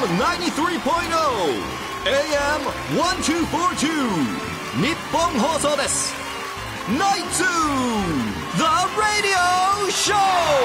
AM1242 日本放送です。ナイツ The Radio Show。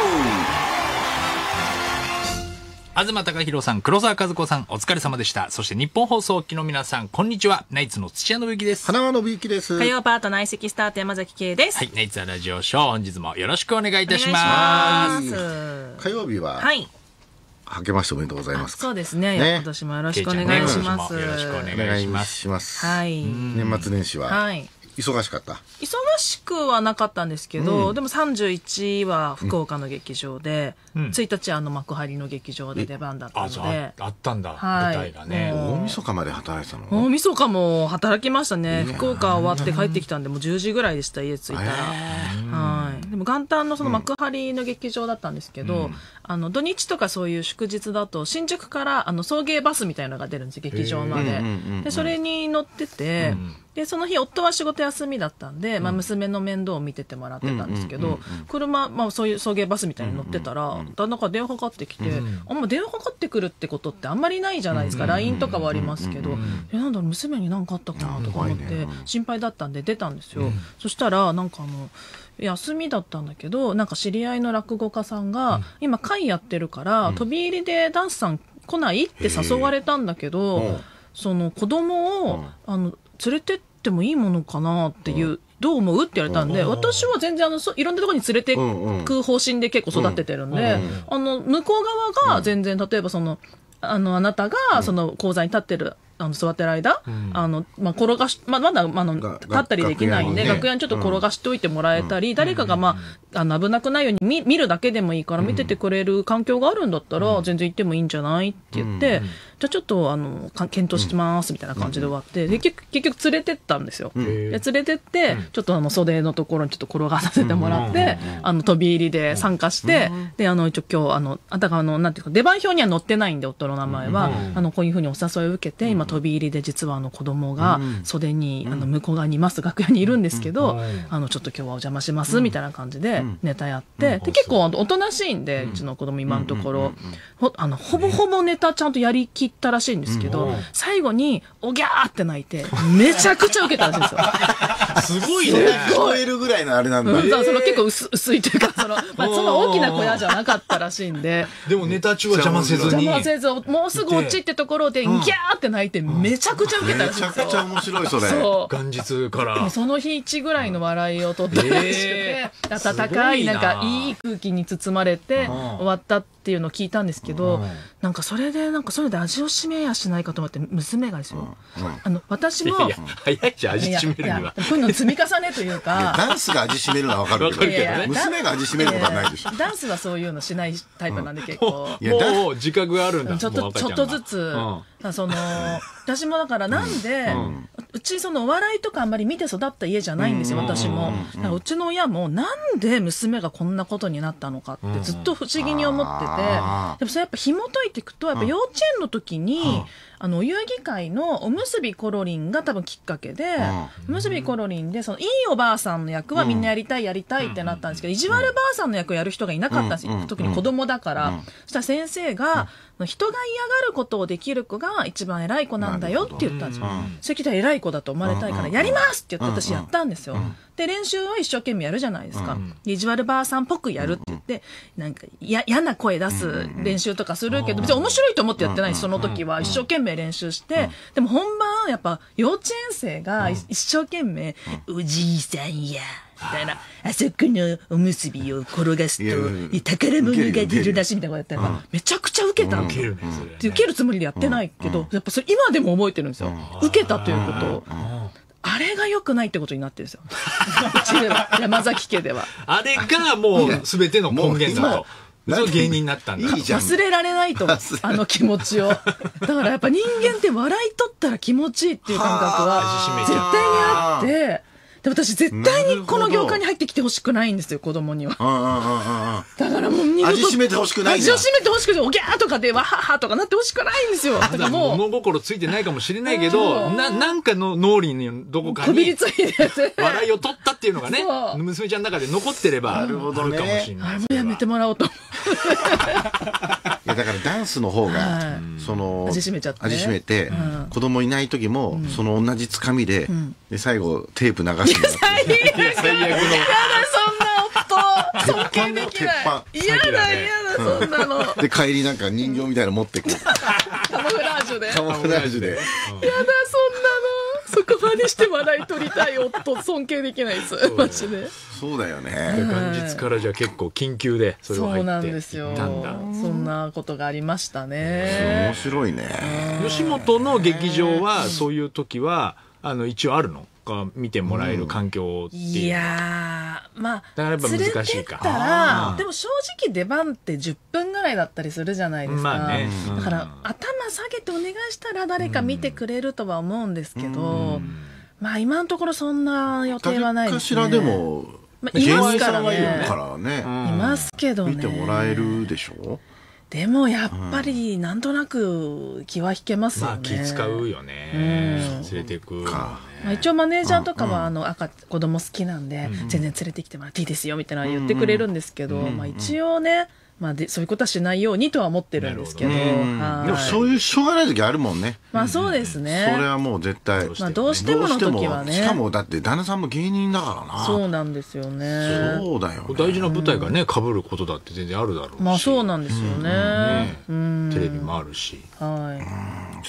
東貴博さん、黒沢和子さん、お疲れ様でした。そして日本放送機の皆さん、こんにちは。ナイツの土屋信之です。 花輪信之です。 火曜パートナー相席スタート山崎圭です。 はい、ナイツラジオショー、本日もよろしくお願いいたします。 火曜日は、 はい。 明けましておめでとうございます。 そうですね。今年もよろしくお願いします。 よろしくお願いします。 はい。 年末年始は、はい。忙しかった？ 忙しくはなかったんですけど、でも31は福岡の劇場で、1日幕張の劇場で出番だったので。 あったんだ、 はい、 舞台がね。 大晦日まで働いてたの？ 大晦日も働きましたね。福岡終わって帰ってきたんで、もう10時ぐらいでした、家着いたら。はい。でも元旦のその幕張の劇場だったんですけど、土日とかそういう祝日だと、新宿から送迎バスみたいなのが出るんですよ、劇場まで。で、それに乗ってて、で、その日、夫は仕事休みだったんで、娘の面倒を見ててもらってたんですけど、車、そういう送迎バスみたいに乗ってたら、旦那から電話かかってきて、あんま電話かかってくるってことってあんまりないじゃないですか。LINE とかはありますけど、なんだろう、娘に何かあったかなとか思って、心配だったんで出たんですよ。そしたら、休みだったんだけど、知り合いの落語家さんが、今会やってるから、飛び入りでダンスさん来ないって誘われたんだけど、その子供を、連れてってもいいものかなっていう、どう思うって言われたんで、私は全然いろんなところに連れてく方針で結構育ててるんで、向こう側が全然、例えばあなたがその講座に立ってる、座ってる間、転がし、まだ、立ったりできないんで、楽屋にちょっと転がしておいてもらえたり、誰かが危なくないように見るだけでもいいから見ててくれる環境があるんだったら、全然行ってもいいんじゃないって言って、じゃあちょっと、検討しますみたいな感じで終わって、で、結局連れてったんですよ。で連れてって、ちょっと袖のところにちょっと転がさせてもらって、飛び入りで参加して、で、一応今日、あたかなんていうか、出番表には載ってないんで、夫の名前は、こういうふうにお誘いを受けて、今飛び入りで実は子供が袖に、向こう側にいます、楽屋にいるんですけど、ちょっと今日はお邪魔します、みたいな感じでネタやって、で、結構おとなしいんで、うちの子供今のところ、ほぼほぼネタちゃんとやりきったらしいんですけど、最後に、おぎゃーって泣いて、めちゃくちゃ受けたらしいんですよ。 すごいね。 聞こえるぐらいのあれなんだ。 結構薄いというか、その大きな小屋じゃなかったらしいんで。 でもネタ中は邪魔せずに。 邪魔せず、もうすぐ落ちってところで、ギャーって泣いて、めちゃくちゃ受けたらしいんですよ。 めちゃくちゃ面白い、それ。 そう。 元日から。 その日一ぐらいの笑いを取ったらしくて、温かい、いい空気に包まれて終わったっていうのを聞いたんですけど、それで味をしめやしないかと思って、娘がですよ。私も。 いや、早いじゃん、味しめるには。 こういうの積み重ねというか。 ダンスが味しめるのはわかるけど、娘が味しめることはないでしょ。 ダンスはそういうのしないタイプなんで結構。 もう自覚があるんだ。 ちょっとずつ、私もだからなんで、うちお笑いとかあんまり見て育った家じゃないんですよ、私も。うちの親もなんで娘がこんなことになったのかってずっと不思議に思ってて、でもそれやっぱ紐解いていくと、やっぱ幼稚園の時に、お遊戯会のおむすびコロリンが多分きっかけで、おむすびコロリンで、いいおばあさんの役はみんなやりたいってなったんですけど、意地悪ばあさんの役をやる人がいなかったんですよ。特に子供だから。そしたら先生が、人が嫌がることをできる子が一番偉い子なんだよって言ったんですよ。それ聞いたら偉い子だと思われたいから、やりますって言って私やったんですよ。で、練習は一生懸命やるじゃないですか。意地悪ばあさんっぽくやるって言って、嫌な声出す練習とかするけど、別に面白いと思ってやってないし、その時は一生懸命練習して、でも本番、やっぱ幼稚園生が一生懸命、おじいさんや、みたいな、あそこのおむすびを転がすと宝物が出るらしいみたいなことやったら、めちゃくちゃ受けたの。受けるつもりでやってないけど、やっぱそれ今でも覚えてるんですよ。受けたということを。あれが良くないってことになってるんですよ。うちでは、山崎家では。 あれがもう全ての根源だと。芸人になったんだ。 忘れられないと、気持ちを。だからやっぱ人間って笑い取ったら気持ちいいっていう感覚は絶対にあって、で私絶対にこの業界に入ってきてほしくないんですよ、子供には。だからもう二度と味しめてほしくない。 味をしめてほしくて、おぎゃーとかでわははとかなってほしくないんですよ。だからもう物心ついてないかもしれないけど、なんかの脳裏にどこかにこびりついて笑いを取ったっていうのがね、娘ちゃんの中で残ってればあるかもしれない。 もうやめてもらおうと思う。 いやだからダンスの方が、その味しめちゃってね味しめて、子供いない時も、その同じつかみで、で最後テープ流してもらって最悪の。 やだ、そんな夫尊敬できない。嫌だ、そんなの。 で帰りなんか人形みたいなの持ってくるカモフラージュで。 カモフラージュでやだ、そんなの。そこまでして笑い取りたい夫、尊敬できないです。マジで。 そうだよね。 元日からじゃあ結構緊急でそれを入ってそうなんですよ。 たんだ。 そんなことがありましたね。 面白いね。 吉本の劇場はそういう時は一応あるのか、見てもらえる環境っていう。 いやー、まあ、 だからやっぱ難しいか連れてったら、でも正直出番って10分ぐらいだったりするじゃないですか。 まあね。 だから、頭下げてお願いしたら誰か見てくれるとは思うんですけど、まあ今のところそんな予定はないですね。 誰かしらでも、 まあいますからね。 芸人さんはいるからね。 いますけどね。 見てもらえるでしょ。 でもやっぱりなんとなく気は引けますよね。 まあ気使うよね。連れてくのね。 まあ一応マネージャーとかは子供好きなんで、全然連れてきてもらっていいですよみたいな言ってくれるんですけど、まあ一応ね、まあそういうことはしないようにとは思ってるんですけど、 でもそういうしょうがない時あるもんね。 まあそうですね。 それはもう絶対。 まあどうしてもの時はね。 しかもだって旦那さんも芸人だからな。 そうなんですよね。 そうだよ。 大事な舞台がね、被ることだって全然あるだろうし。 まあそうなんですよね。 テレビもあるし。 はい。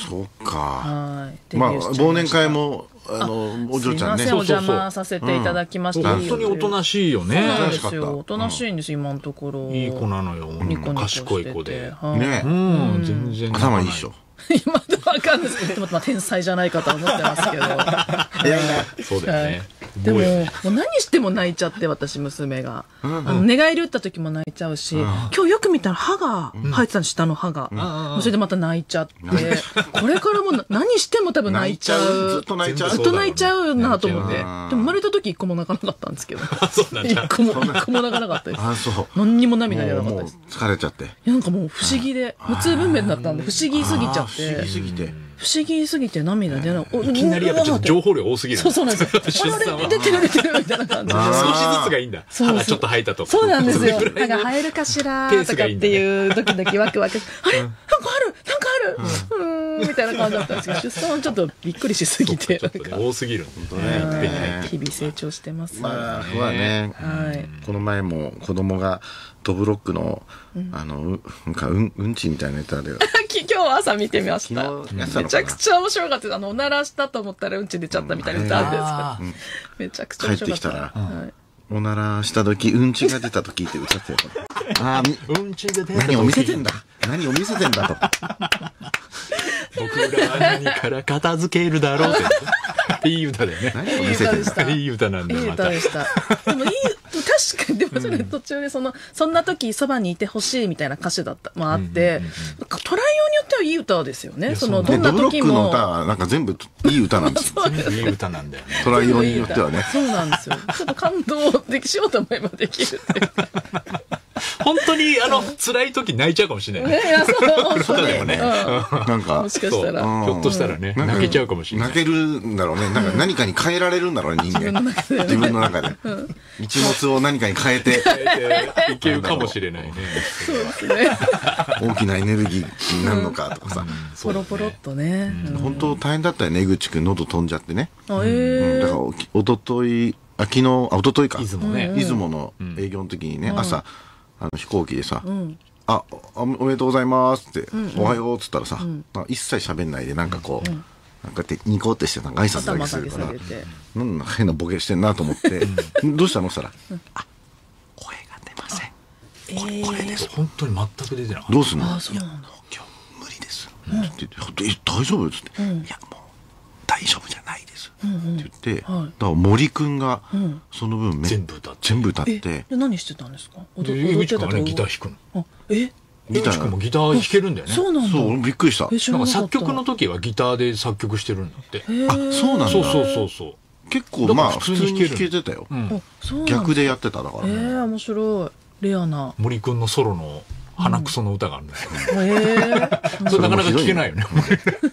そうか。 はい。 まあ忘年会もお嬢ちゃんね。 すいません、お邪魔させていただきました。 本当におとなしいよね。 そうなんですよ。おとなしいんです、今のところ。 いい子なのよ。賢い子で。 ね。 全然。 頭いいっしょ。 今でわかんないですけど、まあ天才じゃないかとは思ってますけど。 そうだよね。 でも、もう何しても泣いちゃって、私、娘が。寝返り打った時も泣いちゃうし、今日よく見たら歯が生えてたの、下の歯が。それでまた泣いちゃって、これからも何しても多分泣いちゃう。 ずっと泣いちゃう。 ずっと泣いちゃうなと思って。でも生まれた時一個も泣かなかったんですけど。一個も泣かなかったです。 あ、そう。 何にも涙出なかったです。 疲れちゃって。 なんかもう不思議で、無痛分娩だったんで不思議すぎちゃって。 不思議すぎて。 不思議すぎて涙出ない。 いきなりやっぱちょっと情報量多すぎる。 そうなんですよ。出てるみたいな感じで。 少しずつがいいんだ。歯がちょっと生えたとか。 そうなんですよ。歯が生えるかしらとかっていう時だけワクワク。あれなんかあるみたいな感じだったんですけど、出産はちょっとびっくりしすぎて。 多すぎる。 日々成長してます。 まあ、はね。この前も子供がドブロックの、うんちみたいなネタで。 今日朝見てみました。めちゃくちゃ面白かったです。おならしたと思ったらうんち出ちゃったみたいな歌あるんですけど。めちゃくちゃ面白かった。 帰ってきたら、おならした時、うんちが出た時って歌ってたよ。ああ、 うんちが出た時。 何を見せてんだ何を見せてんだと。 僕らは何から片付けるだろうって。いい歌だよね。 何を見せてんだ。 いい歌なんだよ。 いい歌でした。でも確かに、でもそれ途中でそんな時そばにいてほしいみたいな歌詞だった、あって、捉えようによってはいい歌ですよね。どんな時も。 ドブロックの歌はなんか全部いい歌なんですよ。 いい歌なんだよね。 捉えようによってはね。 そうなんですよ。ちょっと感動しようと思えばできるっていうか。 本当に辛い時泣いちゃうかもしれない。 いや、そう、 でもね。 なんか、 もしかしたら。 ひょっとしたらね、泣けちゃうかもしれない。 泣けるんだろうね。なんか何かに変えられるんだろうね、人間。自分の中で。一物を何かに変えて。 いけるかもしれないね。 そうですね。 大きなエネルギーになるのかとかさ。 ポロポロっとね。 本当大変だったよね、江口くん喉飛んじゃってね。だから、 昨一昨日か。 出雲ね。 出雲の営業の時にね、朝、飛行機でさ、おめでとうございますって、おはようっつったらさ、一切喋んないで、なんかこう、なんかニコってしてなんか挨拶だけするから、なん変なボケしてんなと思って、どうしたのしたら、声が出ません。声です。 本当に全く出てなかった。 どうすんの？ そうなんだ。 今日無理です。って言って、大丈夫？つって、いやもう大丈夫じゃないです。って言って、だから森くんがその分全部歌って。 何してたんですか？ 江口くんはねギター弾くの。江口くんもギター弾けるんだよね。 そうなんだ。 そう、びっくりした。 なんか作曲の時はギターで作曲してるんだって。 あ、そうなんだ。 そう結構まあ普通に弾けてたよ。逆でやってただから。 面白い。レアな。 森くんのソロの鼻くその歌があるんだよ。それなかなか聞けないよね。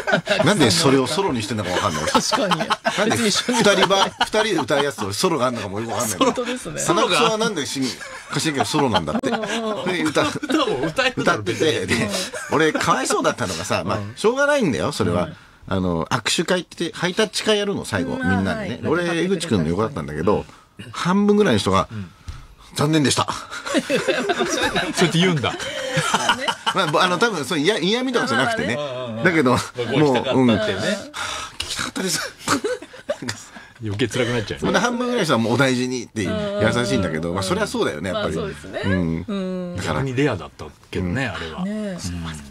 なんでそれをソロにしてんのかわかんない。 確かに。 なんで二人で歌うやつとソロがあるのかもよくわかんない。 本当ですね。 鼻くそはなんでか知んないけどソロなんだって。で歌ってて、で、俺かわいそうだったのがさ、まあ、しょうがないんだよ、それは。握手会ってハイタッチ会やるの、最後、みんなでね。俺、江口くんの横だったんだけど、半分ぐらいの人が、残念でした。 そうやって言うんだ。 まあ、多分、そう嫌味とかじゃなくてね。だけど、もう、聞きたかったです。 余計辛くなっちゃう。 それで半分ぐらいの人はもうお大事にって優しいんだけど、まあ、それはそうだよね、やっぱり。 そうですね。 だからにレアだったけどね、あれは。 すいません。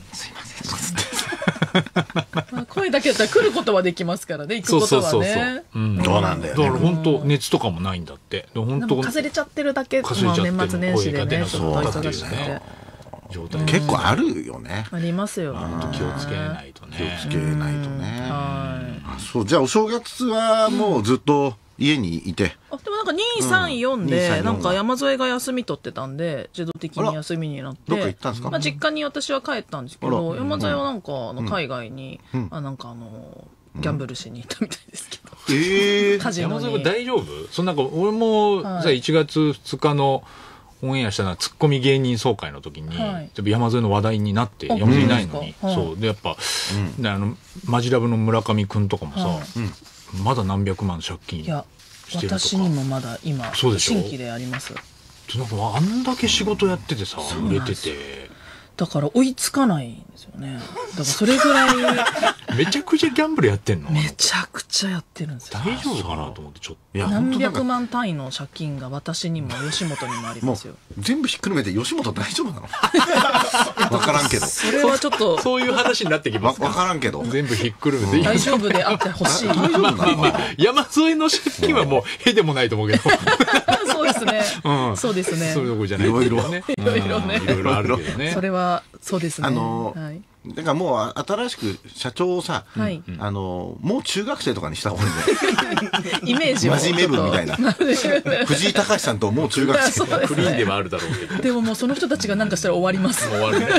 声だけだったら来ることはできますからね、行くことはね。 そうなんだよね。 だから本当熱とかもないんだって。本当かすれちゃってるだけ、年末年始でね、ちょっと忙しくて。 結構あるよね。 ありますよ。 気をつけないとね。 気をつけないとね。そう、じゃあお正月はもうずっと家にいて。 でもなんか2、3、4で、なんか山添が休み取ってたんで、自動的に休みになって。 どっか行ったんですか？ まあ実家に私は帰ったんですけど、山添はなんか海外に、なんかギャンブルしに行ったみたいですけど。カジノに。 山添大丈夫？なんか俺もさ、1月2日のオンエアしたのはツッコミ芸人総会の時に、山添の話題になって、山添いないのに。そう。で、やっぱ、マジラブの村上くんとかもさ、まだ何百万借金してるとか。 私にもまだ今、新規であります。 なんかあんだけ仕事やっててさ、売れてて。 だから追いつかないんですよね。だからそれぐらい。 めちゃくちゃギャンブルやってんの？ めちゃくちゃやってるんですよ。 大丈夫かなと思ってちょっと。 何百万単位の借金が私にも吉本にもありますよ。 全部ひっくるめて吉本大丈夫なの？わからんけど。 それはちょっと。 そういう話になってきますか？ わからんけど。 全部ひっくるめて。 大丈夫であってほしい。 山添の借金はもうへでもないと思うけど。 そうですね。そうですね。 それどころじゃない。いろいろね。 いろいろね。 いろいろあるけどね。 それは、そうですね。 だからもう新しく社長をさ、もう中学生とかにした方がいいね。 イメージは。 真面目部みたいな。藤井隆さんともう中学生。 クリーンではあるだろうけど。 でももうその人たちがなんかしたら終わります。 終わるね。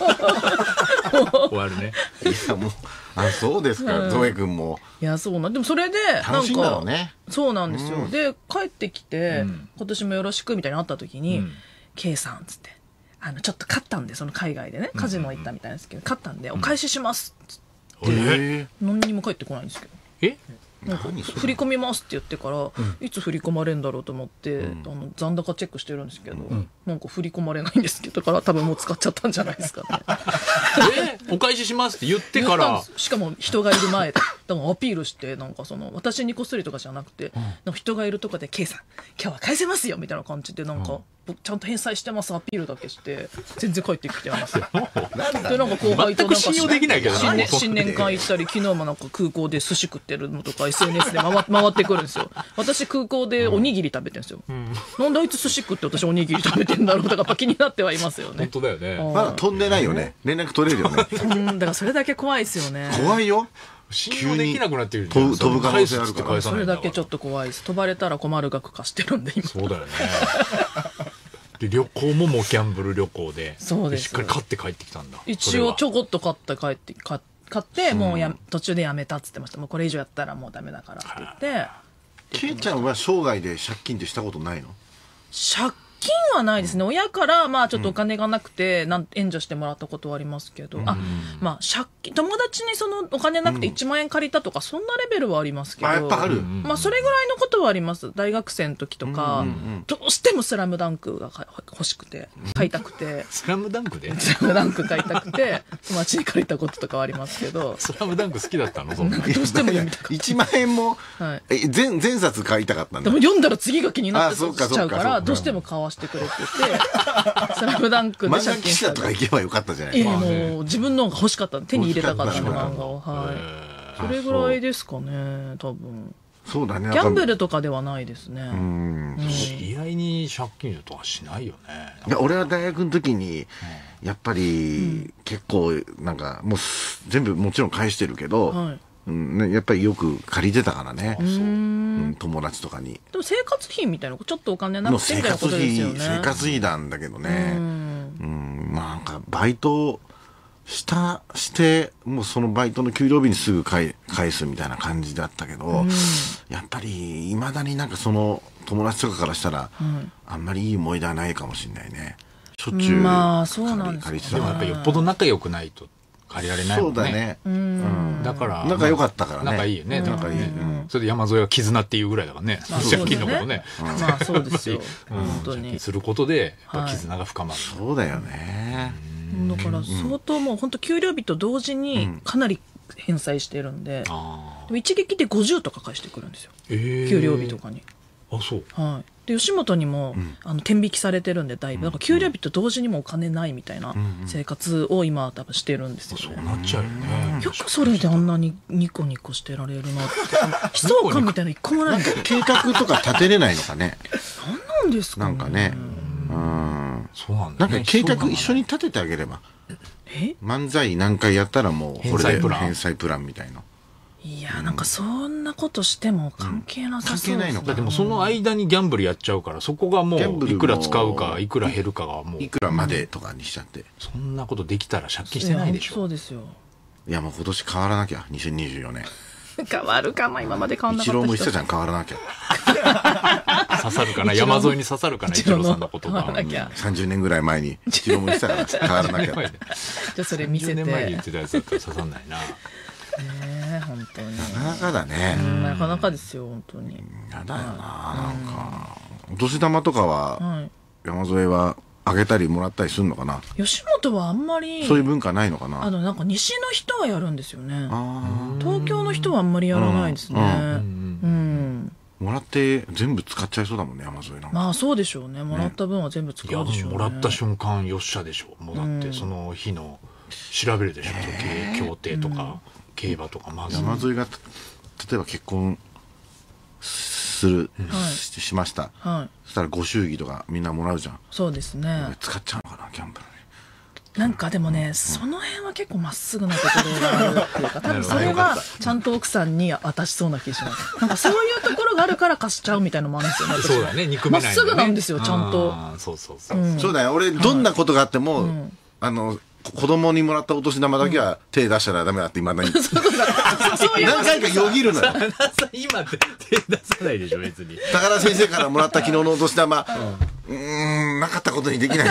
終わるね。 いやもう、そうですか、ゾエ君も。 いや、そうな。でもそれで、 楽しいんだろうね。 そうなんですよ。で、帰ってきて、今年もよろしくみたいになった時に、K さんつって。ちょっと勝ったんで、その海外でね、カジノ行ったみたいですけど、勝ったんで、お返ししますって。何にも返ってこないんですけど。なんか振り込みますって言ってから、いつ振り込まれるんだろうと思って、残高チェックしてるんですけど、なんか振り込まれないんですけど、だから多分もう使っちゃったんじゃないですかね。 お返ししますって言ってから。 しかも人がいる前で、だからアピールして、なんか私にこっそりとかじゃなくて、なんか人がいるとかで、K さん、今日は返せますよみたいな感じで、なんか、ちゃんと返済してますアピールだけして、全然帰ってきてますよ。で、なんか後輩となんか新年会行ったり、昨日もなんか空港で寿司食ってるのとか SNS で回ってくるんですよ。私空港でおにぎり食べてるんですよ。なんであいつ寿司食って私おにぎり食べてんだろうとかやっぱ気になってはいますよね。 本当だよね。 まだ飛んでないよね。連絡取れるよね。 だからそれだけ怖いですよね。 怖いよ。 信用できなくなってる。 飛ぶ可能性あるから。 それだけちょっと怖いです。飛ばれたら困る額貸してるんで今。 そうだよね。で旅行ももうギャンブル旅行でそうですしっかり買って帰ってきたんだ。 一応ちょこっと買ってもう途中でやめたっつってました。もうこれ以上やったらもうダメだからって言って。 ケイちゃんは生涯で借金ってしたことないの？ 借金はないですね。親からまあちょっとお金がなくて援助してもらったことはありますけど、まあ借金、友達にそのお金なくて1万円借りたとかそんなレベルはありますけど、 やっぱある。 まあそれぐらいのことはあります。大学生の時とか、どうしてもスラムダンクが欲しくて買いたくて、 スラムダンクでスラムダンク買いたくて友達に借りたこととかはありますけど、 スラムダンク好きだったの？そんなどうしても読みたかった。 1万円も全冊買いたかったんだ。 でも読んだら次が気になってしちゃうからどうしても買わしてくれって言って。スラムダンクで借金したとか行けばよかったじゃないですか。 もう自分の方が欲しかった。手に入れたかったの漫画を。はい。それぐらいですかね、多分。 そうだね。 ギャンブルとかではないですね。 知り合いに借金とかしないよね。 俺は大学の時にやっぱり結構なんかもう全部もちろん返してるけど、やっぱりよく借りてたからね。友達とかに。でも生活費みたいなちょっとお金なくてみたいなことですよね。 生活費なんだけどね。まあなんかバイトしてもうそのバイトの給料日にすぐ返すみたいな感じだったけど、やっぱりいまだになんかその友達とかからしたら、あんまりいい思い出はないかもしれないね。しょっちゅう借りてたでもやっぱりよっぽど仲良くないと借りられないもんね。 そうだね。 だから仲良かったからね。 仲いいよね。 仲いい。 それで山添は絆っていうぐらいだからね。借金のことね。 まあそうですよ。本当に。 することでやっぱ絆が深まる。 そうだよね。 だから相当もう本当給料日と同時にかなり返済してるんで、一撃で50とか返してくるんですよ。給料日とかに。 あ、そう。 はい。で吉本にも天引きされてるんでだいぶだから給料日と同時にもお金ないみたいな生活を今は多分してるんですよね。 そうなっちゃうよね。 よくそれであんなにニコニコしてられるなって悲壮感みたいな一個もないんだけど計画とか立てれないのかね。 何なんですかね。 なんかね。 そうなんだね。 なんか計画一緒に立ててあげれば。漫才何回やったらもうこれで返済プランみたいな。 いやなんかそんなことしても関係なさそうですね。 関係ないのか。 でもその間にギャンブルやっちゃうからそこがもういくら使うかいくら減るかがもういくらまでとかにしちゃって。 そんなことできたら借金してないでしょ。 そうですよ。 いやもう今年変わらなきゃ2024年。 変わるかな今まで変わんなかった人。 一郎も言ってたじゃん変わらなきゃ。 刺さるかな山沿いに刺さるかな一郎さんのことが。 30年ぐらい前に一郎も言ってたから変わらなきゃ。 じゃあそれ見せて。 10年前に言ってたやつだったら刺さんないな。 ね本当に。 なかなかだね。 なかなかですよ本当に。 やだよななんかお年玉とかは山添はあげたりもらったりするのかな。 吉本はあんまりそういう文化ないのかな。 なんか西の人はやるんですよね。東京の人はあんまりやらないですね。 もらって全部使っちゃいそうだもんね山添なんか。 まあそうでしょうね。もらった分は全部使うでしょうね。 もらった瞬間よっしゃでしょ。もうだってその日の調べるでしょ。競艇とか競馬とかまず山添が例えば結婚しました、そしたらご祝儀とかみんなもらうじゃん。 そうですね。 使っちゃうのかなギャンブルに。 なんかでもね、その辺は結構まっすぐなところがあるっていうか多分それはちゃんと奥さんに渡しそうな気がします。なんかそういうところがあるから貸しちゃうみたいなのもあるんですよね。 そうだね。憎めないまっすぐなんですよちゃんと。 そうだよ。俺どんなことがあっても子供にもらったお年玉だけは手出したらダメだって今何何回かよぎるのよ。 今って手出さないでしょ別に。 高田先生からもらった昨日のお年玉なかったことにできない。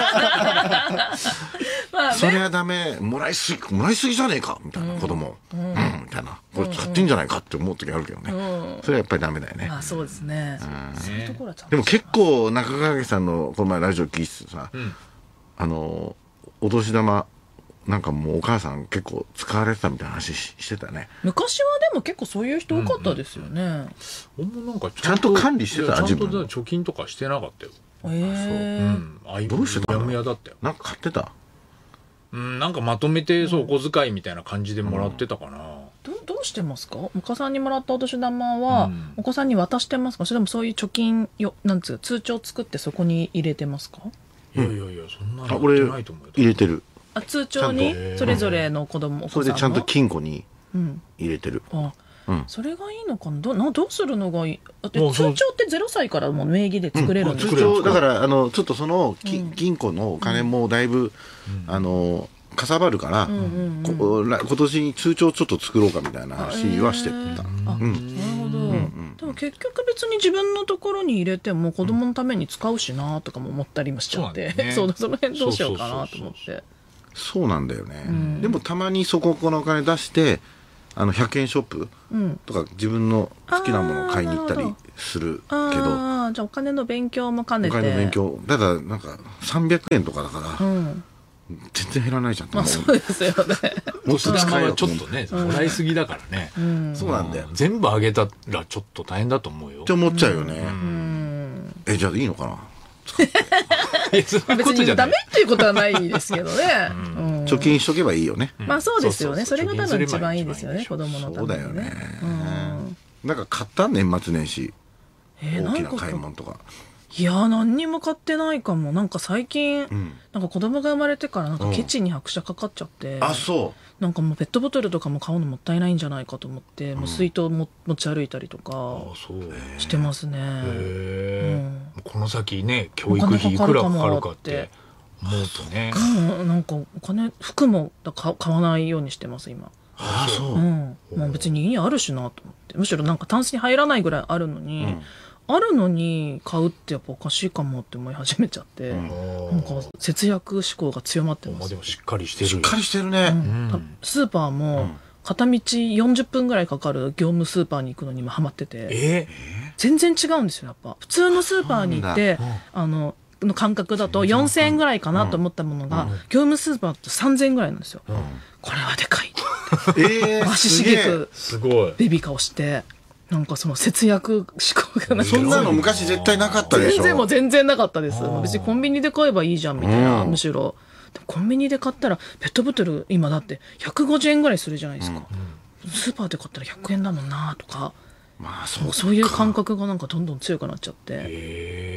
それはダメ。もらいすぎじゃねえかみたいな子供みたいなこれ使ってんじゃないかって思う時あるけどね。それはやっぱりダメだよね。 まあそうですね。 でも結構中川家さんのこの前ラジオ聞いててさお年玉なんかもうお母さん結構使われてたみたいな話してたね。 昔はでも結構そういう人多かったですよね。 ちゃんと管理してた。 ちゃんと貯金とかしてなかったよ。 どうしてたの。 うやだったよ。 なんか買ってた。 なんかまとめてそうお小遣いみたいな感じでもらってたかな。 どうしてますか。お子さんにもらったお年玉はお子さんに渡してますか。それともそういう貯金なんつうか通帳作ってそこに入れてますか。 いやそんなのやってないと思うよ。 入れてる。 通帳にそれぞれの子供お子さんのそれでちゃんと金庫に入れてる。 それがいいのかな。どうするのがいい。だって通帳って0歳からもう名義で作れるんですよ。通帳だからちょっとその金庫のお金もだいぶかさばるから今年に通帳ちょっと作ろうかみたいな話はしてた。なるほど。でも結局別に自分のところに入れても子供のために使うしなとかも思ったりもしちゃって、その辺どうしようかなと思って。 そうなんだよね。でもたまにこのお金出して100円ショップとか自分の好きなものを買いに行ったりするけど。 じゃあお金の勉強も兼ねて。 お金の勉強。ただなんか300円とかだから全然減らないじゃん。 まあそうですよね。 お年玉はちょっとねもらいすぎだからね。 そうなんだよ。 全部あげたらちょっと大変だと思うよ。 って思っちゃうよね。じゃあいいのかな。 別にダメっていうことはないですけどね。 貯金しとけばいいよね。 まあそうですよね。それが多分一番いいですよね。子供のためにね。 そうだよね。なんか買った年末年始大きな買い物とか。 いや何にも買ってないかも。なんか最近なんか子供が生まれてからなんかケチに拍車かかっちゃって。 あ、そう。 なんかもうペットボトルとかも買うのもったいないんじゃないかと思ってもう水筒も持ち歩いたりとかしてますね。 この先ね教育費いくらかかるかって思うとね。 なんか服も買わないようにしてます今。 ああ、そう。 もう別に家あるしなと思って。むしろなんかタンスに入らないぐらいあるのに、買うってやっぱおかしいかもって思い始めちゃって、なんか節約志向が強まってます。 でもしっかりしてる。 しっかりしてるね。 スーパーも片道40分ぐらいかかる業務スーパーに行くのにもハマってて、全然違うんですよやっぱ。普通のスーパーに行っての感覚だと4000円ぐらいかなと思ったものが、業務スーパーだと3000円ぐらいなんですよ。これはでかい。足しげくベビーカーをして、なんかその節約志向がそんなの昔絶対なかったでしょ。 全然なかったです。別にコンビニで買えばいいじゃんみたいな、むしろ。でもコンビニで買ったらペットボトル今だって150円ぐらいするじゃないですか。スーパーで買ったら100円だもんなとか。 まあそういう感覚がなんかどんどん強くなっちゃって、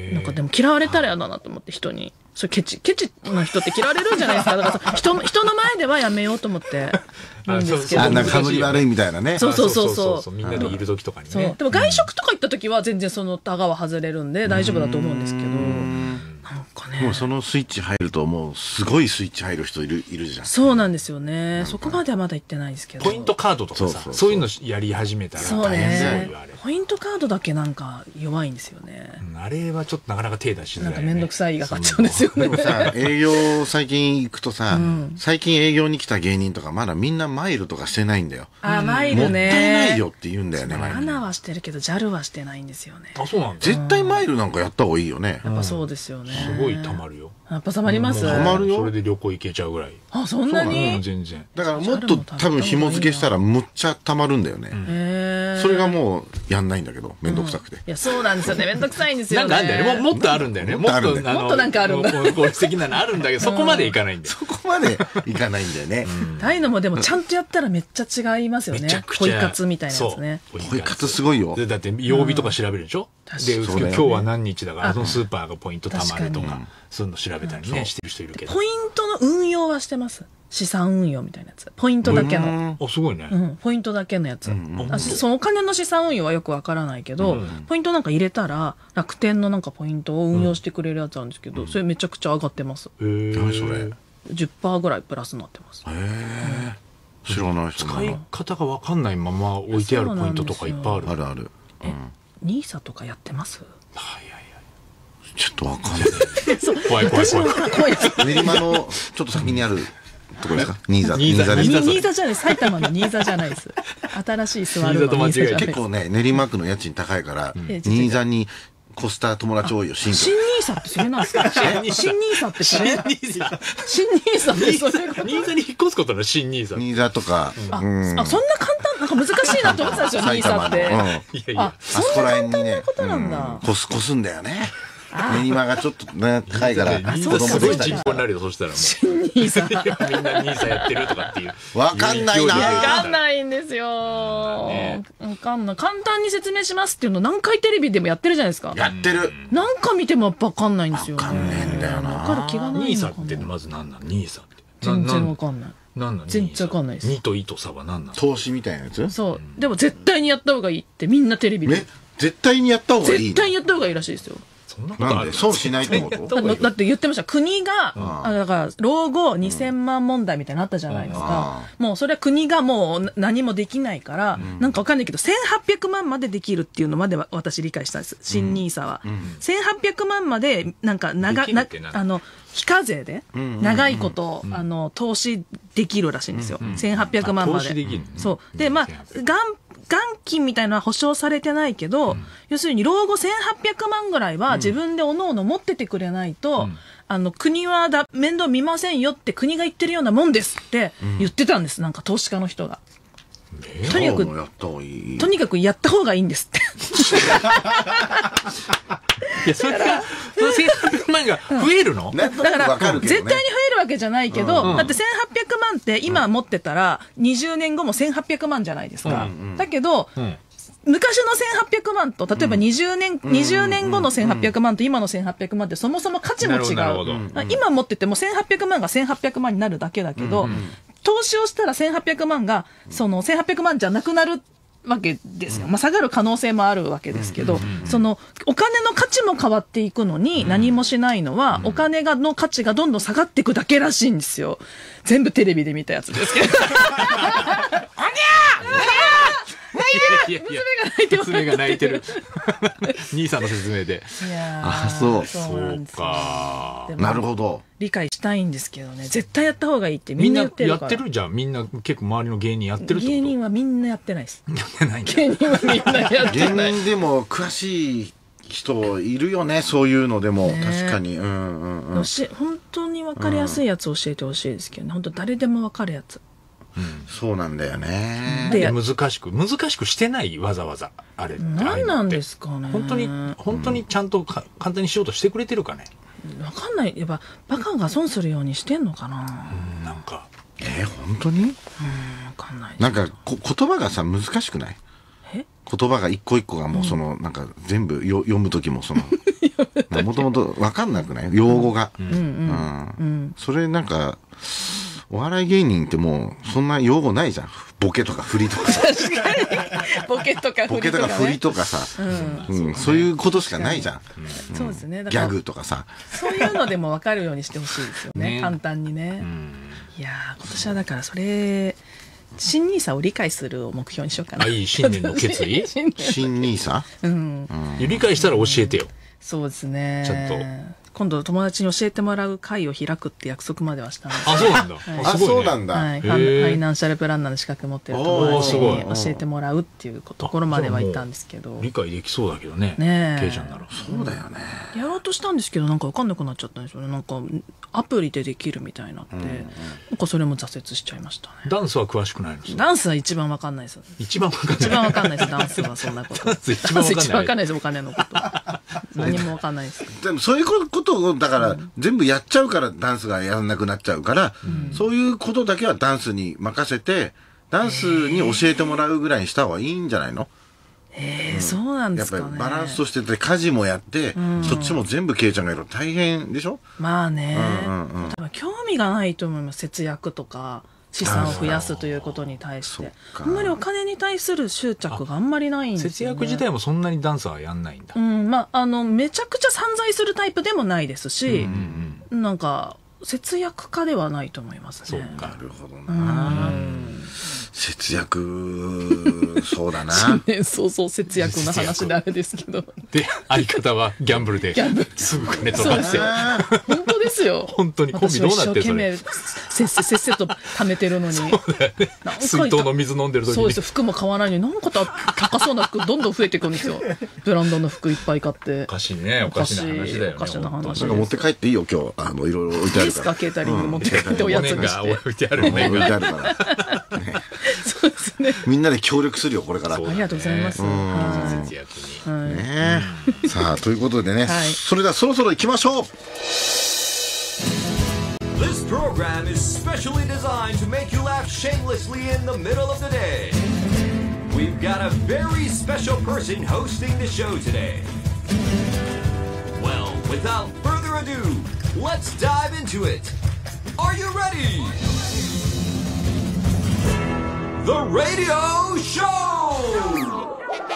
なんかでも嫌われたら嫌だなと思って人に。それケチな人って嫌われるんじゃないですか。だから人の前ではやめようと思ってるんですけど。 なんかかぶり悪いみたいなね。 そうみんなでいる時とかにね。 でも外食とか行った時は全然そのタガは外れるんで大丈夫だと思うんですけど。なんかね。 もうそのスイッチ入るともうすごいスイッチ入る人いるじゃん。 そうなんですよね。そこまではまだ行ってないですけど。 ポイントカードとかさ、そういうのやり始めたら大変だよ。 ポイントカードだけなんか弱いんですよね。 あれはちょっとなかなか手出しづらい。 なんかめんどくさいが勝っちゃうんですよね。 でもさ、営業最近行くとさ、最近営業に来た芸人とかまだみんなマイルとかしてないんだよ。 マイルね。 もったいないよって言うんだよね。 アナはしてるけど JAL はしてないんですよね。 あ、そうなんだ。 絶対マイルなんかやった方がいいよね。 やっぱそうですよね。 すごい溜まるよ。 やっぱ溜まります。 溜まるよ。 それで旅行行けちゃうぐらい。 あ、そんなに？ 全然。 だからもっと多分紐付けしたらむっちゃ溜まるんだよね。それがもうやんないんだけど、めんどくさくて。 いや、そうなんですよね。めんどくさいんですよね。 なんかあるんだよね。もっとあるんだよね。もっとなんかあるんだ。 効率的なのあるんだけど、そこまでいかないんだよ。 そこまでいかないんだよね。 ああいうのもでもちゃんとやったらめっちゃ違いますよね。ポイ活みたいなやつね。 ポイ活すごいよ。 だって曜日とか調べるでしょ。で、今日は何日だから、そのスーパーがポイント貯まるとか、そういうの調べたりね、してる人いるけど。 ポイントの運用はしてます。資産運用みたいなやつ。ポイントだけの。 あ、すごいね。 ポイントだけのやつ。そのお金の資産運用はよくわからないけど、ポイントなんか入れたら、楽天のなんかポイントを運用してくれるやつあるんですけど、それめちゃくちゃ上がってます。 何それ ?10% ぐらいプラスになってます。 知らない人使い方がわかんないまま置いてあるポイントとかいっぱいある。 あるある。 NISA とかやってます？ ちょっとわかんない。 怖い。 練馬のちょっと先にあるところですか？新座じゃない、埼玉の新座じゃないです。新しいスワルの新座じゃないです。 結構ね、練馬区の家賃高いから、新座に越した友達多いよ、新新NISAってそれなんですか？新NISAってそれ？新NISAってそれ？ 新座に引っ越すことの新NISA。 新座とか。 そんな簡単、なんか難しいなと思ってたんですよ、NISA って。 あそこら辺にね、越すんだよね。練馬がちょっと高いから、 子供できたり。人口になるよ、そしたらもう。 新NISA。 みんなNISAやってるとかっていう。 わかんないな。 わかんないんですよ。わかんない。簡単に説明しますっていうの何回テレビでもやってるじゃないですか。 やってる。 何回見てもやっぱわかんないんですよ。 わかんないんだよな。 わかる気がないのかな。 NISAってまず何なの？ NISAって。 全然わかんない。全然わかんないです。 2と1と差は何なの？ 投資みたいなやつ？ そう。でも絶対にやった方がいいってみんなテレビで。 絶対にやった方がいい。 絶対にやった方がいいらしいですよ。 なんで損しないってことだって言ってました。国が、だから、老後2000万問題みたいになったじゃないですか。もうそれは国がもう何もできないから、なんかわかんないけど、1800万までできるっていうのまでは私理解したんです。新NISAは。1800万まで、なんか非課税で、長いこと、投資できるらしいんですよ。1800万まで。そう。で、まあ、元金みたいなのは保証されてないけど、要するに老後1800万ぐらいは自分でおのおの持っててくれないと、国は面倒見ませんよって国が言ってるようなもんですって言ってたんです。なんか投資家の人が。とにかくやった方がいいんですって。 いや、それが、その1800万が増えるの？ だから、絶対に増えるわけじゃないけど、だって1800万って今持ってたら、20年後も1800万じゃないですか。だけど、昔の1800万と、例えば20年後の1800万と今の1800万ってそもそも価値も違う。今持ってても1800万が1800万になるだけだけど、投資をしたら1800万が、その1800万じゃなくなるわけですよ。まあ、下がる可能性もあるわけですけど、そのお金の価値も変わっていくのに何もしないのは、お金の価値がどんどん下がっていくだけらしいんですよ。全部テレビで見たやつですけど。 娘が泣いてる。兄さんの説明で。 そうか。 なるほど。 理解したいんですけどね、絶対やった方がいいってみんな言ってるから。 みんなやってるじゃん。みんな結構周りの芸人やってるってこと。 芸人はみんなやってないです。 やってないんだ。 芸人はみんなやってない。 芸人でも詳しい人いるよね、そういうのでも、確かに。 本当に分かりやすいやつ教えてほしいですけどね。本当誰でも分かるやつ。 そうなんだよね。 で難しくしてないわざわざあれって何なんですかね。 本当にちゃんと簡単にしようとしてくれてるかね。 分かんない。やっぱバカが損するようにしてんのかな。 なんか本当に？ 分かんない。 なんか言葉がさ難しくない？言葉が一個一個がもうそのなんか全部読む時もそのもともと分かんなくない？用語が。それなんか。お笑い芸人ってもうそんな用語ないじゃん。ボケとか振りとかさ。 確かに。ボケとか振りとかさ。そういうことしかないじゃん。 そうですね。 ギャグとかさ。 そういうのでも分かるようにしてほしいですよね。簡単にね。いや今年はだからそれ、新ニーサを理解するを目標にしようかな。 いい新年の決意？ 新ニーサ？ 理解したら教えてよ。 そうですね。 ちょっと。 今度友達に教えてもらう会を開くって約束まではしたんです。 そうなんだ。 そうなんだ。 ファイナンシャルプランナーの資格持ってる友達に教えてもらうっていうところまでは行ったんですけど。 理解できそうだけどね。ケイちゃんなら。 そうだよね。 やろうとしたんですけどなんか分かんなくなっちゃったんですよね。なんかアプリでできるみたいになって、なんかそれも挫折しちゃいましたね。 ダンスは詳しくないんですか？ ダンスは一番分かんないです。 一番分かんないです。ダンスはそんなこと。 ダンス一番分かんないです。お金のこと。何も分かんないです。 でもそういうことをだから全部やっちゃうからダンスがやらなくなっちゃうから、そういうことだけはダンスに任せてダンスに教えてもらうぐらいにした方がいいんじゃないの？ そうなんですかね。 やっぱりバランスとしてて家事もやって、そっちも全部ケイちゃんがやると大変でしょ？まあね、多分興味がないと思います。節約とか資産を増やすということに対してあんまりお金に対する執着があんまりないんですよね。 節約自体もそんなにダンサーはやんないんだ。 まあめちゃくちゃ散財するタイプでもないですし、なんか節約家ではないと思いますね。 そうか。 なるほどな。節約、そうだな。 新年早々節約の話であれですけど。 で、相方はギャンブルで、すぐ金とかして。 本当ですよ。 本当にコンビどうなってるそれ。 せっせと貯めてるのに。 そうだよね。水筒の水飲んでる時に。 そうです。服も買わないのに、なんか高そうな服どんどん増えていくんですよ。ブランドの服いっぱい買って。 おかしいね。おかしな話だよね。 おかしな話。 なんか持って帰っていいよ、今日。いろいろ置いてあるから。 いいですか、ケータリング持って帰っておやつにして。 置いてあるね。 置いてあるから。 そうですね。 みんなで協力するよ、これから。 ありがとうございます。 節約に。 さあ、ということでね、それではそろそろ行きましょう。 This program is specially designed to make you laugh shamelessly in the middle of the day. We've got a very special person hosting the show today. Well, without further ado, let's dive into it. Are you ready? The Radio Show!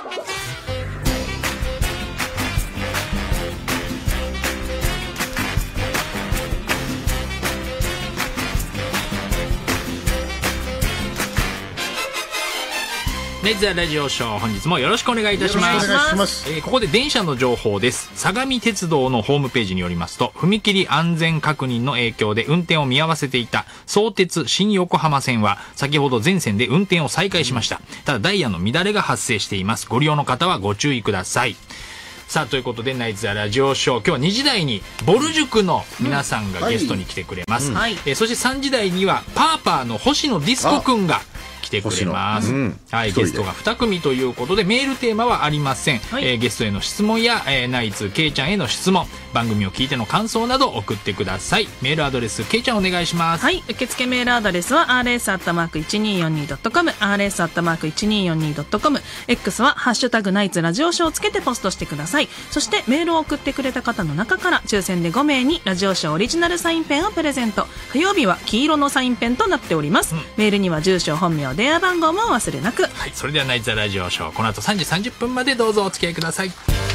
レッツァラジオショー、本日もよろしくお願いいたします。 よろしくお願いします。 ここで電車の情報です。相模鉄道のホームページによりますと、踏切安全確認の影響で運転を見合わせていた相鉄新横浜線は先ほど全線で運転を再開しました。ただダイヤの乱れが発生しています。ご利用の方はご注意ください。さあ、ということでナイツ・ザ・ラジオショー、今日は2時台にボル塾の皆さんがゲストに来てくれます。そして3時台にはパーパーの星野ディスコくんが来てくれます。はい、ゲストが2組ということでメールテーマはありません。ゲストへの質問や、ナイツケイちゃんへの質問、番組を聞いての感想など送ってください。メールアドレスケイちゃんお願いします。 はい、受付メールアドレスは rs@1242.com、 rs@1242.com、 X はハッシュタグナイツラジオショーをつけてポストしてください。そしてメールを送ってくれた方の中から抽選で5名にラジオショーオリジナルサインペンをプレゼント。火曜日は黄色のサインペンとなっております。メールには住所、本名、電電話番号も忘れなく。 はい、それではナイツザラジオショー、この後3時30分までどうぞお付き合いください。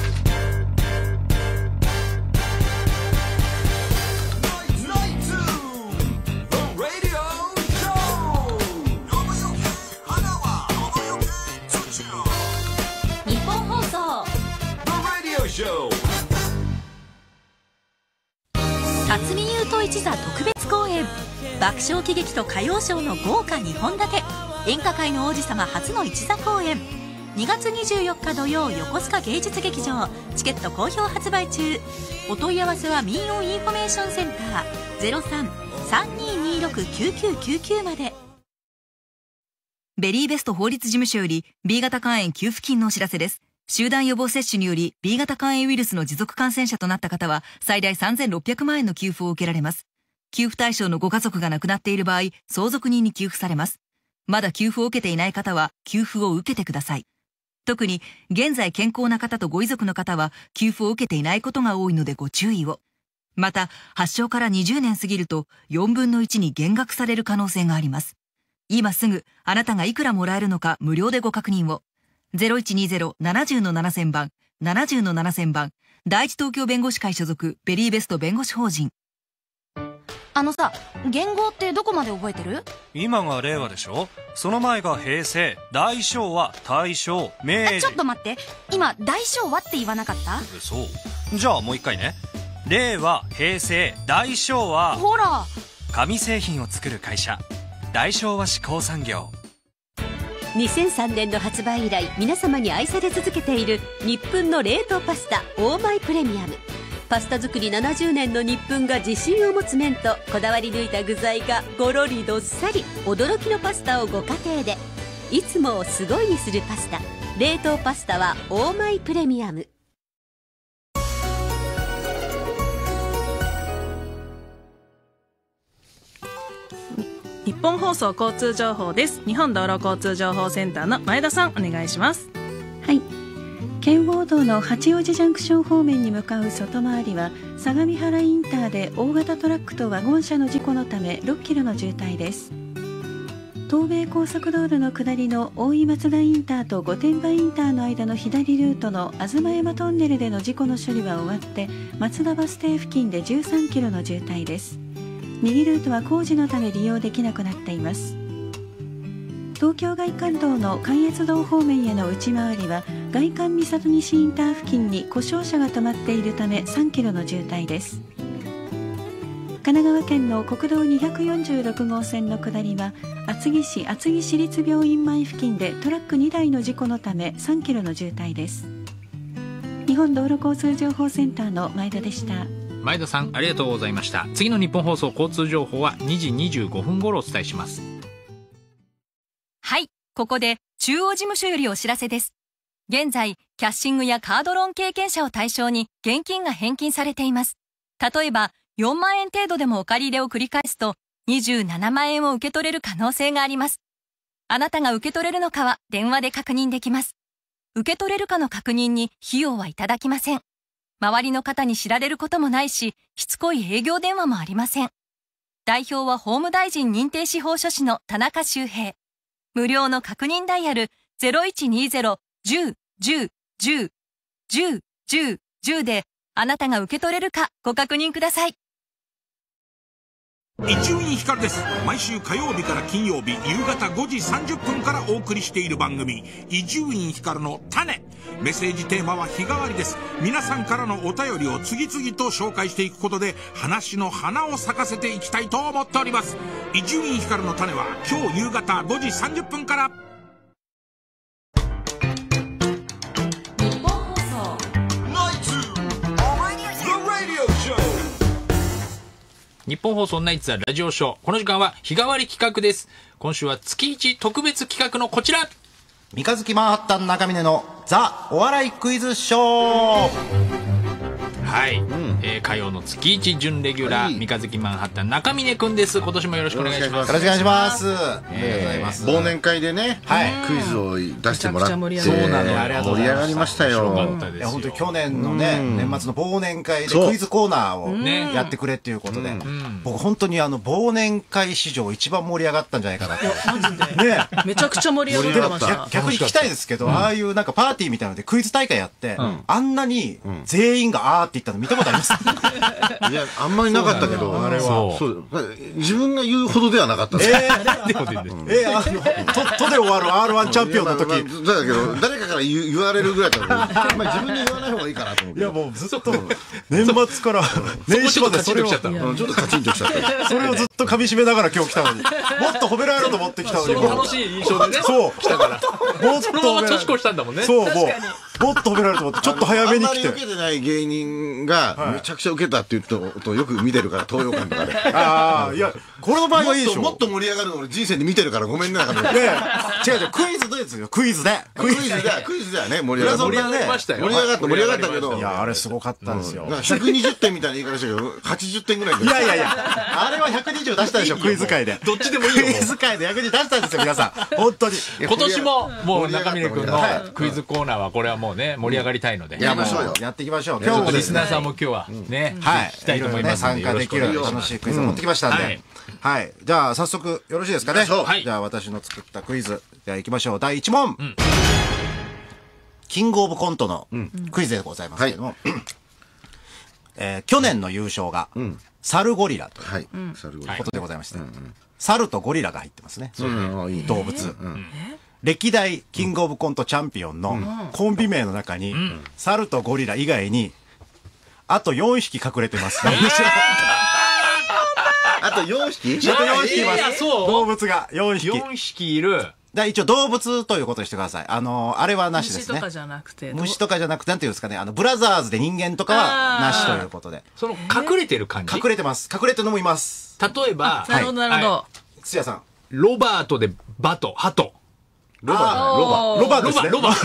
辰巳雄斗一座特別公演、爆笑喜劇と歌謡ショーの豪華2本立て、演歌界の王子様初の一座公演、2月24日土曜横須賀芸術劇場、チケット好評発売中。お問い合わせは民謡インフォメーションセンター 03-3226-9999 まで。 ベリーベスト法律事務所より B 型肝炎給付金のお知らせです。集団予防接種により B 型肝炎ウイルスの持続感染者となった方は最大3600万円の給付を受けられます。給付対象のご家族が亡くなっている場合、相続人に給付されます。まだ給付を受けていない方は給付を受けてください。特に現在健康な方とご遺族の方は給付を受けていないことが多いのでご注意を。また発症から20年過ぎると4分の1に減額される可能性があります。今すぐあなたがいくらもらえるのか無料でご確認を。0120-70-7000番、70-7000番、第一東京弁護士会所属ベリーベスト弁護士法人。 あのさ、元号ってどこまで覚えてる？ 今が令和でしょ。その前が平成、大昭和、大正、明治。 ちょっと待って、今大昭和って言わなかった？ そう。じゃあもう一回ね。令和、平成、大昭和。 ほら、 紙製品を作る会社、大昭和紙工産業。 2003年の発売以来皆様に愛され続けている日本の冷凍パスタオーマイプレミアム。パスタ作り70年の日本が自信を持つ麺とこだわり抜いた具材がごろりどっさり、驚きのパスタをご家庭で。いつもをすごいにするパスタ、冷凍パスタはオーマイプレミアム。 日本放送交通情報です。日本道路交通情報センターの前田さん、お願いします。 はい、圏央道の八王子ジャンクション方面に向かう外回りは相模原インターで大型トラックとワゴン車の事故のため6キロの渋滞です。東名高速道路の下りの大井松田インターと御殿場インターの間の左ルートの東山トンネルでの事故の処理は終わって松田バス停付近で13キロの渋滞です。右ルートは工事のため利用できなくなっています。東京外環道の関越道方面への内回りは外環三郷西インター付近に故障車が止まっているため3キロの渋滞です。神奈川県の国道246号線の下りは厚木市厚木市立病院前付近でトラック2台の事故のため3キロの渋滞です。日本道路交通情報センターの前田でした。 前田さん、ありがとうございました。次の日本放送交通情報は2時25分頃お伝えします。 はい、ここで中央事務所よりお知らせです。現在キャッシングやカードローン経験者を対象に現金が返金されています。例えば4万円程度でもお借り入れを繰り返すと27万円を受け取れる可能性があります。あなたが受け取れるのかは電話で確認できます。受け取れるかの確認に費用はいただきません。周りの方に知られることもないし、しつこい営業電話もありません。代表は法務大臣認定司法書士の田中修平。無料の確認ダイヤル 0120-10-10-10-10-10 であなたが受け取れるかご確認ください。 伊集院光です。毎週火曜日から金曜日夕方5時30分からお送りしている番組伊集院光の種。メッセージテーマは日替わりです。皆さんからのお便りを次々と紹介していくことで話の花を咲かせていきたいと思っております。伊集院光の種は今日夕方5時30分から。 日本放送日本放送ナイツザラジオショー。この時間は日替わり企画です。今週は月1特別企画のこちら、 三日月マンハッタン中峰のザ・お笑いクイズショー。 はい、火曜の月1準レギュラー、三日月マンハッタン中峰くんです。今年もよろしくお願いします。 よろしくお願いします。 忘年会でね、クイズを出してもらって、 そうなの、 盛り上がりましたよ。 いや本当に去年のね、年末の忘年会でクイズコーナーをやってくれっていうことで、僕本当に忘年会史上一番盛り上がったんじゃないかなと。 マジでね、めちゃくちゃ盛り上がってました。 逆に聞きたいですけど、ああいうなんかパーティーみたいなのでクイズ大会やって、あんなに全員があーって言ったの見たことあります？ いや、あんまりなかったけど、あれは。自分が言うほどではなかった。 とで終わる R1 チャンピオンの時。 だけど、誰かから言われるぐらいだったら、自分で言わない方がいいかなと思って。 いや、もうずっと、年末から年始までそれを、ちょっとカチンときちゃった。 それをずっと噛み締めながら今日来たのに、もっと褒められると思ってきたのに。 楽しい印象でね、 そう来たから。 もっとそのまま年越したんだもんね。 そう、もっと褒められると思って、ちょっと早めに来て。 あんまり受けてない芸人が、めちゃくちゃ受けたって言うとよく見てるから、東洋館とかで。 ああ、いや、これの場合はいいでしょ。 もっと盛り上がるの俺人生で見てるからごめんね。違う、 クイズですよ、クイズで。 クイズではね、盛り上がりましたよ。盛り上がったけど。 いや、あれすごかったんですよ。 120点みたいな言い方したけど、80点ぐらい。 いや、あれは120出したでしょ、クイズ界で。 どっちでもいいよ。 クイズ界で120出したんですよ、皆さん。本当に。 今年も、もう中峰君のクイズコーナーは、これはもうね、盛り上がりたいので。 やっていきましょう。 今日もリスナーさんも今日はね、聞きたいと思いますので。 参加できる楽しいクイズを持ってきましたんで。はい。じゃあ、早速、よろしいですかね。じゃあ、私の作ったクイズ。じゃあ、行きましょう。第1問。キングオブコントのクイズでございますけれども、去年の優勝が、サルゴリラということでございまして、サルとゴリラが入ってますね。動物。歴代キングオブコントチャンピオンのコンビ名の中に、サルとゴリラ以外に、あと4匹隠れてます。 あと4匹あと4匹います。動物が4匹。 4匹いる。 一応動物ということにしてください。あれはなしですね。 虫とかじゃなくて。 虫とかじゃなくて、なんていうんですかね。ブラザーズで人間とかはなしということで。 その隠れてる感じ？ 隠れてます。隠れてるのもいます。 例えば、 なるほど、なるほど。 土屋さん。 ロバートでバト、ハト。 ロバですね。ロバー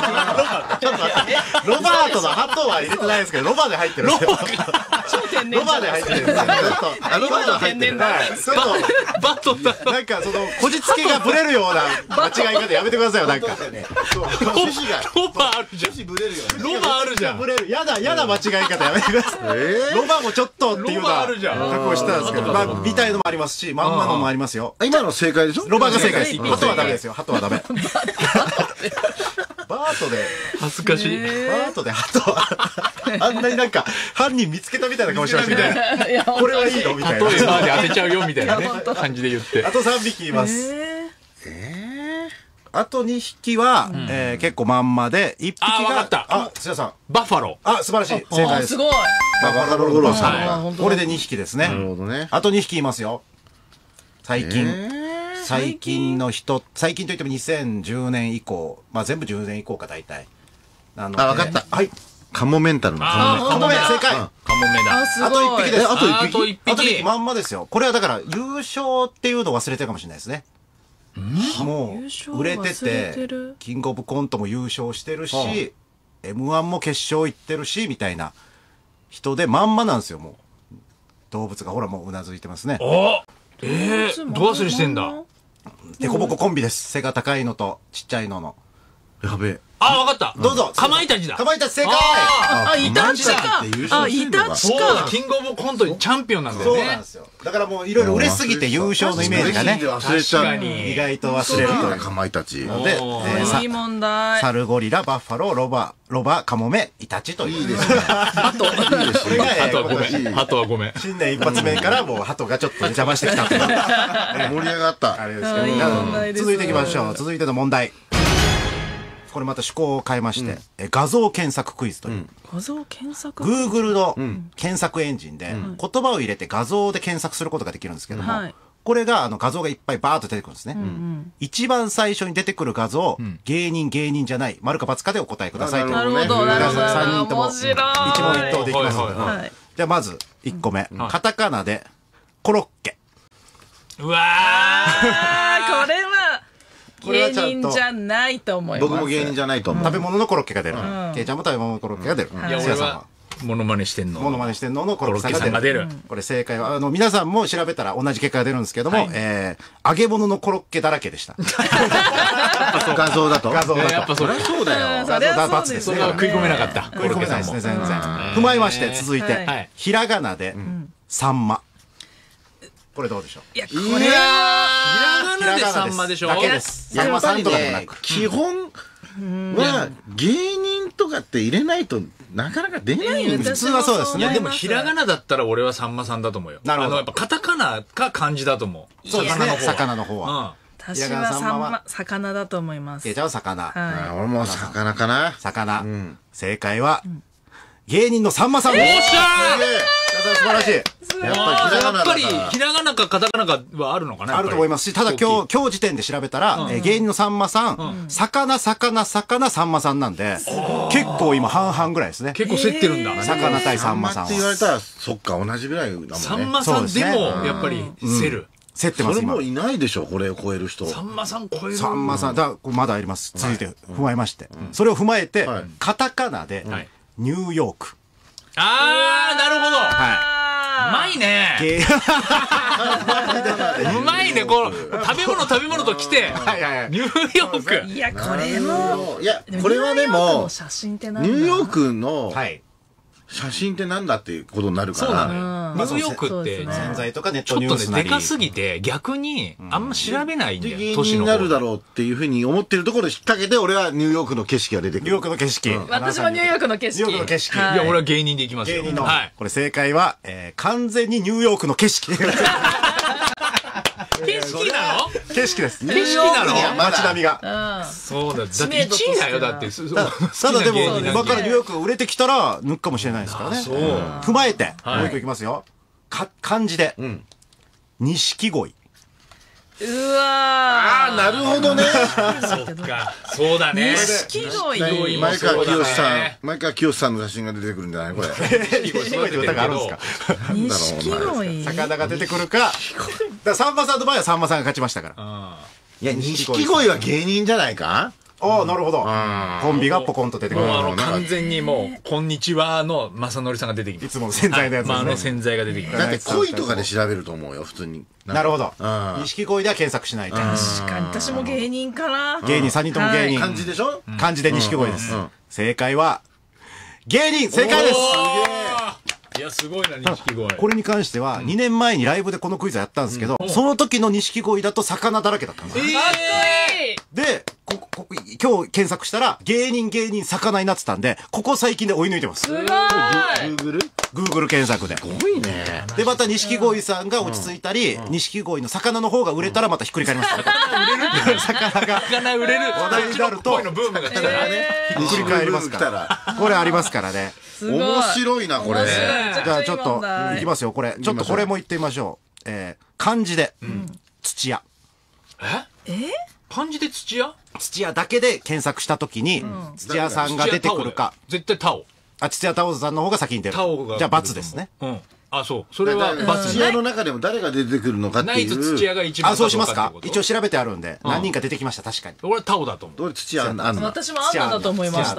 トのハトは入れてないですけど、ロバで入ってるんですよ。ロバで入ってるんですよ。ロバで入ってる。 バトだ。 なんかその、こじつけがブレるような間違い方やめてくださいよ、なんか。 ロバあるじゃん。ロバあるじゃん。 やだ間違い方やめてください。ロバもちょっとっていうのは、覚悟したんですけど、まあ、みたいのもありますし、まんまのもありますよ。 今の正解でしょ？ ロバが正解です。ハトはダメですよ。ハトはダメ。バートで恥ずかしい。 バートでハトはあんなになんか犯人見つけたみたいな顔してましたね。これはいいのみたいな。 例えばで当てちゃうよみたいなね感じで言って。 あと3匹います。あと2匹は結構まんまで1匹が分かった。 あ、土屋さん。 バッファロー。 あ、素晴らしい。正解です。 すごい。 バッファロー五郎さん。これで2匹ですね。 なるほどね。 あと2匹いますよ。最近の人、最近といっても2010年以降、まあ全部10年以降か大体。 わかった。 はい。 カモメンタルのカモメ、正解。 カモメだ。 あと1匹です。 あと1匹。 まんまですよ。これはだから優勝っていうのを忘れてるかもしれないですね。もう、売れてて、キングオブコントも優勝してるし、M1 も決勝行ってるし、みたいな人でまんまなんですよ、もう。動物がほらもううなずいてますね。 ど忘れしてんだ。 デコボココンビです。背が高いのとちっちゃいのの。 やべえ。 あ、わかった。 どうぞ。 かまいたちだ。 かまいたち正解。 イタチか。イタチか。 キングオブコントチャンピオンなんだよね。 そうなんですよ。だからもういろいろ売れすぎて優勝のイメージがね。 忘れちゃう。 意外と忘れるという。 かまいたち。 で、 いい問題。 サルゴリラ、バッファロー、ロバ、カモメ、イタチという。 いいですね。 ハト。 ハトはごめん。 新年一発目からもうハトがちょっと邪魔してきたという。 盛り上がった。 あれですけど。続いていきましょう。続いての問題。これまた趣向を変えまして、画像検索クイズという。 画像検索 ？Google の検索エンジンで言葉を入れて画像で検索することができるんですけども、これが画像がいっぱいバーッと出てくるんですね。一番最初に出てくる画像、芸人じゃない、丸か×かでお答えくださいという。 なるほど、なるほど。 3人とも面白い。 一問一答できますので。じゃあまず1個目。カタカナでコロッケ。 うわー、これは芸人じゃないと思います。 僕も芸人じゃないと思う。 食べ物のコロッケが出る。ケイちゃんも食べ物のコロッケが出る。 いや、俺はモノマネしてんの。 モノマネしてんののコロッケさんが出る。 これ正解は、皆さんも調べたら同じ結果が出るんですけども、揚げ物のコロッケだらけでした。 画像だと画像だと。 やっぱそりゃそうだよ。 画像だ、×ですね。 それは食い込めなかった。 食い込めないですね、全然。踏まえまして、続いて、ひらがなで、さんま。これどうでしょう。 いや、これは、ひらがなでサンマでしょ。 だけです。 やっぱりね、基本は芸人とかって入れないとなかなか出ないん普通はそうですね。 いや、でもひらがなだったら俺はさんまさんだと思うよ。 なるほど。 やっぱカタカナか漢字だと思う。 そうですね、魚の方は。 私はサンマ、魚だと思います。 じゃあ魚。 俺も魚かな。 魚。正解は、芸人のさんまさんです。 おっしゃー素晴らしい。 やっぱりひらがなかカタカナかはあるのかな。 あると思いますし、ただ今日時点で調べたら、芸人のさんまさん、魚さんまさんなんで、結構今半々ぐらいですね。 結構競ってるんだ。 魚対さんまさんは。 って言われたら、そっか、同じぐらいだもんね。 さんまさんでも、やっぱり競る。 競ってます。 それもいないでしょ、これを超える人。 さんまさん超える。 さんまさん、まだあります。続いて踏まえまして。それを踏まえて、カタカナで、ニューヨーク。 あー、なるほど。うまいね。うまいね。この食べ物と来てニューヨーク。 いや、これも、 いや、これはでも、ニューヨークの写真ってなんだっていうことになるから。 そうなのよ。ニューヨークって洗剤とかネットニュースなり。 ちょっとね、でかすぎて逆にあんま調べないんだよ。 芸人になるだろうっていうふうに思ってるところで引っ掛けて、俺はニューヨークの景色が出てくる。 ニューヨークの景色。 私もニューヨークの景色。 ニューヨークの景色。 いや、俺は芸人で行きますよ。 芸人の。これ正解は、完全にニューヨークの景色。 景色なの？ 景色です。 景色なの？ 街並みが。 そうだ。だって1位だよ、だって。 ただでも、今からニューヨークが売れてきたら、抜くかもしれないですからね。 そう。 踏まえて、もう一個いきますよ。漢字で、錦鯉。 うわー。なるほどね。 そっか。そうだね。 錦鯉。 前川清さんの写真が出てくるんじゃないこれ。 錦鯉って歌があるんですか？ 錦鯉。 魚が出てくるか。さんまさんの場合はさんまさんが勝ちましたから。 いや、錦鯉は芸人じゃないか？ ああ、なるほど。コンビがポコンと出てくる。 完全にもう、こんにちはの正則さんが出てきて。 いつも洗剤のやつですね。 洗剤が出てきて。 だって恋とかで調べると思うよ、普通に。 なるほど。錦鯉では検索しないと。 確かに。私も芸人かな。 芸人、3人とも芸人。 漢字でしょ？ 漢字で錦鯉です。正解は、芸人正解です。 いや、すごいな、錦鯉。 これに関しては、2年前にライブでこのクイズやったんですけど、その時の錦鯉だと魚だらけだったんです。で、今日検索したら、芸人、魚になってたんで、ここ最近で追い抜いてます。 すごい Google 検索で。 すごいね。 で、また錦鯉さんが落ち着いたり、錦鯉の魚の方が売れたらまたひっくり返りました。 魚売れる。 話題になると、 のブームが来たらね。 ひっくり返りますから。これありますからね。 面白いな、これ。 じゃあちょっと、いきますよ、これ。ちょっとこれも言ってみましょう。漢字で、土屋。 漢字で土屋？ 土屋だけで検索したときに、土屋さんが出てくるか。 絶対タオ。 土屋太鳳さんの方が先に出る。 タオが。 じゃあ×ですね。 あ、そう。それは土屋の中でも誰が出てくるのかっていう。 ナイツ土屋が一番。 あ、そうしますか？一応調べてあるんで、何人か出てきました、確かに。 俺はタオだと思う。 俺土屋あんな。 私もアンナだと思いました。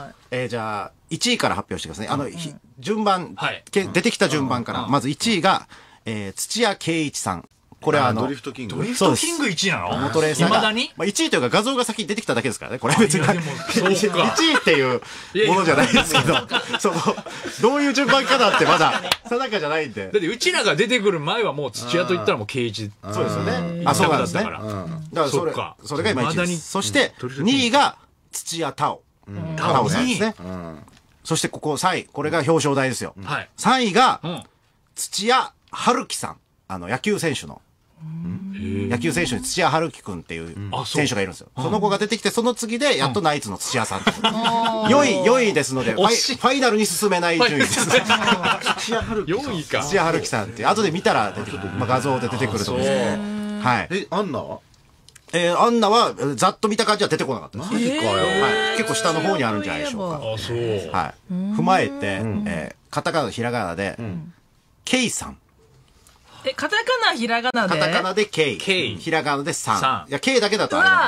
じゃあ、1位から発表してください。順番、出てきた順番から、まず1位が、土屋圭一さん。これはドリフトキング。 ドリフトキング1位なの？ 元レーサーが。 未だに 1位というか画像が先に出てきただけですからね。これ別に。1位っていうものじゃないですけど、どういう順番かだってまだ定かじゃないんで。 だってうちらが出てくる前はもう土屋と言ったらもう圭一。 そうですよね。あ、そうなんですね。だからそれが今1位です。そして2位が土屋太鳳さんですね。そしてここ3位。これが表彰台ですよ。3位が土屋春樹さん。野球選手の。野球選手に土屋春樹くんっていう選手がいるんですよ。その子が出てきて、その次でやっとナイツの土屋さん。4位ですので、ファイナルに進めない順位です。 土屋春樹。4位か。 土屋春樹さんって、後で見たら出てくる。画像で出てくると思うんですけど。はい。 アンナはアンナは、ざっと見た感じは出てこなかったです。マジかよ。結構下の方にあるんじゃないでしょうか。 あ、そう。 はい。踏まえて、カタカナとひらがなで、ケイさん。 カタカナ、ひらがなでカタカナで K。ひらがなで3。いや、K だけだとあれなんだね。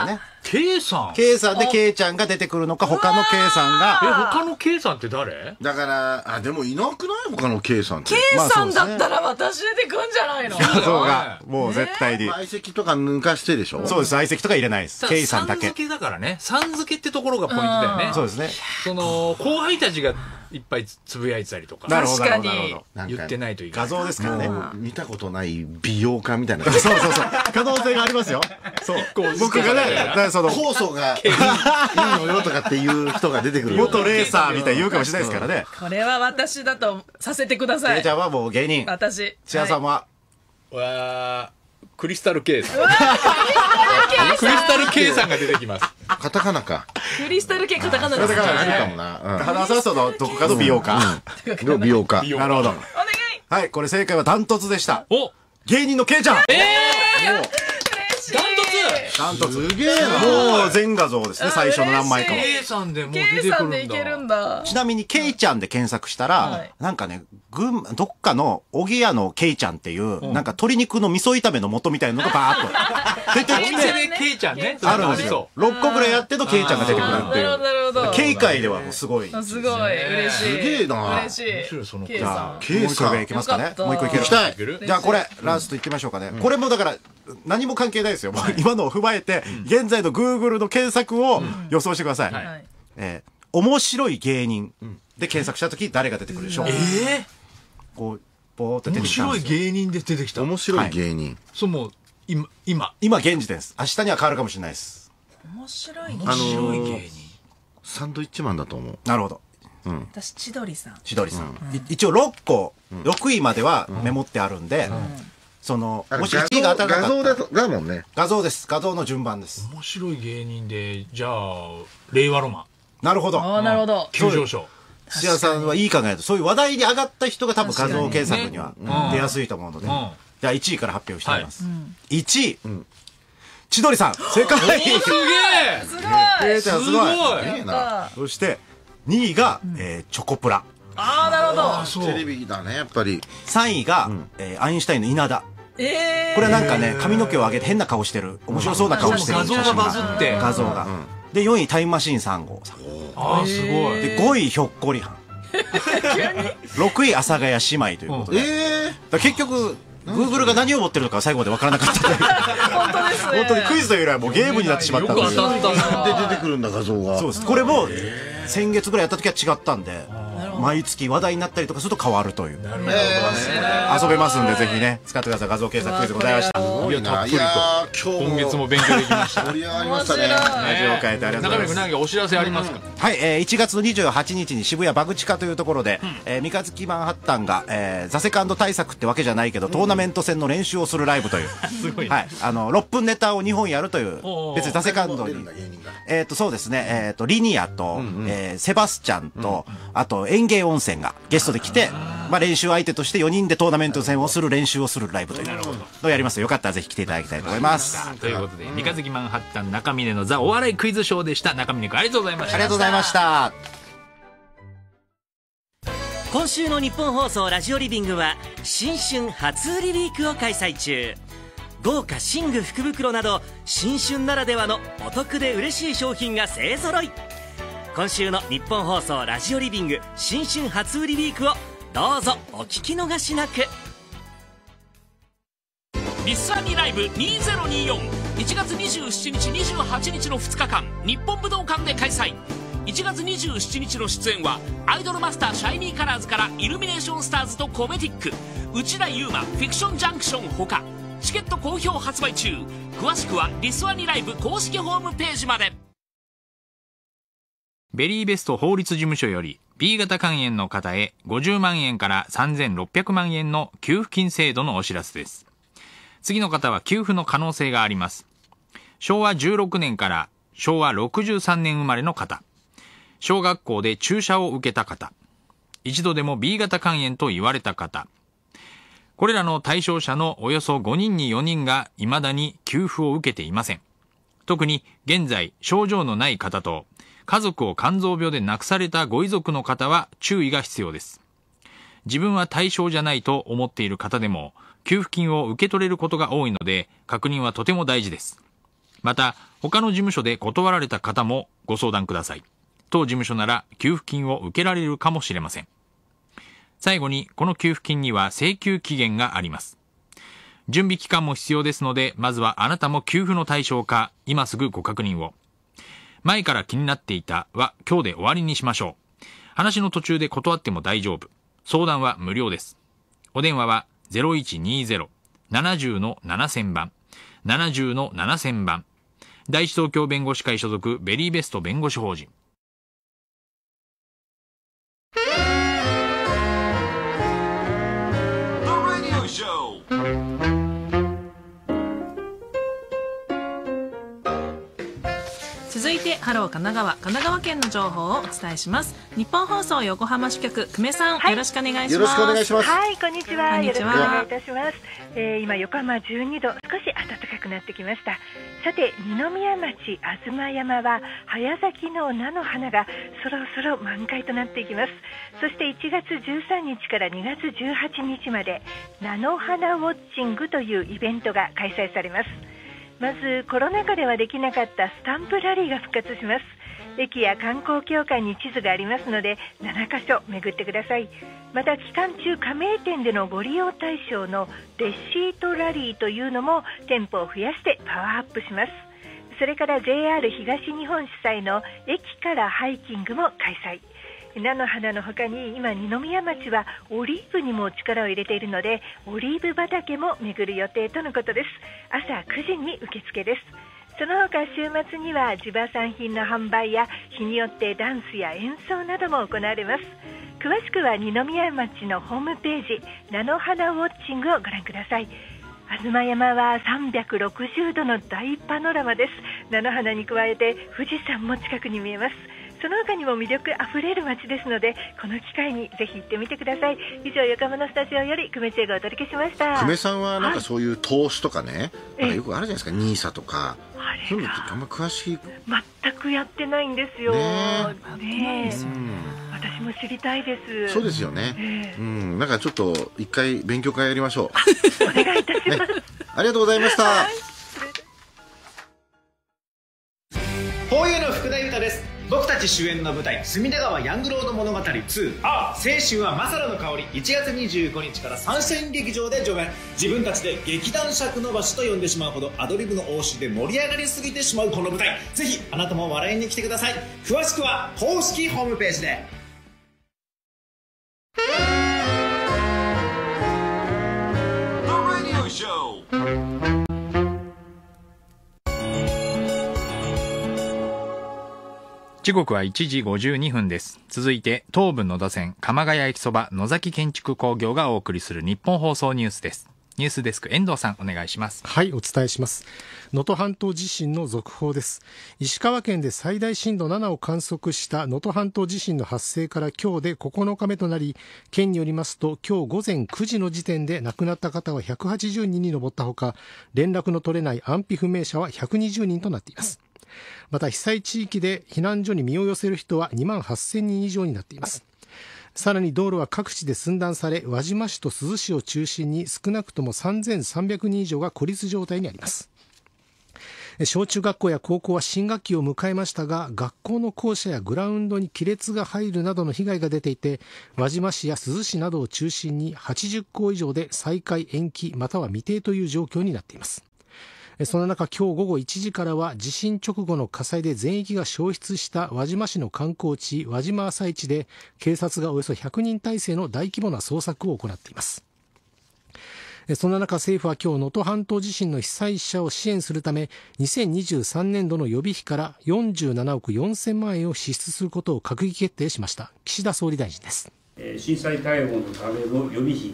K さん K さんで K ちゃんが出てくるのか、他の K さんが。 他の K さんって誰？ だから、でもいなくない他の K さんって。 K さんだったら私出てくんじゃないの？ 画像が、もう絶対に。 相席とか抜かしてでしょ？ そうです、相席とか入れないです。K さんだけ。 さん付けだからね。さん付けってところがポイントだよね。 そうですね。 後輩たちがいっぱいつぶやいてたりとか。 確かに。 言ってないといい。 画像ですからね。 見たことない美容家みたいな。 そうそうそう。可能性がありますよ。そう。僕がね、 酵素がいいのよとかっていう人が出てくる。 元レーサーみたいに言うかもしれないですからね。 これは私だとさせてください。 K ちゃんはもう芸人。 私。 千谷さんはクリスタル K さん。クリスタル K さんが出てきます。 カタカナか。 クリスタル K カタカナですね。 あるかもな。 花沢さんのどこかの美容家。 美容家。 なるほど。お願い。はい、これ正解はダントツでした。芸人の K ちゃん。ダントツ。すげえな。もう全画像ですね、最初の何枚かは。 K さんでもう出てくるんだ。 ちなみに K ちゃんで検索したら、なんかね、どっかのおぎやの K ちゃんっていう、なんか鶏肉の味噌炒めの素みたいなのがバーッと出てきて。 お店で K ちゃんね。 あるんですよ。6個ぐらいやってと K ちゃんが出てくるっていう。 なるほど。 K 界ではもうすごい。 すごい。嬉しい。 すげえな。 嬉しい。K さん。 K さん。 もう一個いきますかね。もう一個いける。じゃあこれ、ラストいってみましょうかね。これもだから、何も関係ないですよ。今のを踏まえて、現在の Google の検索を予想してください。面白い芸人で検索したとき誰が出てくるでしょう？こう、ぼーって出てきた。 面白い芸人で出てきた。 面白い芸人。 そう、もう、今現時点です。明日には変わるかもしれないです。 面白い芸人。 サンドイッチマンだと思う。 なるほど。 私、千鳥さん。 千鳥さん。一応6個、6位まではメモってあるんで、もし1位が当たらなかったら。 画像だもんね。 画像です。画像の順番です。 面白い芸人で、じゃあ、令和ロマン。 なるほど。 なるほど。 急上昇。 土屋さんはいい考えだと、そういう話題に上がった人が多分画像検索には出やすいと思うので。じゃあ1位から発表してみます。1位。千鳥さん、正解。 すげえすごい。 ちゃんすごい。そして2位がチョコプラ。 なるほど。 テレビだね、やっぱり。 3位がアインシュタインの稲田。これなんかね、髪の毛を上げて変な顔してる、面白そうな顔してる画像がバズって。 画像が。で、4位タイムマシーン3号さん。 すごい。 で、5位ひょっこりはん。6位阿佐ヶ谷姉妹ということで。結局、Google が何を持ってるのか最後まで分からなかったという。 本当ですね。 本当にクイズというよりはもうゲームになってしまったんですよ。 で出てくるんだ、画像が。 そうです。これも先月ぐらいやった時は違ったんで、毎月話題になったりとかすると変わるという。遊べますんで、ぜひね、使ってください。画像検索クイズでございました。 いや、たっぷりと。今月も勉強できました。 盛り上がりましたね。 ラジオを変えてありがとうございます。 中身君何かお知らせありますか？ はい、1月の28日に渋谷バグチカというところで、三日月マンハッタンが、ザセカンド対策ってわけじゃないけど、トーナメント戦の練習をするライブという。はい、6分ネタを2本やるという、別にザセカンドに。そうですね、リニアと、セバスチャンと、あと園芸温泉がゲストで来て、練習相手として4人でトーナメント戦をする練習をするライブというのをやります。よかったらぜひ来ていただきたいと思います。 ということで、三日月マンハッタン中峰のザお笑いクイズショーでした。中峰君ありがとうございました。 ありがとうございました。 今週の日本放送ラジオリビングは新春初売りウィークを開催中。豪華寝具福袋など新春ならではのお得で嬉しい商品が勢ぞろい。今週の日本放送ラジオリビング新春初売りウィークをどうぞお聞き逃しなく。 リスアニライブ20241月27日28日の2日間日本武道館で開催。1月27日の出演はアイドルマスターシャイニーカラーズからイルミネーションスターズとコメティック、内田悠馬フィクションジャンクションほか、チケット好評発売中。詳しくはリスアニライブ公式ホームページまで。 ベリーベスト法律事務所より B 型肝炎の方へ50万円から3600万円の給付金制度のお知らせです。次の方は給付の可能性があります。昭和16年から昭和63年生まれの方、小学校で注射を受けた方、一度でも B 型肝炎と言われた方、これらの対象者のおよそ5人に4人が未だに給付を受けていません。特に現在症状のない方と家族を肝臓病で亡くされたご遺族の方は注意が必要です。自分は対象じゃないと思っている方でも給付金を受け取れることが多いので確認はとても大事です。 また他の事務所で断られた方もご相談ください。当事務所なら給付金を受けられるかもしれません。最後に、この給付金には請求期限があります。準備期間も必要ですので、まずはあなたも給付の対象か今すぐご確認を。前から気になっていたは今日で終わりにしましょう。話の途中で断っても大丈夫。相談は無料です。お電話は 0120-70-7000 番 70-7000 番。第一東京弁護士会所属ベリーベスト弁護士法人。 続いてハロー神奈川県の情報をお伝えします。日本放送横浜支局久米さん、よろしくお願いします。 よろしくお願いします。 はい、こんにちは。よろしくお願いいたします。今横浜12度、少し暖かくなってきました。さて、二宮町吾妻山は早咲きの菜の花がそろそろ満開となっていきます。そして1月13日から2月18日まで菜の花ウォッチングというイベントが開催されます。まずコロナ禍ではできなかったスタンプラリーが復活します。駅や観光協会に地図がありますので7カ所巡ってください。また期間中加盟店でのご利用対象のレシートラリーというのも店舗を増やしてパワーアップします。それから JR 東日本主催の駅からハイキングも開催。菜の花の他に今二宮町はオリーブにも力を入れているのでオリーブ畑も巡る予定とのことです。朝9時に受付です。その他週末には地場産品の販売や日によってダンスや演奏なども行われます。詳しくは二宮町のホームページ菜の花ウォッチングをご覧ください。吾妻山は360度の大パノラマです。菜の花に加えて富士山も近くに見えます。その他にも魅力あふれる街ですのでこの機会にぜひ行ってみてください。以上横浜のスタジオより久米千恵がお届けしました。 久米さんはなんかそういう投資とかね、なんかよくあるじゃないですか、ニーサとかそういうのってあんま詳しい全くやってないんですよ。ねえ、私も知りたいです。 そうですよね、なんかちょっと一回勉強会やりましょう。 お願いいたします、 ありがとうございました。 ホーユーの福田裕太です。僕たち主演の舞台隅田川ヤングロード物語2青春はマサラの香り1月25日からサンシャイン劇場で上演。自分たちで劇団尺延ばしと呼んでしまうほどアドリブの応酬で盛り上がりすぎてしまうこの舞台、ぜひあなたも笑いに来てください。詳しくは公式ホームページで。 時刻は1時52分です。続いて東武野田線鎌ヶ谷駅そば野崎建築工業がお送りする日本放送ニュースです。ニュースデスク遠藤さんお願いします。 はい、お伝えします。能登半島地震の続報です。石川県で最大震度7を観測した能登半島地震の発生から今日で9日目となり、県によりますと今日午前9時の時点で亡くなった方は180人に上ったほか、連絡の取れない安否不明者は120人となっています。また被災地域で避難所に身を寄せる人は2万8000人以上になっています。さらに道路は各地で寸断され、輪島市と珠洲市を中心に少なくとも3300人以上が孤立状態にあります。小中学校や高校は新学期を迎えましたが、学校の校舎やグラウンドに亀裂が入るなどの被害が出ていて、輪島市や珠洲市などを中心に80校以上で再開延期または未定という状況になっています。その中、今日午後1時からは地震直後の火災で全域が焼失した輪島市の観光地輪島朝市で警察がおよそ100人体制の大規模な捜索を行っています。そんな中、政府は今日能登半島地震の被災者を支援するため2023年度の予備費から47億4000万円を支出することを閣議決定しました。岸田総理大臣です。 震災対応のための予備費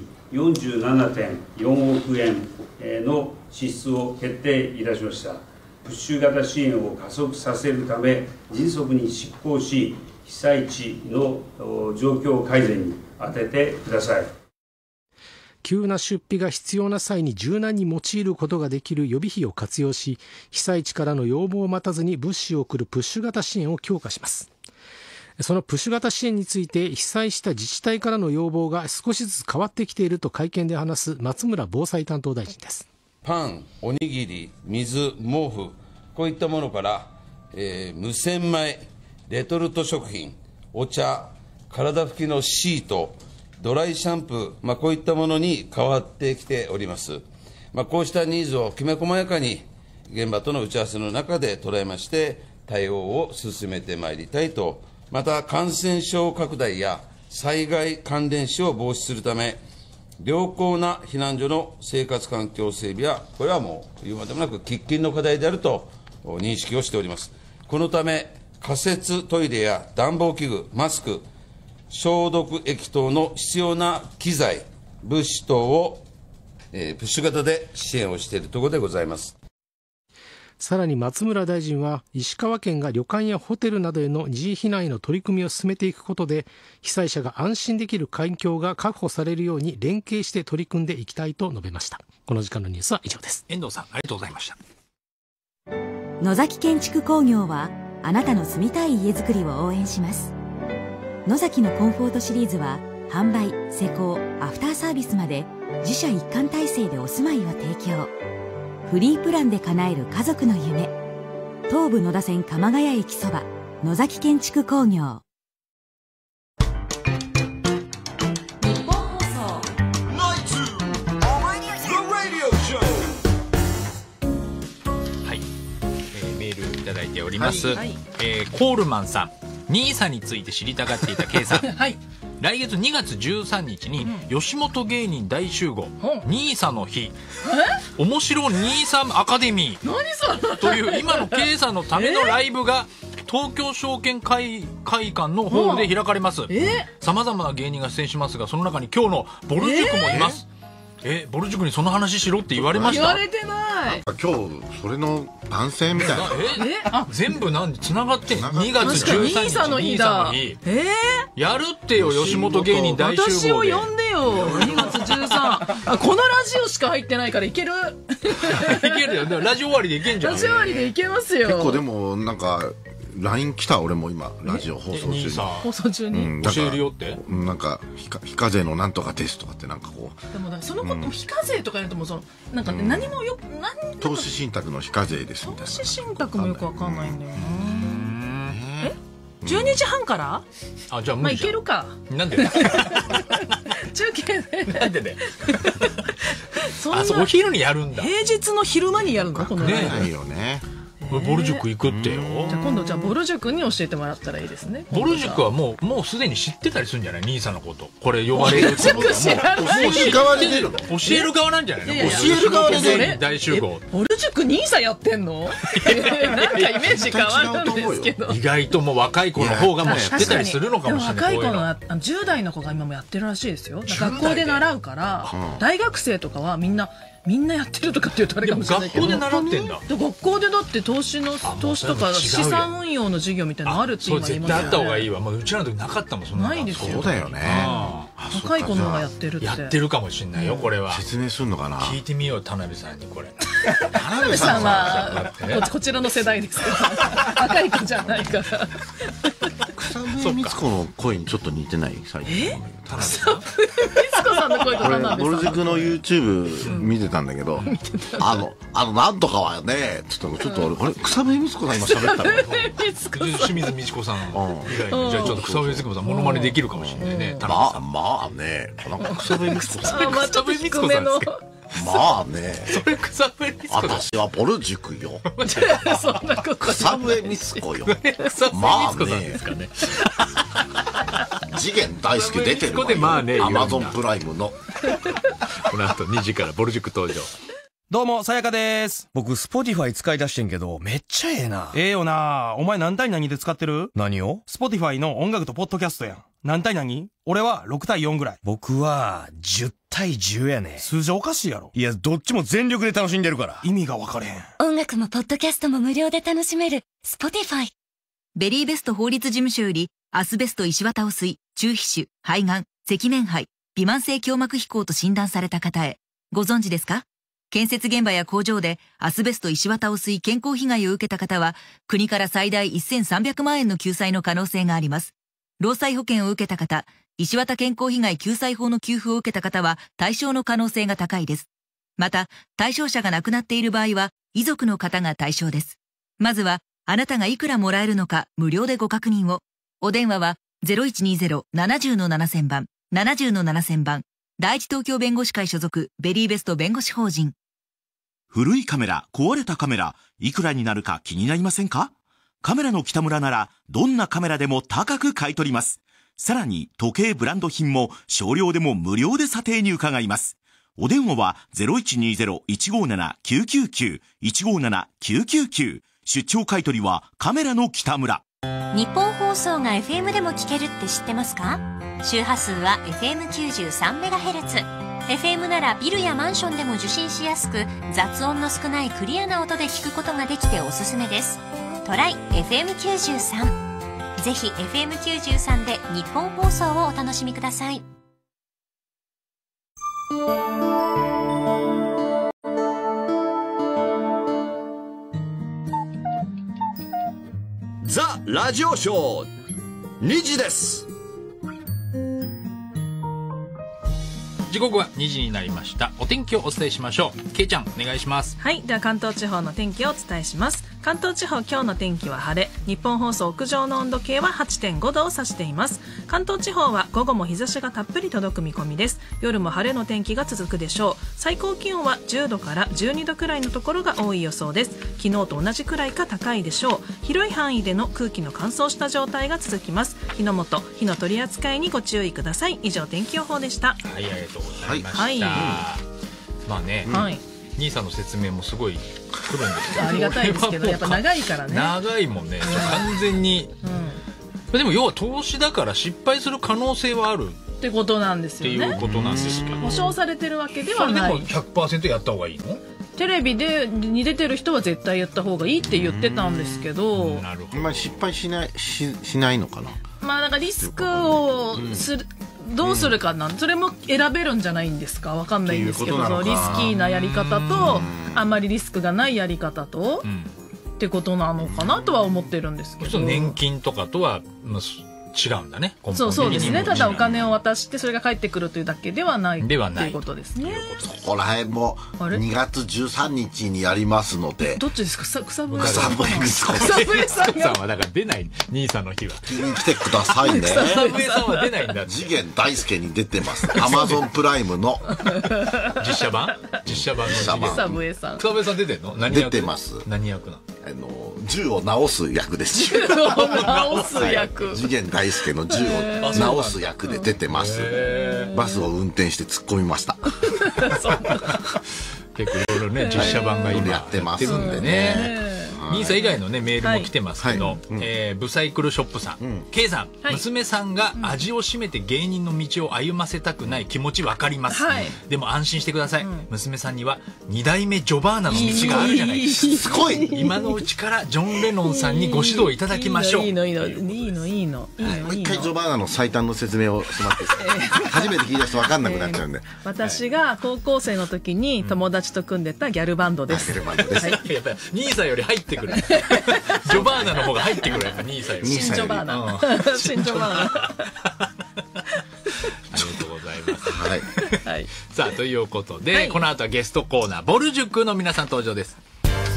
47.4 億円の支出を決定いたしました。プッシュ型支援を加速させるため迅速に執行し、被災地の状況改善に充ててください。 急な出費が必要な際に柔軟に用いることができる予備費を活用し、被災地からの要望を待たずに物資を送るプッシュ型支援を強化します。そのプッシュ型支援について被災した自治体からの要望が少しずつ変わってきていると会見で話す松村防災担当大臣です。 パン、おにぎり、水、毛布、 こういったものから、無洗米、レトルト食品、お茶、体拭きのシート、ドライシャンプー、こういったものに変わってきております。こうしたニーズをきめ細やかに現場との打ち合わせの中で捉えまして対応を進めてまいりたいと。また感染症拡大や災害関連死を防止するため良好な避難所の生活環境整備はこれはもう言うまでもなく喫緊の課題であると認識をしております。このため仮設トイレや暖房器具、マスク、消毒液等の必要な機材、物資等をプッシュ型で支援をしているところでございます。 さらに松村大臣は石川県が旅館やホテルなどへの二次避難への取り組みを進めていくことで被災者が安心できる環境が確保されるように連携して取り組んでいきたいと述べました。この時間のニュースは以上です。 遠藤さんありがとうございました。 野崎建築工業はあなたの住みたい家づくりを応援します。野崎のコンフォートシリーズは販売、施工、アフターサービスまで自社一貫体制でお住まいを提供。フリープランで叶える家族の夢。東武野田線鎌ヶ谷駅そば、野崎建築工業。 日本放送はい、メールいただいております、 はいはい、 コールマンさん、NISA について知りたがっていた K さん、 はい、 来月2月13日に吉本芸人大集合、NISA の日、面白 NISA アカデミー何それという今の K さんのためのライブが東京証券会館のホールで開かれます。さまざまな芸人が出演しますが、その中に今日のボル塾もいます。ボル塾にその話しろって言われました。 言われてない。 今日それの番宣みたいな。 全部つながって2月13日 NISAの日だ。 やるってよ、吉本芸人大集合で。 私を呼んでよ。2月13。このラジオしか入ってないからいける。 いけるよ。ラジオ終わりでいけんじゃん。 ラジオ終わりでいけますよ。 結構でもなんかLINE 来た。俺も今ラジオ放送中に放送中に、 教えるよって。 なんか非課税のなんとかですとかってなんかこう。 でもそのこと非課税とか言うともそのなんかね、何もよ投資信託の非課税ですみたいな。 投資信託もよくわかんないんだよな。12時半から？ あ、じゃあいけるか。 なんで？ 中継で。 なんでね。お昼にやるんだ。 平日の昼間にやるのこのね。ないよね。 ボル塾行くってよ。 じゃあ今度ボル塾に教えてもらったらいいですね。 ボル塾はもうすでに知ってたりするんじゃない？NISAのこと。これ呼ばれるってことはもう教える側なんじゃないの？教える側で出る。 大集合。 ボル塾NISAやってんの？なんかイメージ変わるんですけど。 意外ともう若い子の方がもう知ってたりするのかもしれない。 若い子の10代の子が今もやってるらしいですよ。学校で習うから大学生とかはみんなやってるとかって言うとあれかもしれないけど、 学校で習ってんだ。 学校でだって投資とか資産運用の授業みたいなのあるって今言いましたよね。 絶対あった方がいいわ。もううちらの時なかったもん。そんなないですよ。 そうだよね。 若い子の方がやってるって。 やってるかもしれないよ。これは説明するのかな。 聞いてみよう、田辺さんに。これ田辺さんはこちらの世代ですから若い子じゃないから。 草笛光子の声にちょっと似てない？最近草笛光子さんの声と何なんですか？ ボル塾の YouTube 見てたんだけど、なんとかはねちょっとあれ草笛光子さん今喋ったの？ 清水美智子さん以外にじゃあちょっと草笛光子さんモノマネできるかもしれないね。 まあね、なんか草笛光子さん。 草笛光子さんですか？ まあね。 それ草笛光子。 私はボル塾よ。 そんなこと草笛光子よ。 まあね。 次元大好き出てるわよ。Amazon プライムの。 この後2時からボル塾登場。 どうも、さやかです。僕、Spotify 使い出してんけど、めっちゃええな。ええよな。お前何対何で使ってる？何を？ Spotify の音楽とポッドキャストやん。何対何？俺は6対4ぐらい。僕は10対10やね。数字おかしいやろ。いや、どっちも全力で楽しんでるから。意味が分かれへん。 音楽もポッドキャストも無料で楽しめる Spotify。 ベリーベスト法律事務所よりアスベスト石綿汚水、中皮腫、肺がん、赤面肺、微慢性胸膜飛行と診断された方へ。ご存知ですか？建設現場や工場でアスベスト石綿汚水健康被害を受けた方は、国から最大1300万円の救済の可能性があります。労災保険を受けた方、石綿健康被害救済法の給付を受けた方は対象の可能性が高いです。また、対象者が亡くなっている場合は、遺族の方が対象です。 まずはあなたがいくらもらえるのか無料でご確認を。お電話は 0120-70-7000 番 70-7000 番。第一東京弁護士会所属ベリーベスト弁護士法人。 古いカメラ、壊れたカメラ、いくらになるか気になりませんか？カメラの北村ならどんなカメラでも高く買い取ります。さらに時計ブランド品も少量でも無料で査定に伺います。お電話は 0120-157-999 157-999。出張買取はカメラの北村。 日本放送が FM でも聞けるって知ってますか？周波数は FM93MHz。FM ならビルやマンションでも受信しやすく、雑音の少ないクリアな音で聞くことができておすすめです。トライ FM93。ぜひ FM93 で日本放送をお楽しみください。 ザ・ラジオショー2時です。 時刻は2時になりました。お天気をお伝えしましょう。けいちゃんお願いします。 はい、では関東地方の天気をお伝えします。関東地方、今日の天気は晴れ。日本放送屋上の温度計は 8.5 度を指しています。関東地方は午後も日差しがたっぷり届く見込みです。夜も晴れの天気が続くでしょう。最高気温は10度から12度くらいのところが多い予想です。昨日と同じくらいか高いでしょう。広い範囲での空気の乾燥した状態が続きます。火の元、火の取り扱いにご注意ください。以上、天気予報でした。 はい、ありがとうございました。 はい、 まあね、兄さんの説明もすごい来るんですよ。 ありがたいですけど、やっぱ長いからね。 長いもんね、完全に、でも要は投資だから失敗する可能性はあるってことなんですよね。 っていうことなんですけど、 保証されてるわけではない。 それでも 100% やった方がいいの？ テレビに出てる人は絶対やった方がいいって言ってたんですけど、 なるほど。失敗しないのかな。 まあなんかリスクをどうするかな、それも選べるんじゃないんですか。わかんないんですけど、そのリスキーなやり方とあんまりリスクがないやり方と、ってことなのかなとは思ってるんですけど。 年金とかとは違うんだね。 そうですね。ただお金を渡してそれが返ってくるというだけではないっていうことですね。 そこら辺も2月13日にやりますので。 どっちですか？草笛さんはだから出ない。兄さんの日は聞きに来てくださいね。 草笛さんは出ないんだ。 次元大介に出てます。Amazon プライムの実写版の草笛さん。 草笛さん出てんの？ 出てます。 何役なの？ 銃を直す役です。 銃を直す役。 次元大介の銃を直す役で出てます。バスを運転して突っ込みました。 結構いろいろね、実写版が今やってますんでね。 兄さん以外のねメールも来てますけど、ブサイクルショップさん、K さん、娘さんが味を占めて芸人の道を歩ませたくない気持ちわかります。でも安心してください。娘さんには2代目ジョバーナの道があるじゃないですか。 すごい。 今のうちからジョン・レノンさんにご指導いただきましょう。 いいの。 もう一回ジョバーナの最短の説明をしてもらっていいですか？初めて聞いた人わかんなくなっちゃうんで。 私が高校生の時に友達と組んでたギャルバンドです。 やっぱり兄さんより入ってくる。ジョバーナの方が入ってくる。やっぱ兄さんより。 新ジョバーナ。新ジョバーナ。 ありがとうございます。はい。さあということで、この後はゲストコーナーボル塾の皆さん登場です。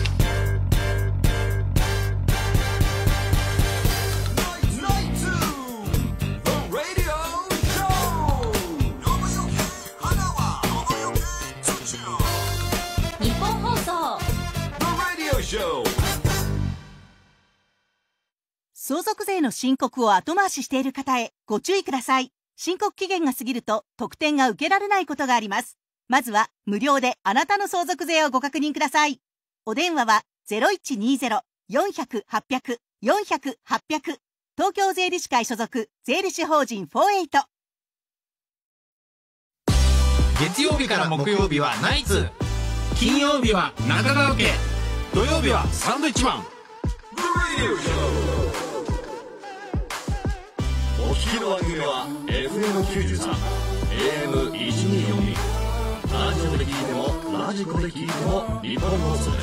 相続税の申告を後回ししている方へご注意ください。申告期限が過ぎると特典が受けられないことがあります。まずは無料であなたの相続税をご確認ください。お電話は 0120-400-800 400-800 東京税理士会所属税理士法人48。 月曜日から木曜日はナイツ、金曜日は中川家、土曜日はサンドイッチマン。 お聞きの番組は FM93 AM1242 ラジオで聞いてもラジコで聞いても日本放送です。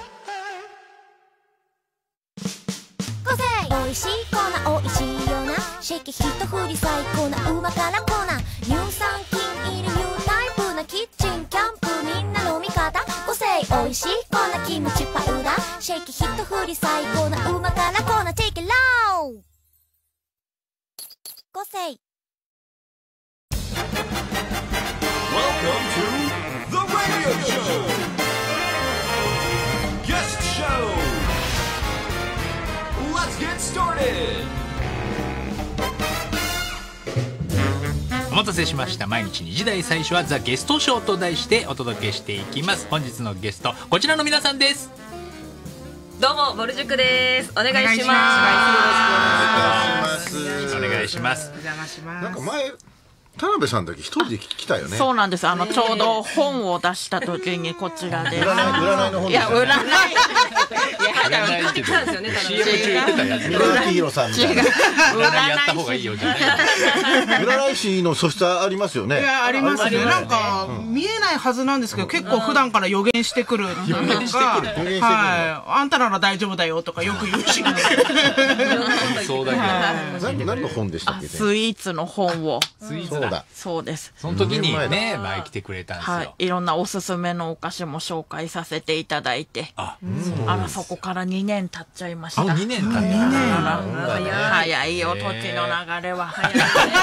個性おいしいコーナーおいしいよな、刺激一振り最高なうま辛コーナー、乳酸菌入りニュータイプなキッチンキャンプみんなの味方、個性おい味しいこんなキムチパウダーシェイキ一振り最高な旨辛コーナー Take it low 個性 Welcome to the radio show. Guest show. Let's get started. お待たせしました。毎日2時台最初はザ・ゲストショーと題してお届けしていきます。本日のゲストこちらの皆さんです。 どうもぼる塾です。お願いします。 お願いします。 お邪魔します。なんか前田辺さんだけ一人で来たよね。 そうなんです。ちょうど本を出した時にこちらで。 占いの本いや、占い。 占いってたんですよね。CM 中言ってたやつ。 村木宏さんみたいな。 占いやった方がいいよじゃない。 占い師の素質ありますよね。 いや、ありますね。なんか、見えないはずなんですけど、結構普段から予言してくる。予言してくる。はい。あんたなら大丈夫だよとかよく言うし。 そうだけど。 何の本でしたっけ？ スイーツの本を。 スイーツだ。 そうです。 その時にね、前来てくれたんですよ。 はい。いろんなおすすめのお菓子も紹介させていただいて。そこから2年経っちゃいました。 2年経って早いよ、時の流れは早い。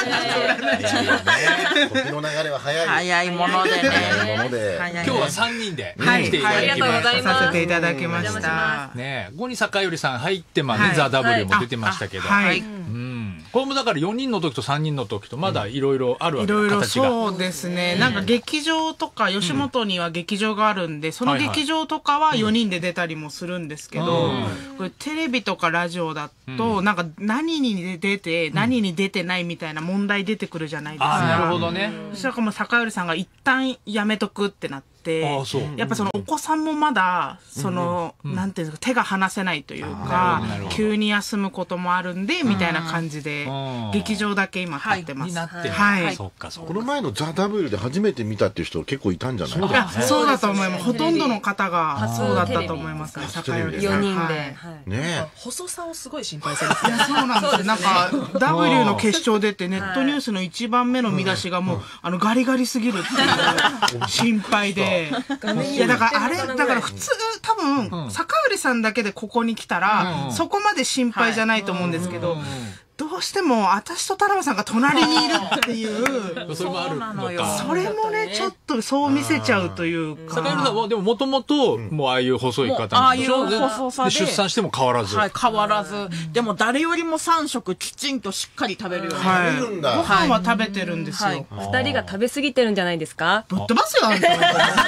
時の流れは早い。 早いものでね。 今日は3人で来ていただきました。 ありがとうございます。させていただきました。 ね、5に坂よりさん入ってまね、ザ・ W も出てましたけど。はい。これもだから4人の時と3人の時とまだいろいろあるわけです。 いろいろそうですね。なんか劇場とか吉本には劇場があるんで、その劇場とかは4人で出たりもするんですけど、これテレビとかラジオだとなんか何に出て何に出てないみたいな問題出てくるじゃないですか。 なるほどね。 そしたらもう坂寄さんが一旦やめとくってなって。やっぱそのお子さんもまだそのなんていうんですか、手が離せないというか急に休むこともあるんでみたいな感じで劇場だけ今立ってます。 はい。 この前のザ・ W で初めて見たっていう人結構いたんじゃないですか。 そうだと思います。ほとんどの方がそうだったと思いますね。坂寄さん 4人でね。 細さをすごい心配されてる。そうなんですよ。なんか W の決勝出てネットニュースの一番目の見出しがもうガリガリすぎるっていう心配で。いやだからだから普通多分坂寄さんだけでここに来たらそこまで心配じゃないと思うんですけど、どうしても私と田辺さんが隣にいるっていうそれもあるのか。 それもねちょっとそう見せちゃうというか。 坂寄さんはでももともともうああいう細い方なんでしょ。 ああいう細さで出産しても変わらず。 はい、変わらず。でも誰よりも3食きちんとしっかり食べるように。 はい。ご飯は食べてるんですよ。 2人が食べ過ぎてるんじゃないですか？ ぶっ飛ばすよあんた。喋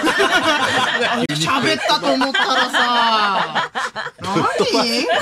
ったと思ったらさ。何？いやぶっ飛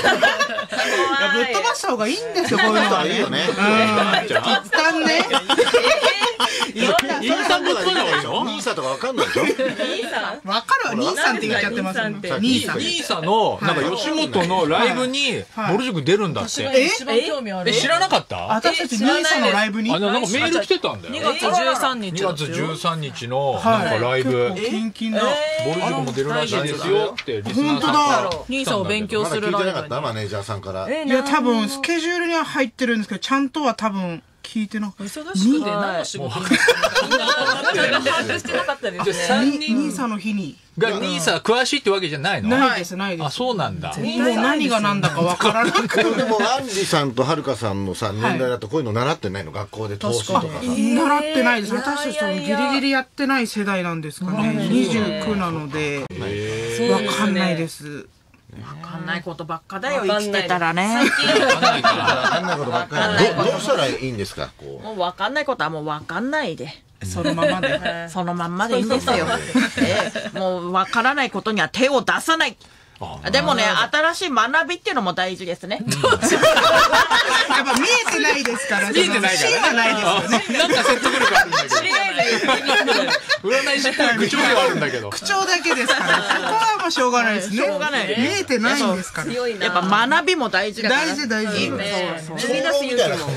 ばした方がいいんですよこういうのはね。いいよね。一旦ね。 インターネットだよ。 ニーサとかわかんないでしょ。 わかるわ。ニーサって言っちゃってますもん。ニーサのなんか吉本のライブにぼる塾出るんだって。 一番興味ある。 知らなかった？ 私たちニーサのライブに。 なんかメール来てたんだよ。 2月13日。 2月13日のなんかライブ。 キンキンだ。 ぼる塾も出るらしいですよってリスナーさんから。 ニーサを勉強するライブ。 まだ聞いてなかったマネージャーさんから。 いや多分スケジュールには入ってるんですけどちゃんとは多分。聞いてな忙しくて何の仕事把握してなかったですね。 ニーサの日にがニーサ詳しいってわけじゃないの？ ないですないです。 あ、そうなんだ。 もう何が何だかわからなくて。 でもアンジさんとはるかさんのさ年代だとこういうの習ってないの？学校で投資とかさ。 習ってないです。私たちはギリギリやってない世代なんですかね。29なのでわかんないです。 わかんないことばっかだよ、生きてたらね。 わかんないことばっかり。どうしたらいいんですか？ もうわかんないことはもうわかんないで。 そのままで。 そのまんまでいいんですよ。もうわからないことには手を出さない。でもね、新しい学びっていうのも大事ですね。 やっぱ見えてないですから。 見えてないから。 芯がないですよね。 なんか説得力あるんだけど。占い師っぽい口調ではあるんだけど。 口調だけですから。ここはもうしょうがないですね。 しょうがない。 見えてないんですから。 やっぱ学びも大事だから。 大事大事。 そう。 生み出す勇気も。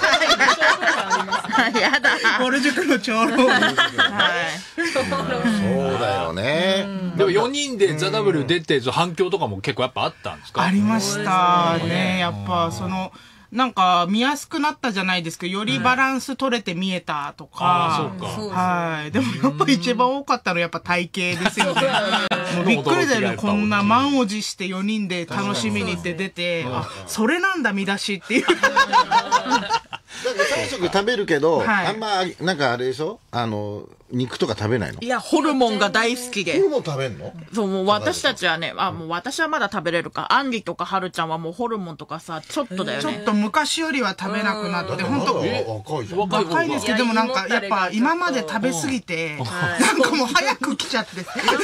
やだ。ぼる塾の長老。そうだよね。 でも4人でザ・ W 出て反響とかも結構やっぱあったんですか？ ありましたね。やっぱそのなんか見やすくなったじゃないですけど、よりバランス取れて見えたとか。はい。でもやっぱ一番多かったのはやっぱ体型ですよね。もうびっくりだよね。こんな満を持して4人で楽しみに行って出て、あ、それなんだ見出しっていう。 3食食べるけど、あんま、なんかあれでしょ肉とか食べないの？ いや、ホルモンが大好きで。 ホルモン食べんの？ そう、もう私たちはね、もう私はまだ食べれるか。アンリとかハルちゃんはもうホルモンとかさ、ちょっとだよね。 ちょっと昔よりは食べなくなって、本当若いじゃん。 若いですけど、でもなんか、やっぱ今まで食べ過ぎて、なんかもう早く来ちゃって。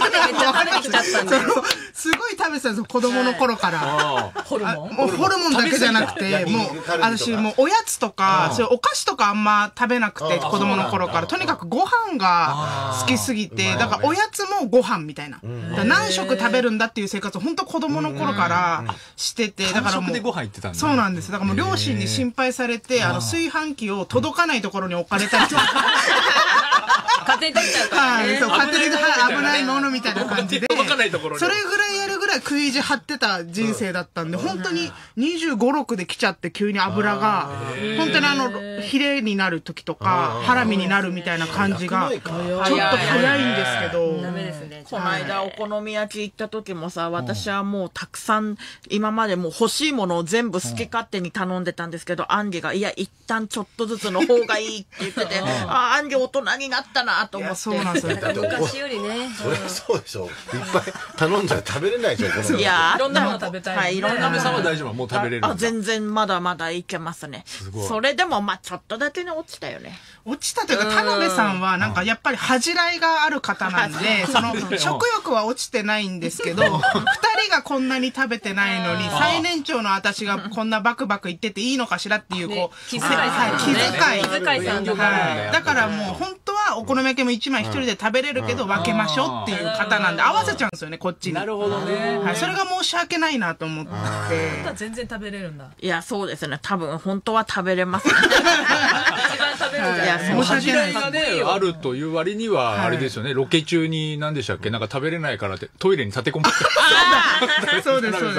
すごい食べてたんですよ、子供の頃から。 ホルモン？ ホルモンだけじゃなくて、もう、私もうおやつとか、そういうお菓子とかあんま食べなくて、子供の頃から。とにかくご飯が好きすぎて、だからおやつもご飯みたいな。何食食べるんだっていう生活を本当子供の頃からしてて、だからもう。そうなんです。だからもう両親に心配されて、炊飯器を届かないところに置かれたりとか。 勝手に食べちゃうからね。 そう、勝手に危ないものみたいな感じで。 届かないところに。 それぐらいやるぐらい食い意地張ってた人生だったんで、本当に25、6で来ちゃって急に油が、本当にヒレになる時とか、ハラミになるみたいな感じが、ちょっと早いんですけど。 ダメですね。 この間お好み焼き行った時もさ、私はもうたくさん、今までもう欲しいものを全部好き勝手に頼んでたんですけど、アンリが、いや、一旦ちょっとずつの方がいいって言ってて、アンリ大人になったなと思って。 そうなんですよ。 昔よりね。 そりゃそうでしょ。いっぱい頼んじゃ食べれないでしょ、 いや、 いろんなもの食べたい。 はい、いろんなもの。 さんは大丈夫？もう食べれる？ 全然まだまだいけますね。それでもまあちょっとだけね落ちたよね。 落ちたというか、田辺さんはなんかやっぱり恥じらいがある方なんで、その食欲は落ちてないんですけど、2人がこんなに食べてないのに、最年長の私がこんなバクバク言ってていいのかしらっていう、こう、 気遣いさんとか。 だからもう本当はお好み焼きも1枚1人で食べれるけど分けましょうっていう方なんで、合わせちゃうんですよね、こっちに。 なるほどね。 はい、それが申し訳ないなと思って。 全然食べれるんだ。 いや、そうですね。多分本当は食べれます。 一番食べるじゃん。 恥じらいがね、あるという割には、あれですよね、ロケ中に何でしたっけ、なんか食べれないからってトイレに立てこもってそうです、そうです。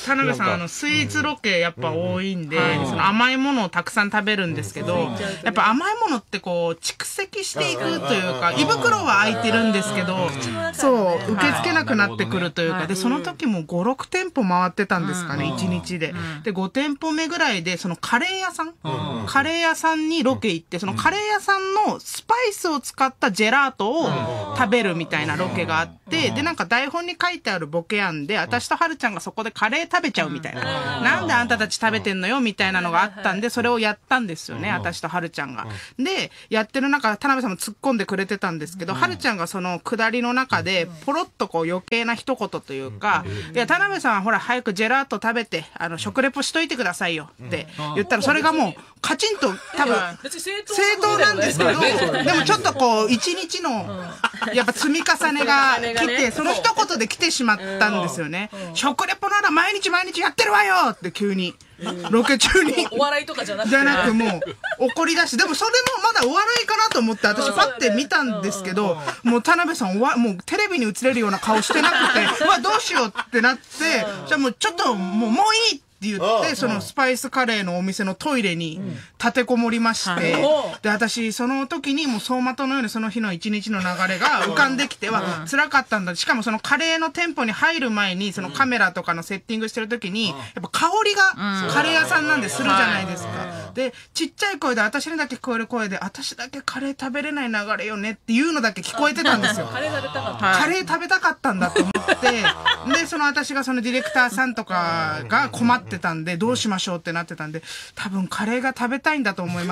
田辺さん、スイーツロケやっぱ多いんで、その甘いものをたくさん食べるんですけど、やっぱ甘いものってこう、蓄積していくというか、胃袋は開いてるんですけど、そう、受け付けなくなってくるというか、で、その時も5、6店舗回ってたんですかね、1日で。で、5店舗目ぐらいで、そのカレー屋さんにロケ行って、そのカレー屋さんのスパイスを使ったジェラートを食べるみたいなロケがあって、で、なんか台本に書いてあるボケ案で、私とはるちゃんがそこでカレー食べちゃうみたいな。なんであんたたち食べてんのよみたいなのがあったんで、それをやったんですよね、私とはるちゃんが。で、やってる中、田辺さんも突っ込んでくれてたんですけど、はるちゃんがその下りの中で、ポロッとこう余計な一言というか、いや、田辺さんはほら早くジェラート食べて、食レポしといてくださいよって言ったら、それがもう、カチンと多分、正当なんですけど、でもちょっとこう、一日の、やっぱ積み重ねが来て、その一言で来てしまったんですよね。食レポなら毎日やってるわよって急に。ロケ中に。 お笑いとかじゃなくて。 じゃなくもう、怒り出して、でもそれもまだお笑いかなと思って、私パッて見たんですけど、もう田辺さんもうテレビに映れるような顔してなくて、うわ、どうしようってなって、じゃあもうちょっともういいって言って、そのスパイスカレーのお店のトイレに立てこもりまして、で、私、その時にもう走馬灯のようにその日の一日の流れが浮かんできては、辛かったんだ。しかもそのカレーの店舗に入る前に、そのカメラとかのセッティングしてる時に、やっぱ香りがカレー屋さんなんでするじゃないですか。で、ちっちゃい声で、私にだけ聞こえる声で、私だけカレー食べれない流れよねっていうのだけ聞こえてたんですよ。 カレー食べたかった。 カレー食べたかったんだと思って、で、その私がそのディレクターさんとかが困ってたんで、どうしましょうってなってたんで、多分カレーが食べたいんだと思います。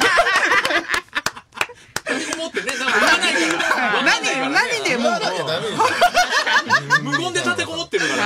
何でも無言で立てこもってるから。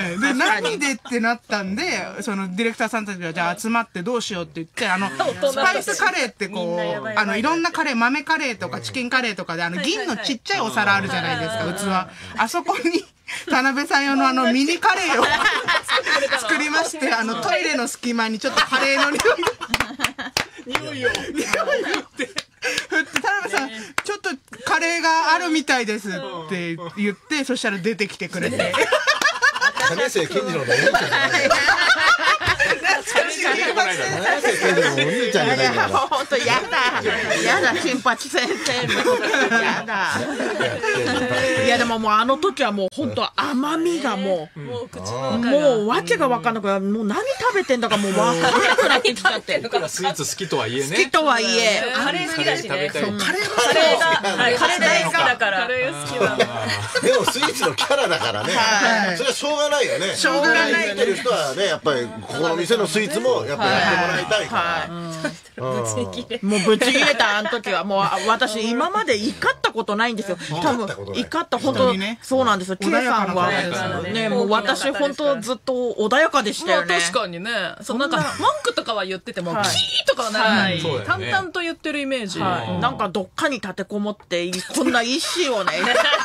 で、何でってなったんで、そのディレクターさんたちがじゃあ集まってどうしようって言って、スパイスカレーってこう、いろんなカレー、豆カレーとかチキンカレーとかで、銀のちっちゃいお皿あるじゃないですか、器。あそこに、田辺さん用のミニカレーを作りまして、トイレの隙間にちょっとカレーの匂いをって田辺さんちょっとカレーがあるみたいですって言って、そしたら出てきてくれて金瀬健次郎のお兄ちゃんじゃない。 懐かしい。 八先生。 お兄ちゃんじゃないんだから。 本当やだ。やだ、金八先生。やだ。いやでももうあの時はもう本当甘みがもう、もう訳が分かんなくて、もう何食べてんだかもう分かんなくなってきちゃって。 スイーツ好きとはいえね。 好きとはいえ。 カレー好きだしね。 カレーカレー大好きだから。カレー好きだ。 でもスイーツのキャラだからね。それはしょうがないよね。 しょうがない。 やってる人はね、やっぱりここの店のスイーツもやっぱりやってもらいたいから。 もうぶち切れたあの時はもう私今まで怒ったことないんですよ。多分怒った本当そうなんですよ。K さんはねもう私本当ずっと穏やかでしたよね。 確かにね。そうなんか文句とかは言っててもキーとかはならない。淡々と言ってるイメージ。 なんかどっかに立てこもってこんな意思をね。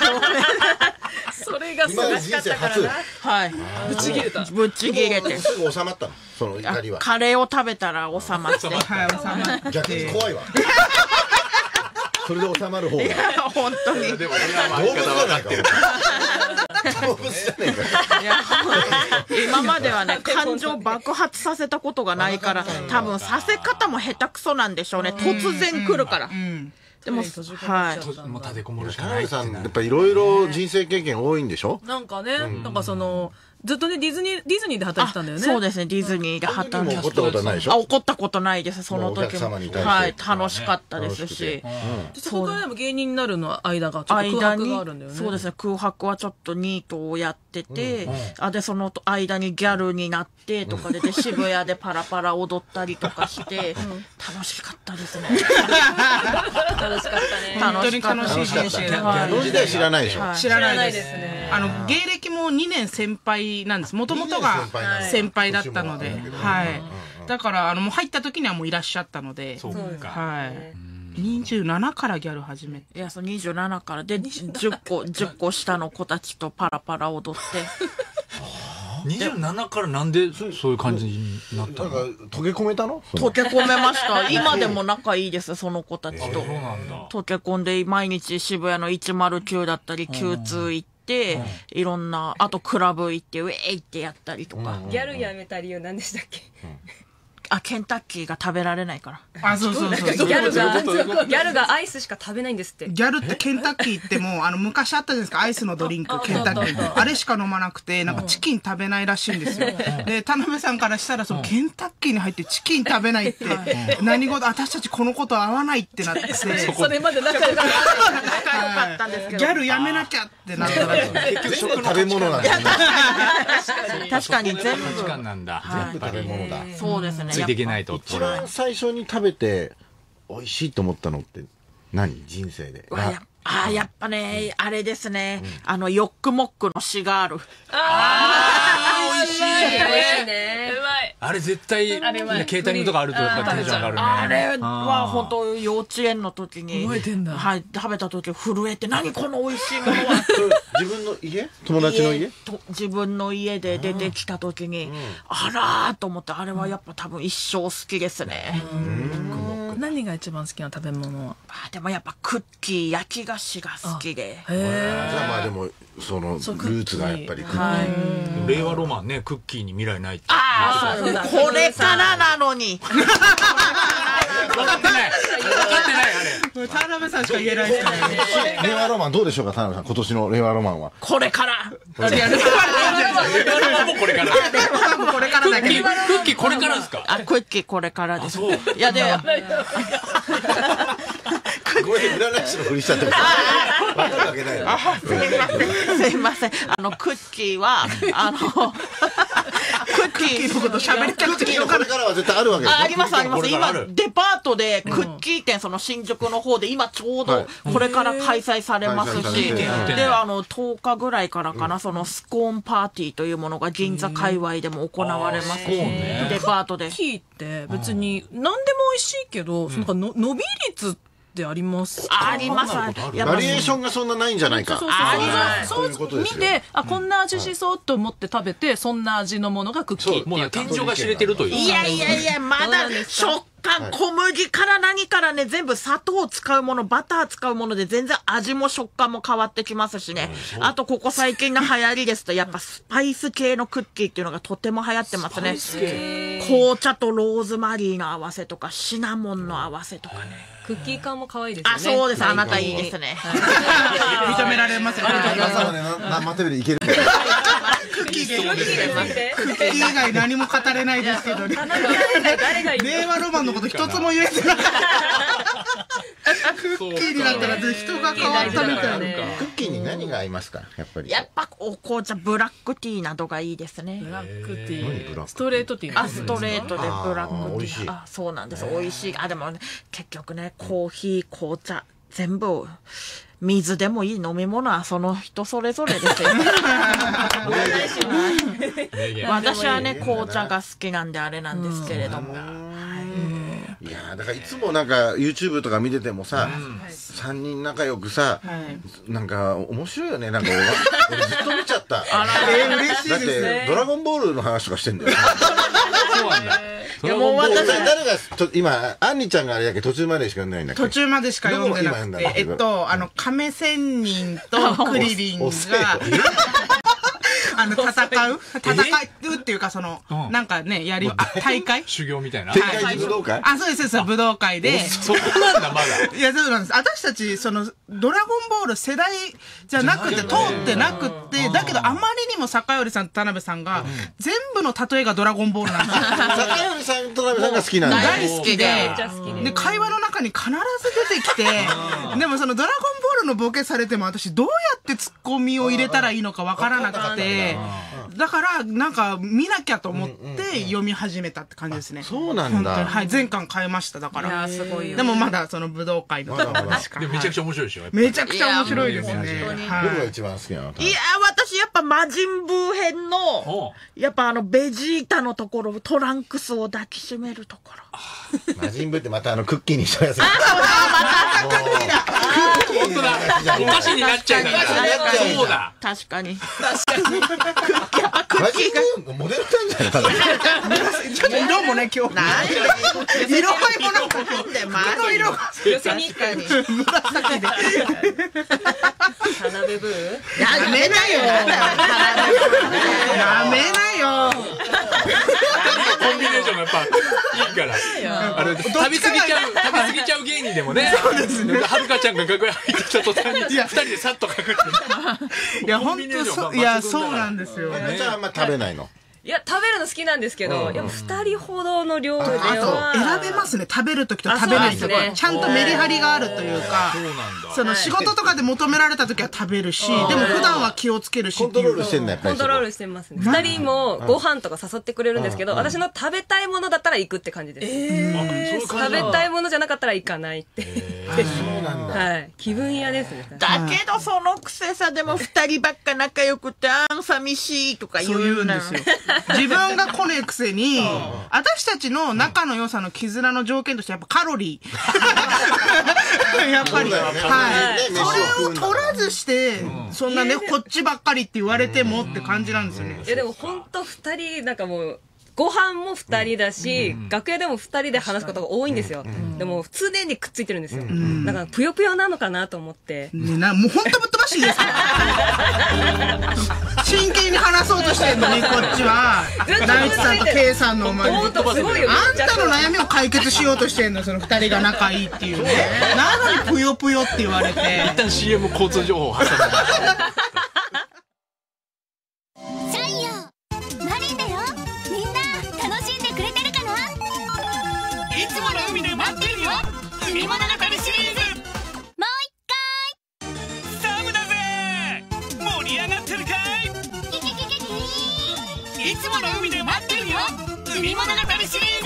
それがすごかったからな。 はい。 ぶち切れた。 ぶち切れて。 すぐ収まったの。その怒りは。 カレーを食べたら収まって。 はい収まって。 逆に怖いわ。それで収まる方が。 本当に。 でも動物じゃないか。 動物じゃないか。 今まではね感情爆発させたことがないから多分させ方も下手くそなんでしょうね。突然来るから。でもはいもう立てこもるしかない。 さんやっぱいろいろ人生経験多いんでしょ。 なんかねなんかその。ずっとねディズニーで働いてたんだよね。 そうですねディズニーで働いて。 怒ったことないでしょ。 怒ったことないですその時も。はい楽しかったですし。 そこからでも芸人になるの間がちょっと空白があるんだよね。 そうですね空白はちょっとニートをやってて、でその間にギャルになってとかで渋谷でパラパラ踊ったりとかして楽しかったですね。 楽しかったね。 本当に楽しい人生だった。 ギャル時代知らないでしょ。 知らないですね。芸歴も2年先輩なんです。もともとが先輩だったので、はい。だからもう入った時にはもういらっしゃったので、はい。27からギャル始めて。 いやそう27からで10個下の子たちとパラパラ踊って。 27からなんでそういう感じになったの？ 溶け込めたの？ 溶け込めました。今でも仲いいですその子たちと。溶け込んで毎日渋谷の109だったり Q2 行って、いろんなあとクラブ行ってウェイってやったりとか。 ギャルやめた理由何でしたっけ？ ケンタッキーが食べられないから。 そう。ギャルがアイスしか食べないんですって。 ギャルってケンタッキーってもう昔あったじゃないですかアイスのドリンクケンタッキー。あれしか飲まなくてなんかチキン食べないらしいんですよ。で田辺さんからしたらそのケンタッキーに入ってチキン食べないって何事私たちこのこと合わないってなって。それまで仲良かったんですけど。 ギャルやめなきゃってなったら結局食べ物なんだ。 確かに全部時間なんだ。 全部食べ物だ。 そうですね。 ついていけないと。 一番最初に食べて美味しいと思ったのって何？人生で。 やっぱねあれですねヨックモックのシガール。 美味しいね。うまい。あれ絶対ケータリングとかあるとやっぱテンション上がるね。 あれは本当幼稚園の時に覚えてんだ。 はい食べた時震えて何この美味しいものは。 自分の家？友達の家？ 自分の家で出てきた時にあらーと思ってあれはやっぱ多分一生好きですね。 何が一番好きな食べ物は？ でもやっぱクッキー焼き菓子が好きで。 じゃあまあでもそのルーツがやっぱりクッキー。 令和ロマンねクッキーに未来ないって。 これからなのに。 分かってないあれ。田辺さんしか言えないですね。 令和ロマンどうでしょうか田辺さん今年の令和ロマンは。 これから。 これから。 これからだけど。 クッキーこれからですか？ クッキーこれからです。いやで。 これ占い師のふりしちゃってる。わかるわけないよ。 すいません。クッキーはクッキーのこと喋りたくてこれからは絶対あるわけです。 ありますあります。今デパートでクッキー店その新宿の方で今ちょうどこれから開催されますし、で10日ぐらいからかなそのスコーンパーティーというものが銀座界隈でも行われますし、デパートで。 クッキーって別に何でも美味しいけどなんか伸び率ってありますか？ あります。 バリエーションがそんなないんじゃないか。 そう見てこんな味しそうと思って食べてそんな味のものがクッキーっていう天井が知れてるという。 いやまだ食感小麦から何からね全部砂糖を使うものバター使うもので全然味も食感も変わってきますしね。あとここ最近の流行りですとやっぱスパイス系のクッキーっていうのがとても流行ってますね。 紅茶とローズマリーの合わせとかシナモンの合わせとかね。 クッキー缶も可愛いですよね。 あ、そうです。あなたいいですね。 認められますね。 生テレビいける。 クッキー以外何も語れないですけどね。令和ロマンのこと一つも言えてない。クッキーになったら人が変わったみたいな。 クッキーに何が合いますか、やっぱり。 やっぱお紅茶、ブラックティーなどがいいですね。 ブラックティー。ストレートティー。 あ、ストレートでブラックティー。あ、そうなんです。美味しい。あ、でもね、結局ね、コーヒー、紅茶、全部、水でもいい飲み物はその人それぞれですよ。私はね、紅茶が好きなんであれなんですけれども。 いやだからいつもなんか YouTube とか見ててもさ、3人仲良くさ、なんか面白いよね。なんか俺ずっと見ちゃった。 嬉しいですね。 だってドラゴンボールの話とかしてんだよ。 そうなんだ。 いやもう私誰が今アンニちゃんがあれだけ途中までしか読んでないんだっけ。 途中までしか読んでなくて、亀仙人とクリリンが戦うっていうか、なんかね、大会修行みたいな。 武道会そうです、武道会で。 そこなんだ、まだ。 いや、そうなんです。私たち、ドラゴンボール世代じゃなくて、通ってなくって、だけどあまりにも坂寄さんと田辺さんが、全部の例えがドラゴンボールなんですよ。 坂寄さんと田辺さんが好きなんだ。 大好きで、会話の中に必ず出てきて、でもドラゴンボールのボケされても、私どうやってツッコミを入れたらいいのかわからなくて、だからなんか見なきゃと思って読み始めたって感じですね。 そうなんだ。 はい、全巻買いましただから。でもまだ武道会の話か。 めちゃくちゃ面白いでしょ。 めちゃくちゃ面白いですね。 僕が一番好きなの。 いや私やっぱ魔人ブー編のやっぱベジータのところ、トランクスを抱きしめるところ。 魔人ブーってまたクッキーにしたやつ。 あ、そうだ、またクッキーだ。 本当だ。お菓子になっちゃうから。そうだ。 確かに。 マジックモデルなんじゃないちょっと色もね、今日。色合いもなんか、服の色が。 寄せに行ったに。 紫で。 田辺ブー？ やめなよ。やめなよ。 コンビネーションがやっぱいいから。食べ過ぎちゃう芸人でもね。はるかちゃんが楽屋入ってきた途端に2人でさっと隠れて。 いや本当いやそうなんですよ。 じゃああんま食べないの。 いや食べるの好きなんですけど、やっぱ2人ほどの量では選べますね。食べる時と食べない時、ちゃんとメリハリがあるというか、仕事とかで求められた時は食べるし、でも普段は気をつけるし。 コントロールしてんだやっぱり。 コントロールしてますね。2人もご飯とか誘ってくれるんですけど、私の食べたいものだったら行くって感じです。食べたいものじゃなかったら行かないって。 そうなんだ。 はい。気分屋ですね。 だけどそのくせさ、でも2人ばっか仲良くて、寂しいとか言うんですよ。 自分が来ねえくせに、私たちの仲の良さの絆の条件としてやっぱカロリー。やっぱり。はい。それを取らずして、そんなね、こっちばっかりって言われてもって感じなんですよね。 いやでも本当2人、なんかもう、ご飯も2人だし、楽屋でも2人で話すことが多いんですよ。でも常にくっついてるんですよ。だからぷよぷよなのかなと思って。 もう本当ぶっ飛ばしいですから。真剣に話そうとしてんのに、こっちは。大地さんと K さんの前に。あんたの悩みを解決しようとしてんの、その2人が仲いいっていうね。なのにぷよぷよって言われて。 一旦 CM 交通情報を挟んで。 海物語シリーズもう一回サムだぜ盛り上がってるかいいつもの海で待ってるよ海物語シリー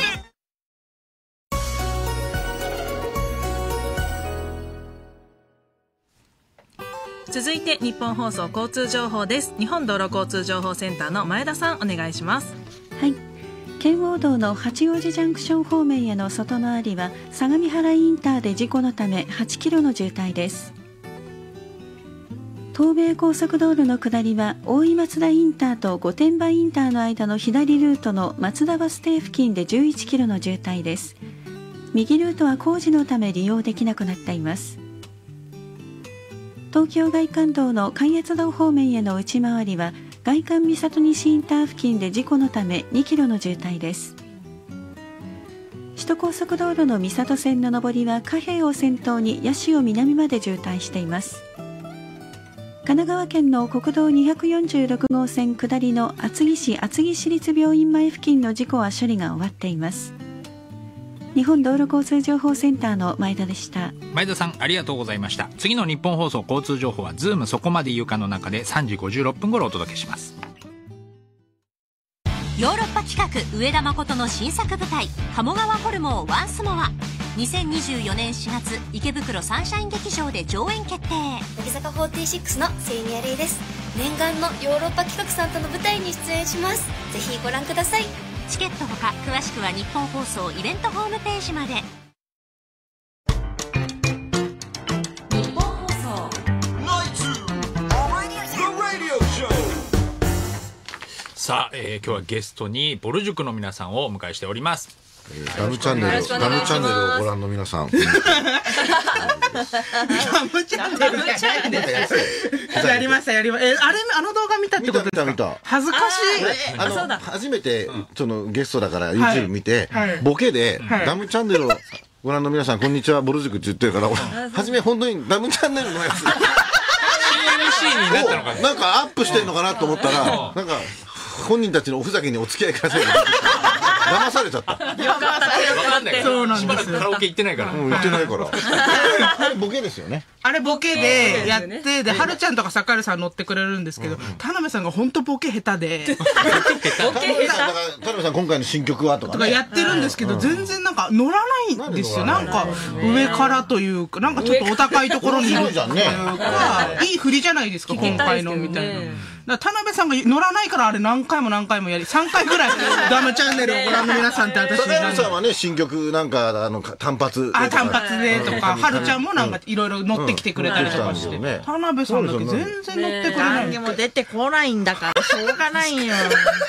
ズ続いて日本放送交通情報です。日本道路交通情報センターの前田さんお願いします。 はい、圏央道の八王子ジャンクション方面への外回りは相模原インターで事故のため8キロの渋滞です。東名高速道路の下りは大井松田インターと御殿場インターの間の左ルートの松田バス停付近で11キロの渋滞です。右ルートは工事のため利用できなくなっています。東京外環道の関越道方面への内回りは外環三郷西インター付近で事故のため2キロの渋滞です。 首都高速道路の三郷線の上りは貨幣を先頭に八潮南まで渋滞しています。神奈川県の国道246号線下りの厚木市厚木市立病院前付近の事故は処理が終わっています。日本道路交通情報センターの前田でした。 前田さんありがとうございました。次の日本放送交通情報はズームそこまで言うかの中で3時56分頃お届けします。 ヨーロッパ企画上田誠の新作舞台鴨川ホルモンワンスモア、2024年4月池袋サンシャイン劇場で上演決定。 乃木坂46のセイニアレイです。念願のヨーロッパ企画さんとの舞台に出演します。ぜひご覧ください。 チケットほか詳しくは日本放送イベントホームページまで。日本放送さあ、今日はゲストにボル塾の皆さんをお迎えしております。 ダムチャンネルをご覧の皆さん。 ダムチャンネルやりました。あの動画見たってことですか？ 見た。 恥ずかしい。 初めてそのゲストだから YouTube 見てボケでダムチャンネルをご覧の皆さんこんにちはボル塾って言ってるから、初め本当にダムチャンネルのやつ CMC になったのかなんかアップしてんのかなと思ったら、なんか本人たちのおふざけにお付き合いください。騙されちゃった。 分かんない。 そうなんです。 しばらくカラオケ行ってないから。 行ってないから。あれボケですよね。 あれボケでやって、で、はるちゃんとかさかるさん乗ってくれるんですけど、田辺さんが本当ボケ下手で。 田辺さん今回の新曲はとかやってるんですけど、全然なんか乗らないんですよ。なんか上からというか、なんかちょっとお高いところにいるっていうか、いい振りじゃないですか、今回のみたいな。田辺さんが乗らないからあれ何回もやり、3回ぐらいダムチャンネルをご覧の皆さんって私田辺さんはね、新曲なんか単発でとか、はるちゃんもなんかいろいろ乗ってきてくれたりとかして、田辺さんだけ全然乗ってくれない。 何にも出てこないんだからしょうがないよ。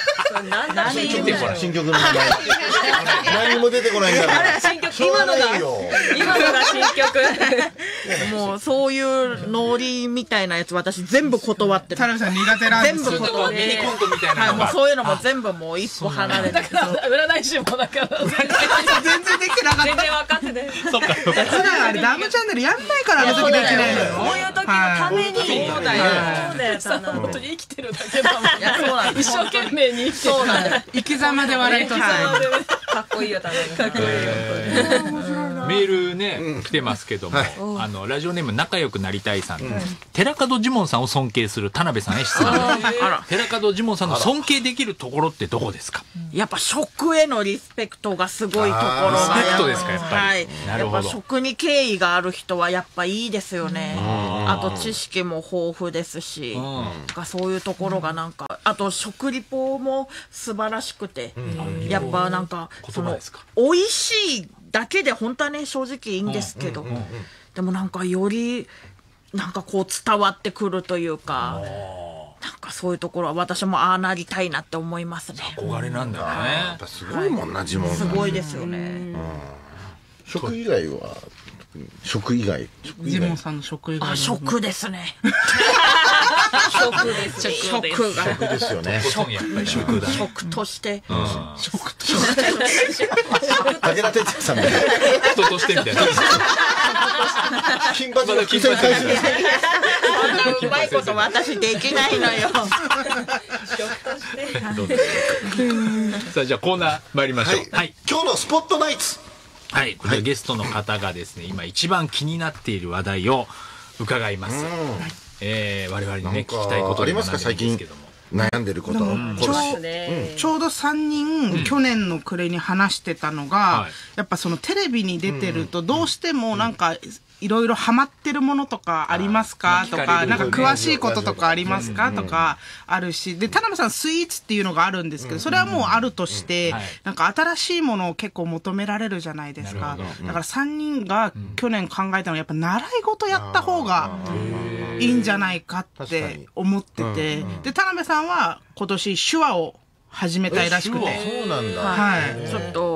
新曲の名前何にも出てこないんだから今のが新曲。 もうそういうノリみたいなやつ私全部断ってる。 田辺さん苦手なんですよ。 全部断ってミニコントみたいなのが、 そういうのも全部もう一歩離れて。 占い師もだから全然できてなかった。 全然分かってない。 そっか。 普段あれダムチャンネルやんないからあの時できないのよ。 こういう時のために。 そうだよ。 本当に生きてるだけだもん。一生懸命に生きてる。 そうなんだ。 生き様で笑いとかっこいいよ、田辺。かっこいいよ。 メールね、来てますけども、ラジオネーム仲良くなりたいさん、寺門ジモンさんを尊敬する田辺さんへ質問。寺門ジモンさんの尊敬できるところってどこですか？ やっぱ食へのリスペクトがすごいところが。 リスペクトですか、やっぱり。 はい。やっぱ食に敬意がある人はやっぱいいですよね。あと知識も豊富ですし、そういうところがなんか、あと食リポも素晴らしくて、やっぱなんか、美味しいだけで本当はね正直いいんですけど、でもなんかよりなんかこう伝わってくるというか、なんかそういうところは私もああなりたいなって思いますね。 憧れなんだよね。 やっぱすごいもんな、ジモン。 すごいですよね。 食以外はジモンさんの食以外。 食ですね。 食です。 食ですよね。 食として。 食として。 武田鉄矢さんみたいな。 人としてみたいな。 金髪の金髪。 うまいこと私できないのよ。 さあじゃあコーナー参りましょう。 はい。今日のスポットナイツ。 はい、ゲストの方がですね、今一番気になっている話題を伺います。我々にね、聞きたいことありますか、最近悩んでること。ちょうど 3人、去年の暮れに話してたのが、やっぱそのテレビに出てるとどうしてもなんかいろいろハマってるものとかありますかとか、なんか詳しいこととかありますかとかあるし、で、田辺さんスイーツっていうのがあるんですけど、それはもうあるとして、なんか新しいものを結構求められるじゃないですか。だから3人が去年考えたのはやっぱ習い事やった方がいいんじゃないかって思ってて、で、田辺さんは今年手話を始めたいらしくて。 そうなんだ。 はい。 ちょっと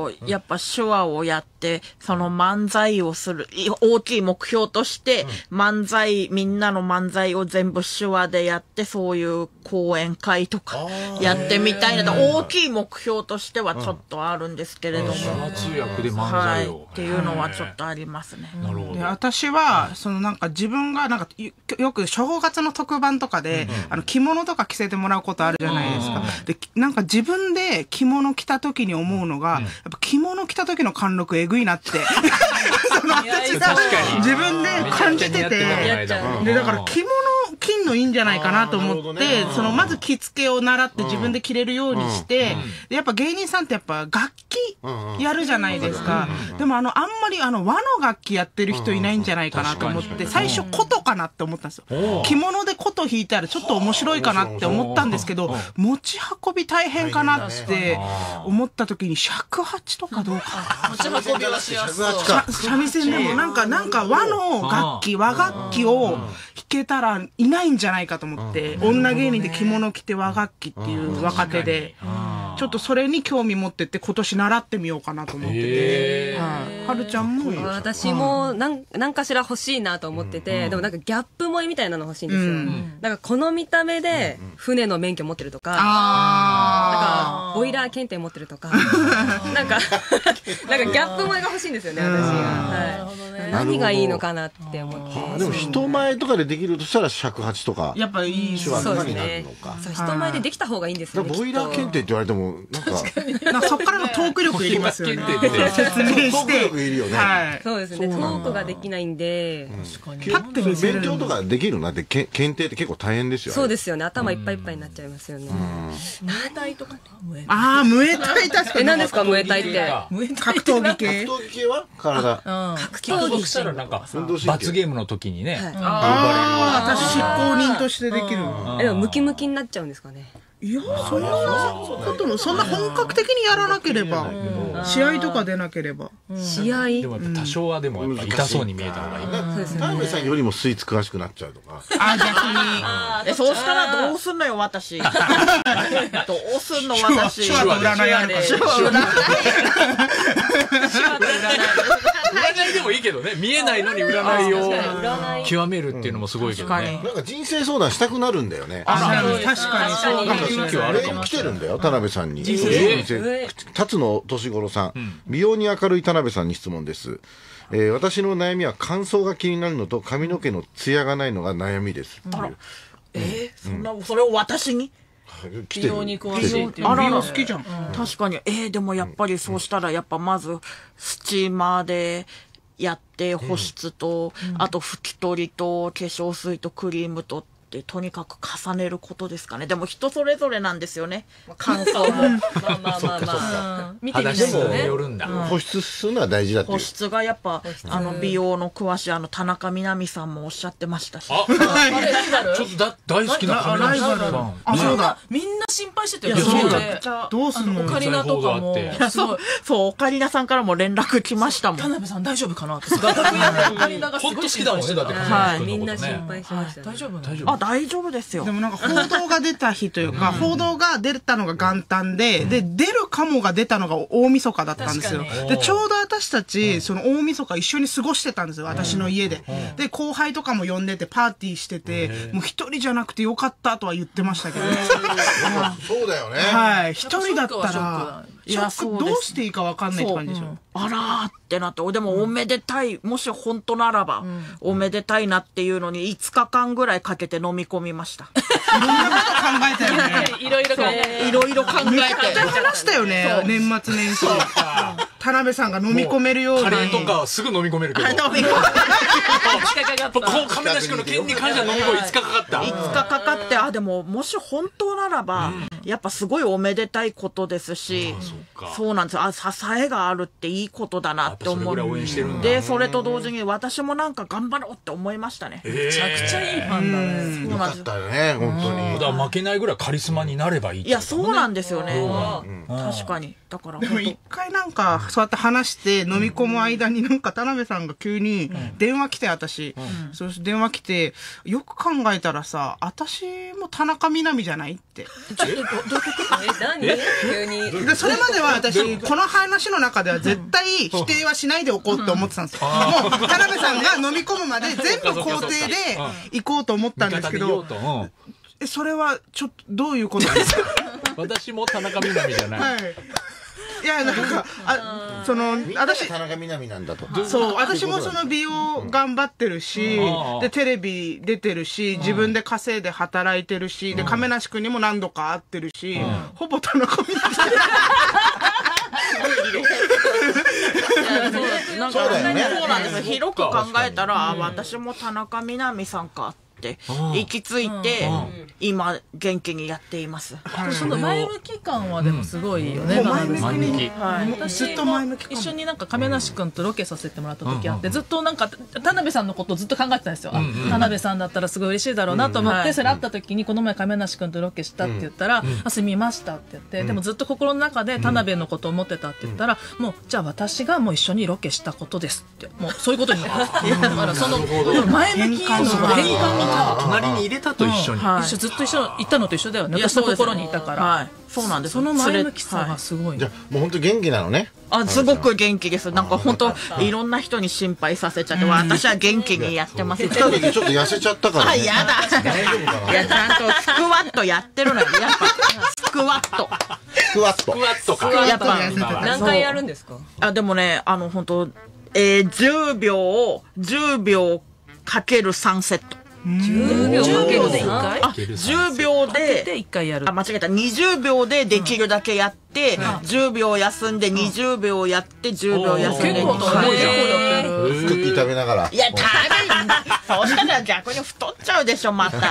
やっぱ手話をやって、その漫才をする、大きい目標として、みんなの漫才を全部手話でやって、そういう講演会とかやってみたいなと、大きい目標としてはちょっとあるんですけれども。 手話通訳で漫才を。 っていうのはちょっとありますね。 なるほど。 私は、なんか自分が、なんか、よく正月の特番とかで、着物とか着せてもらうことあるじゃないですか。で、なんか自分で着物着た時に思うのが、やっぱ着物着た時の貫禄えぐいなって。私が自分で感じてて、で、だから着んのいいんじゃないかなと思って、まず着付けを習って自分で着れるようにして、で、やっぱ芸人さんってやっぱ楽器やるじゃないですか。でもあんまり和の楽器やってる人いないんじゃないかなと思って、最初琴かなって思ったんですよ。着物で琴弾いたらちょっと面白いかなって思ったんですけど、持ち運び大変かなって思った時に尺八とかどうかな。 持ち運びはしやすそう。 三味線でもなんか和の楽器、和楽器を弾けたらいないんじゃないかと思って、女芸人で着物着て和楽器っていう若手で、ちょっとそれに興味持ってって今年習ってみようかなと思ってて。はるちゃんも私も何かしら欲しいなと思ってて、でもなんかギャップ萌えみたいなの欲しいんですよ。なんかこの見た目で船の免許持ってるとか、なんかボイラー検定持ってるとか、なんかギャップ萌えが欲しいんですよね、私は。何がいいのかなって思って。 でも人前とかでできるとしたら尺八とか。 やっぱいい手話とかになるのか。 人前でできた方がいいんですよね。 ボイラー検定って言われても、なんか。 そっからのトーク力いりますよね。説明して。 トーク力いるよね。 そうですね。トークができないんで。 パッて見せる。 勉強とかできるなって、検定って結構大変ですよね。 そうですよね。頭いっぱいいっぱいになっちゃいますよね。 ムエタイとかね。 ムエタイ確かに。 何ですか、ムエタイって。 格闘技系。 格闘技系は体。 格闘技したらなんか、罰ゲームの時にね、 私執行人としてできる。 でもムキムキになっちゃうんですかね。 いや、そんなことも、そんな本格的にやらなければ、試合とか出なければ。 試合でも多少はでもやっぱ痛そうに見えた方がいい。 田辺さんよりもスイーツ詳しくなっちゃうとか。 逆に。そうしたらどうすんのよ、私。どうすんの、私。 手話と占いあるから。手話と占い。 占いでもいいけどね、見えないのに占いを極めるっていうのもすごいけどね。 なんか人生相談したくなるんだよね。 確かにそうなんか空気はあるかも来てるんだよ、田辺さんに。辰野年頃さん、美容に明るい田辺さんに質問です。私の悩みは乾燥が気になるのと髪の毛のツヤがないのが悩みです。 それを私に美容に詳しいっていう。美容好きじゃん。 確かに。でもやっぱりそうしたら、やっぱまず、スチーマーでやって、保湿と、あと拭き取りと、化粧水とクリームとって、とにかく重ねることですかね。でも人それぞれなんですよね。乾燥も。 見てみてもね。 保湿するのは大事だっていう。 保湿がやっぱ、美容の詳しい田中みな実さんもおっしゃってましたし。 ちょっと大好きなライバル。 そうだ。みんな心配してたよ。 どうすんの？ オカリナとかも。 そう、オカリナさんからも連絡来ましたもん。 田辺さん大丈夫かなって。オカリナがすごい好きだもんね、だって。 はい、みんな心配しました。 大丈夫？ 大丈夫ですよ。 でもなんか報道が出た日というか、報道が出たのが元旦で、出るかもが出たのが大晦日だったんですよ。で、ちょうど私たち、その大晦日一緒に過ごしてたんですよ、私の家で。で、後輩とかも呼んでて、パーティーしてて、もう一人じゃなくてよかったとは言ってましたけど。 そうだよね。 はい。一人だったら、どうしていいか分かんないって感じでしょ。 あらーってなって、でもおめでたい、もし本当ならば、おめでたいなっていうのに5日間ぐらいかけて飲み込みました。 いろんなこと考えたよね。 いろいろ考えて。 めちゃくちゃ話したよね、年末年始。田辺さんが飲み込めるように。 カレーとかすぐ飲み込めるけど。 飲み込める。 亀梨君の件に関しては飲み込み5日かかった。 5日かかって、でも、もし本当ならば、やっぱすごいおめでたいことですし、そうなんですよ。支えがあるっていいことだなって思う。で、それと同時に私もなんか頑張ろうって思いましたね。 めちゃくちゃいいファンだね。 よかったよね、本当に。 だから負けないぐらいカリスマになればいい。 いや、そうなんですよね。確かに。だから。 でも一回なんか、 そうやって話して飲み込む間になんか田辺さんが急に電話来て、私。そして電話来て、よく考えたらさ、私も田中みな実じゃないって。 どういうこと何急に。 で、それまでは私、この話の中では絶対否定はしないでおこうって思ってたんですよ。もう、田辺さんが飲み込むまで全部肯定で行こうと思ったんですけど、それはちょっとどういうことですか？ 私も田中みな実じゃない。 はい。いや、なんか、 私、田中みな実なんだと。 そう、私もその美容頑張ってるし、で、テレビ出てるし、自分で稼いで働いてるし、で、亀梨君にも何度か会ってるし、ほぼ田中みな実。 そうだよね。そうなんです。広く考えたら、私も田中みな実さんかって行き着いて、今元気にやっています。 その前向き感はでもすごいよね。 前向きに。 私ずっと前向き。一緒になんか亀梨君とロケさせてもらった時あって、ずっとなんか田辺さんのことをずっと考えてたんですよ。田辺さんだったらすごい嬉しいだろうなと思って、それ会った時にこの前亀梨君とロケしたって言ったら、すみましたって言って、でもずっと心の中で田辺のことを思ってたって言ったら、もうじゃあ私がもう一緒にロケしたことですって、もうそういうことになる。だからその前向きの変換隣に入れたと一緒に。 ずっと一緒行ったのと一緒だよね。私のところにいたから。 そうなんです。 その前向きさがすごい。 じゃもう本当元気なのね。 すごく元気です。なんか本当いろんな人に心配させちゃって、私は元気にやってます。 ちょっと痩せちゃったからね。 やだ。大丈夫かな。いや、ちゃんとスクワットやってるのよ。やっぱスクワット。 スクワットか。 やっぱ何回やるんですか？ でもね、本当10秒かける3セット。 10秒で1回 ？10秒で 1回やる。 間違えた。20秒でできるだけやって、10秒休んで20秒やって10秒休んで。 クッキー食べながら。 いや、食べんだ。そうしたら逆に太っちゃうでしょ、また。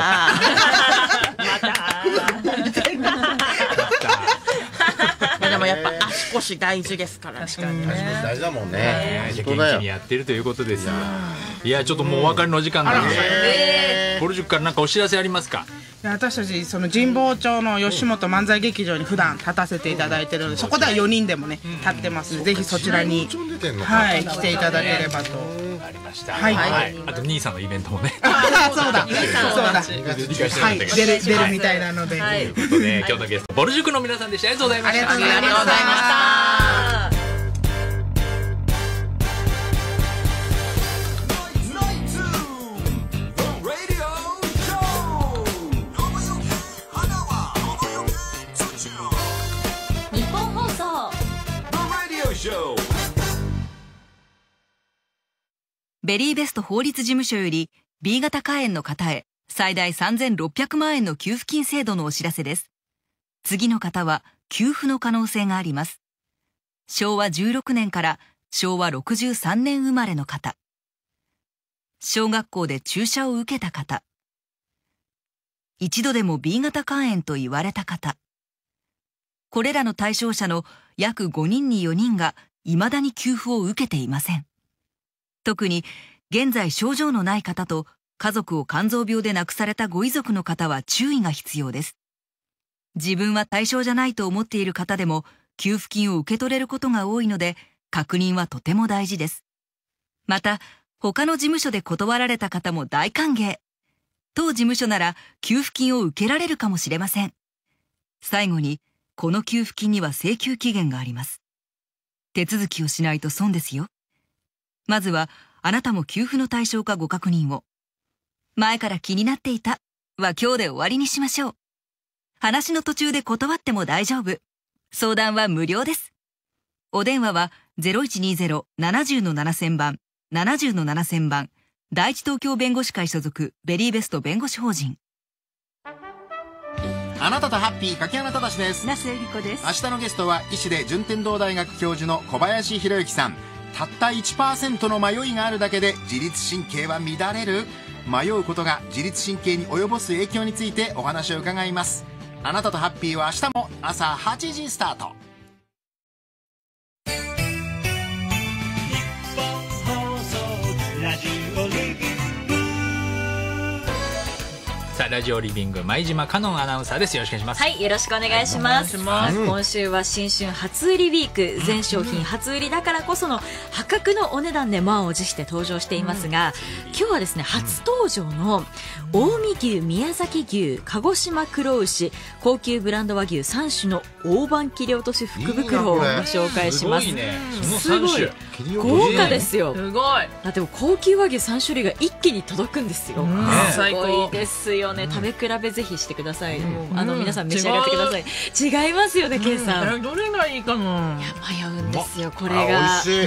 でもやっぱ足腰大事ですからね。 確かにね。 大事だもんね。 元気にやってるということですよ。いや、ちょっともうお別れの時間なんで、ぼる塾からなんかお知らせありますか？ 私たちその神保町の吉本漫才劇場に普段立たせていただいてるので、そこでは4人でもね立ってますので、ぜひそちらにはい来ていただければと。 ありました。 はい。 あと兄さんのイベントもね。 そうだ。はい。出るみたいなので。 ということで今日のゲストぼる塾の皆さんでした。ありがとうございました。 ありがとうございました。 ベリーベスト法律事務所より B 型肝炎の方へ最大3600万円の給付金制度のお知らせです。次の方は給付の可能性があります。昭和16年から昭和63年生まれの方、小学校で注射を受けた方、一度でも B 型肝炎と言われた方、これらの対象者の約5人に4人が未だに給付を受けていません。特に現在症状のない方と家族を肝臓病で亡くされたご遺族の方は注意が必要です。自分は対象じゃないと思っている方でも給付金を受け取れることが多いので確認はとても大事です。また他の事務所で断られた方も大歓迎。当事務所なら給付金を受けられるかもしれません。最後にこの給付金には請求期限があります。手続きをしないと損ですよ。まずはあなたも給付の対象かご確認を。前から気になっていたは今日で終わりにしましょう。話の途中で断っても大丈夫。相談は無料です。お電話は 0120-70-7000 番 70-7000 番第一東京弁護士会所属ベリーベスト弁護士法人。 あなたとハッピー柿原忠です。 那須恵理子です。 明日のゲストは医師で順天堂大学教授の小林博之さん。たった 1% の迷いがあるだけで自律神経は乱れる。迷うことが自律神経に及ぼす影響についてお話を伺います。あなたとハッピーは明日も朝8時スタート。 さあラジオリビング前島香音アナウンサーです。よろしくお願いします。 はい、よろしくお願いします。今週は新春初売りウィーク、全商品初売りだからこその破格のお値段で満を持して登場していますが、今日はですね、初登場の近江牛、宮崎牛、鹿児島黒牛、高級ブランド和牛3種の大判切り落とし福袋をご紹介します。 すごいね、その3種豪華ですよ。 すごい。 だっても高級和牛3種類が一気に届くんですよ。すごいですよね。食べ比べぜひしてください。皆さん召し上がってください。違いますよね、ケンさん。 どれがいいかな。 迷うんですよ、これが。そう、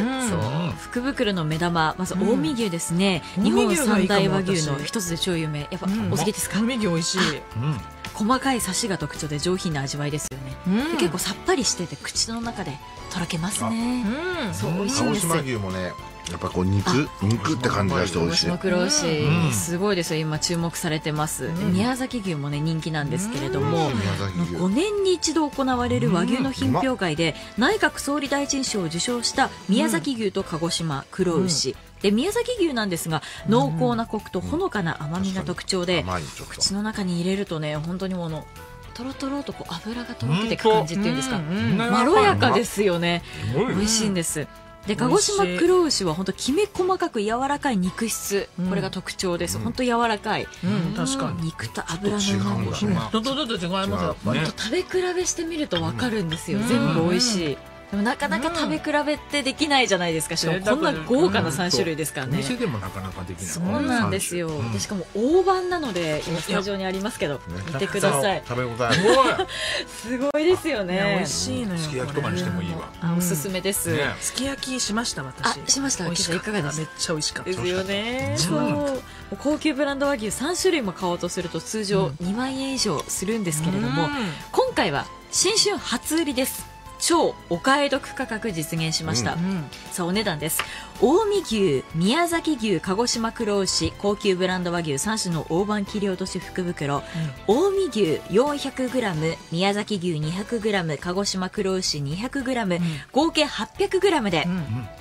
福袋の目玉、まず近江牛ですね。日本三大和牛の一つで超有名。やっぱお好きですか？ 近江牛美味しい。 細かいサシが特徴で上品な味わいですよね。で結構さっぱりしてて口の中でとろけますね。そう美味しいんです。 鹿児島牛もね、やっぱこう肉って感じがして美味しい。 黒牛、すごいですよ。今注目されてます。宮崎牛もね人気なんですけれども、5年に一度行われる和牛の品評会で内閣総理大臣賞を受賞した宮崎牛と鹿児島黒牛。で宮崎牛なんですが、濃厚なコクとほのかな甘みが特徴で、口の中に入れるとね、本当にトロトロとこう油がとろけていく感じっていうんですか、まろやかですよね。美味しいんです。で鹿児島黒牛は本当きめ細かく柔らかい肉質、これが特徴です。本当柔らかい、 確かに肉と油のうまみがちょっとずつ違いますよ。 食べ比べしてみると分かるんですよ。全部美味しい。でもなかなか食べ比べってできないじゃないですか。しかもこんな豪華な3種類ですからね。 店でもなかなかできない。 そうなんですよ。でしかも大判なので、今スタジオにありますけど見てください。 食べ応えすごいですよね。 美味しいのよ。 すき焼きとかにしてもいいわ。 おすすめです。 すき焼きしました私。 しました。いかがです？ めっちゃ美味しかったですよね。そう高級ブランド和牛3種類も買おうとすると通常2万円以上するんですけれども、今回は新春初売りです。超お買い得価格実現しました。さあお値段です。近江牛、宮崎牛、鹿児島黒牛、高級ブランド和牛3種の大判切り落とし福袋、近江牛 400g、宮崎牛 200g、鹿児島黒牛 200g、合計 800g で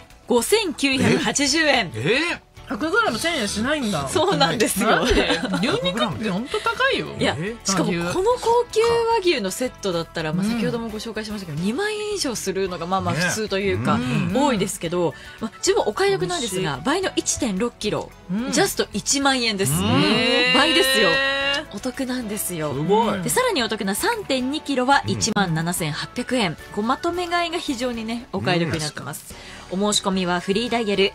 5980円。 100g1000 円しないんだ。 そうなんですよ。 牛肉って本当高いよ。 いや、しかもこの高級和牛のセットだったら、先ほどもご紹介しましたけど、2万円以上するのがまあまあ普通というか、多いですけど、自分お買い得なんですが、倍の 1.6 キロ、ジャスト1万円です。倍ですよ。お得なんですよ。でさらにお得な 3.2 キロは 17,800 円。まとめ買いが非常にねお買い得になってます。お申し込みはフリーダイヤル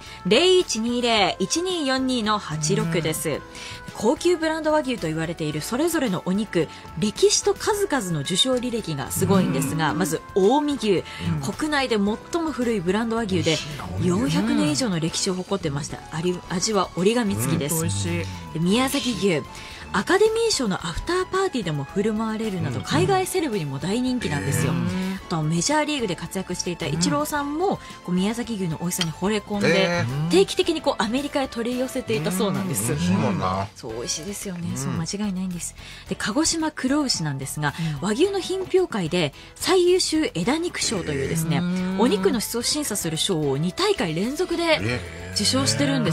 0120-1242-86 です。高級ブランド和牛と言われているそれぞれのお肉、歴史と数々の受賞履歴がすごいんですが、まず近江牛、国内で最も古いブランド和牛で400年以上の歴史を誇ってました。味は折り紙付きです。で宮崎牛、アカデミー賞のアフターパーティーでも振る舞われるなど海外セレブにも大人気なんですよ。あとメジャーリーグで活躍していたイチローさんも宮崎牛の美味しさに惚れ込んで、定期的にアメリカへ取り寄せていたそうなんです。そう美味しいですよね。そう間違いないんです。で鹿児島黒牛なんですが、和牛の品評会で最優秀枝肉賞というですね、お肉の質を審査する賞を2大会連続で受賞してるんです。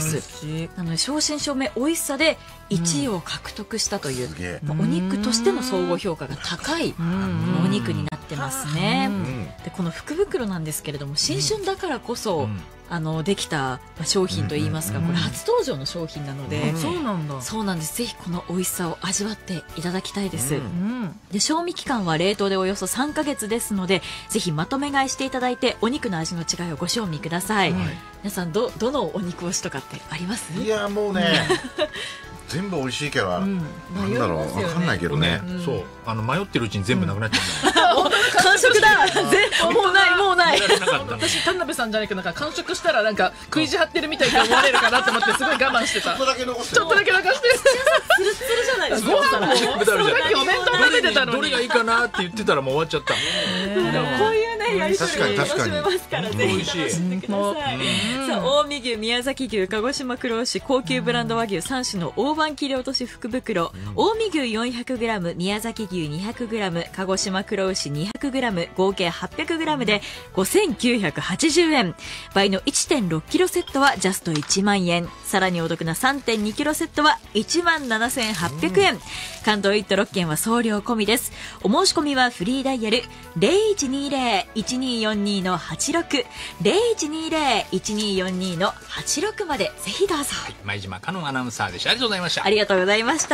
なので正真正銘美味しさで1位を獲得したという、お肉としての総合評価が高いお肉になってますね。でこの福袋なんですけれども、新春だからこそできた商品といいますか、これ初登場の商品なので、 そうなんだ。 そうなんです。ぜひこの美味しさを味わっていただきたいです。で賞味期間は冷凍でおよそ3ヶ月ですので、ぜひまとめ買いしていただいてお肉の味の違いをご賞味ください。皆さんどのお肉推しとかってあります？ いやもうね全部美味しいから、なんだろう分かんないけどね。 そう迷ってるうちに全部なくなっちゃう。 完食だ。もうない。 私田辺さんじゃないけど、完食したら食い地張ってるみたいに思われるかなと思ってすごい我慢してた。ちょっとだけ残してる。ツルツルじゃないですか。さっきお弁当食べてたのに。 どれがいいかなって言ってたらもう終わっちゃった。 こういうねいやりとりを楽しめますから、ぜひ楽しんでください。さあ、近江牛、宮崎牛、鹿児島黒牛、高級ブランド和牛3種の大判切り落とし福袋、近江牛 400g、宮崎牛 200g、鹿児島黒牛 200g、合計 800g で5980円。倍の 1.6kg セットはジャスト1万円。さらにお得な 3.2kg セットは1万7800円。関東1都6県は送料込みです。お申し込みはフリーダイヤル 0120-1242-86 0120-1242-86 までぜひどうぞ。 前島香音アナウンサーでした。ありがとうございました。 ありがとうございました。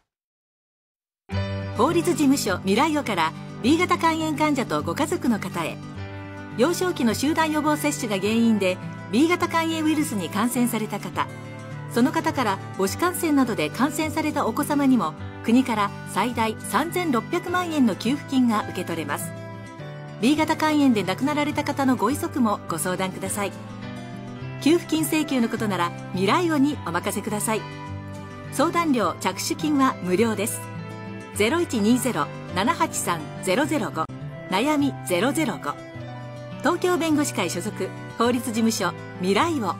法律事務所未来予から B 型肝炎患者とご家族の方へ。幼少期の集団予防接種が原因で B 型肝炎ウイルスに感染された方、その方から母子感染などで感染されたお子様にも国から最大3600万円の給付金が受け取れます。 B 型肝炎で亡くなられた方のご遺族もご相談ください。給付金請求のことなら未来予にお任せください。相談料着手金は無料です。 0120-783-005 悩み005、東京弁護士会所属法律事務所未来予。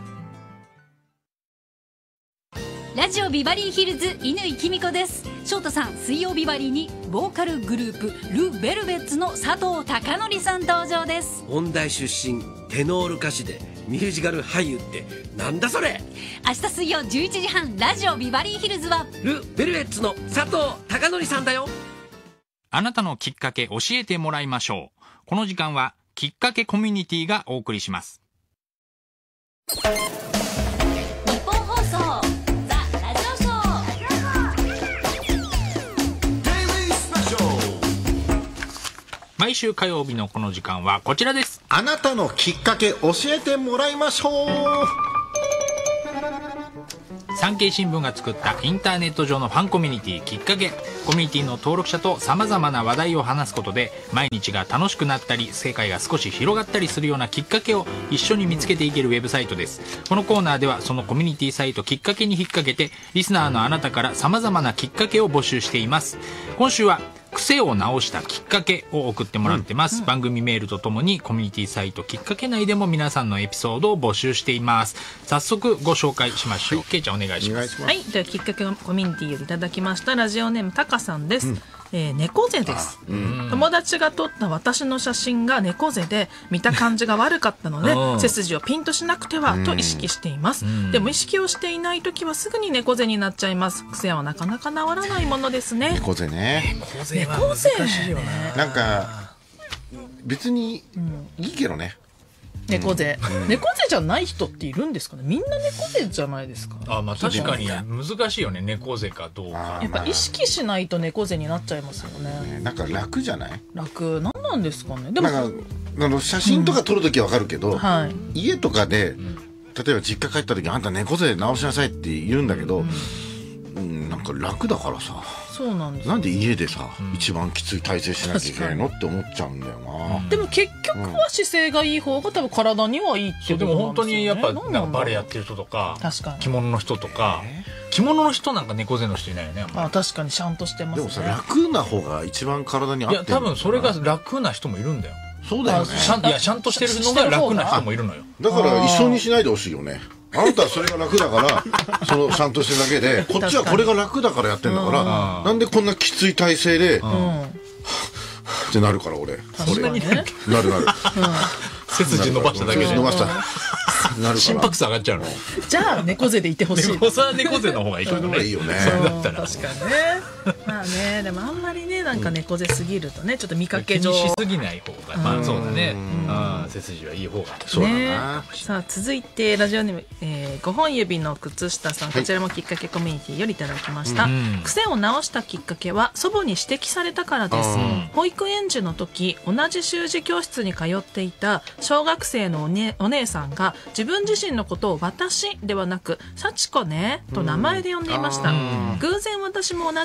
ラジオビバリーヒルズ乾きみこです。翔太さん、水曜ビバリーにボーカルグループル・ベルベッツの佐藤貴則さん登場です。 音大出身、テノール歌手でミュージカル俳優ってなんだそれ。 明日水曜11時半、ラジオビバリーヒルズはル・ベルベッツの佐藤貴則さんだよ。 あなたのきっかけ教えてもらいましょう。この時間はきっかけコミュニティがお送りします。 日本放送ザ・ラジオショー。 毎週火曜日のこの時間はこちらです。 あなたのきっかけ教えてもらいましょう。 産経新聞が作ったインターネット上のファンコミュニティきっかけ。コミュニティの登録者と様々な話題を話すことで毎日が楽しくなったり世界が少し広がったりするようなきっかけを一緒に見つけていけるウェブサイトです。このコーナーではそのコミュニティサイトきっかけに引っ掛けてリスナーのあなたから様々なきっかけを募集しています。今週は癖を直したきっかけを送ってもらってます。番組メールとともにコミュニティサイトきっかけ内でも皆さんのエピソードを募集しています。早速ご紹介しましょう。けいちゃんお願いします。 はい、ではきっかけコミュニティよりいただきましたラジオネームたかさんです。猫背です、友達が撮った私の写真が猫背で見た感じが悪かったので背筋をピンとしなくてはと意識しています。でも意識をしていない時はすぐに猫背になっちゃいます。癖はなかなか治らないものですね。 猫背ね。 猫背は難しいよね。 なんか別にいいけどね。 猫背、猫背じゃない人っているんですかね。みんな猫背じゃないですか。 あ、まあ確かに難しいよね、猫背かどうか。 やっぱ意識しないと猫背になっちゃいますよね。 なんか楽じゃない？ 楽なんなんですかね。でもなんか写真とか撮るときはわかるけど、家とかで例えば実家帰った時あんた猫背直しなさいって言うんだけど、なんか楽だからさ。 そうなんです。 なんで家でさ、一番きつい体勢しなきゃいけないのって思っちゃうんだよな。 でも結局は姿勢がいい方が多分体にはいいっていうことなんですよね。 でも本当にやっぱなんかバレエやってる人とか着物の人とか、着物の人なんか猫背の人いないよね。 あ、確かにシャンとしてますね。 でもさ、楽な方が一番体に合ってる。 いや多分それが楽な人もいるんだよ。 そうだよね。 いやシャンとしてるのが楽な人もいるのよ。 だから一緒にしないでほしいよね。あなたはそれが楽だからそのちゃんとしてるだけで、こっちはこれが楽だからやってんだから、なんでこんなきつい体勢でってなるから俺。 そんなになる。 背筋伸ばしただけで伸ばした心拍数上がっちゃうの。 じゃあ猫背でいてほしい。 猫背の方がいいよね。 いいよね。 それだったら確かにね。まあね、でもあんまりね、なんか猫背すぎるとね、ちょっと見かけ上気にしすぎない方が、まあそうだね。背筋はいい方がそうだな。 さあ続いてラジオネーム5本指の靴下さん、こちらもきっかけコミュニティよりいただきました。癖を直したきっかけは祖母に指摘されたからです。保育園児の時、同じ習字教室に通っていた小学生のお姉さんが自分自身のことを私ではなく幸子ねと名前で呼んでいました。偶然私も同じ名前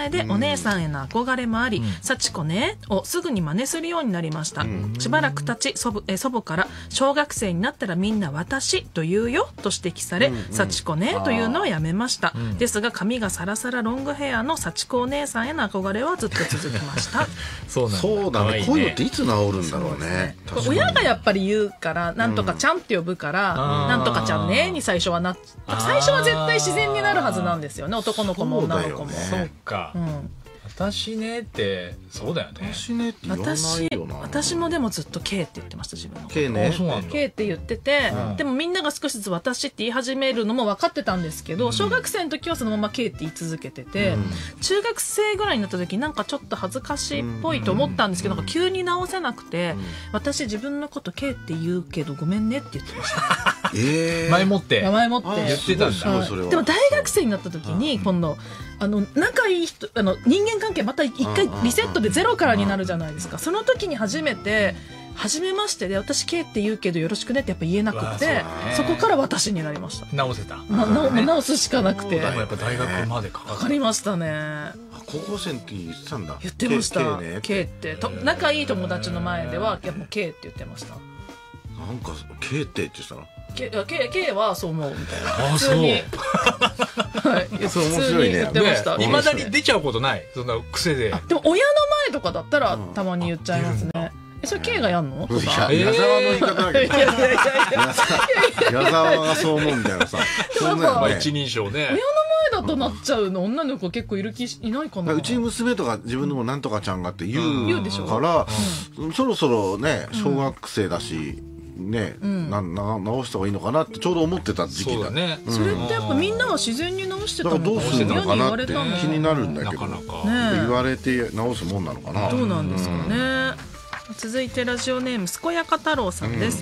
前でお姉さんへの憧れもあり、幸子ねをすぐに真似するようになりました。しばらく経ち祖母から小学生になったらみんな私と言うよと指摘され、幸子ねというのをやめました。ですが髪がサラサラロングヘアの幸子お姉さんへの憧れはずっと続きました。 そうだね。こういうのっていつ治るんだろうね。 親がやっぱり言うからなんとかちゃんって呼ぶから、なんとかちゃんねに最初は最初は絶対自然になるはずなんですよね。男の子も女の子も。 そうか。私ねってそうだよね。 私ねって言わないよな。 私もでもずっと K って言ってました自分の。 K ね。 K って言ってて、でもみんなが少しずつ私って言い始めるのも分かってたんですけど、小学生の時はそのまま K って言い続けてて、中学生ぐらいになった時なんかちょっと恥ずかしいっぽいと思ったんですけど、なんか急に直せなくて、私自分のこと K って言うけどごめんねって言ってました。 前もって言ってたんだ。 でも大学生になった時に今度仲いい人人間関係また一回リセットでゼロからになるじゃないですか。その時に初めて初めましてで私 K って言うけどよろしくねってやっぱ言えなくて、そこから私になりました。 直せた。 直すしかなくて。 でもやっぱ大学までかかりましたね。 高校生の時言ってたんだ。 言ってました。K って仲いい友達の前ではやっぱ K って言ってました。 なんか K って言ってたの。 K はそう思うみたいな。 普通に。 そう面白いね。 いまだに出ちゃうことない。そんな癖で。 でも親の前とかだったらたまに言っちゃいますね。それ K がやんの？ 矢沢の言い方だけど。矢沢がそう思うみたいなさ。 そんなの一人称ね。 親の前だとなっちゃうの女の子結構いないかな。 うち娘とか自分でもなんとかちゃんがって言うからそろそろね小学生だし。ね、直した方がいいのかなってちょうど思ってた時期だね。 それってやっぱみんなは自然に直してたのかどうするのかなって気になるんだけど、言われて直すもんなのかな。 どうなんですかね。続いてラジオネーム健やか太郎さんです。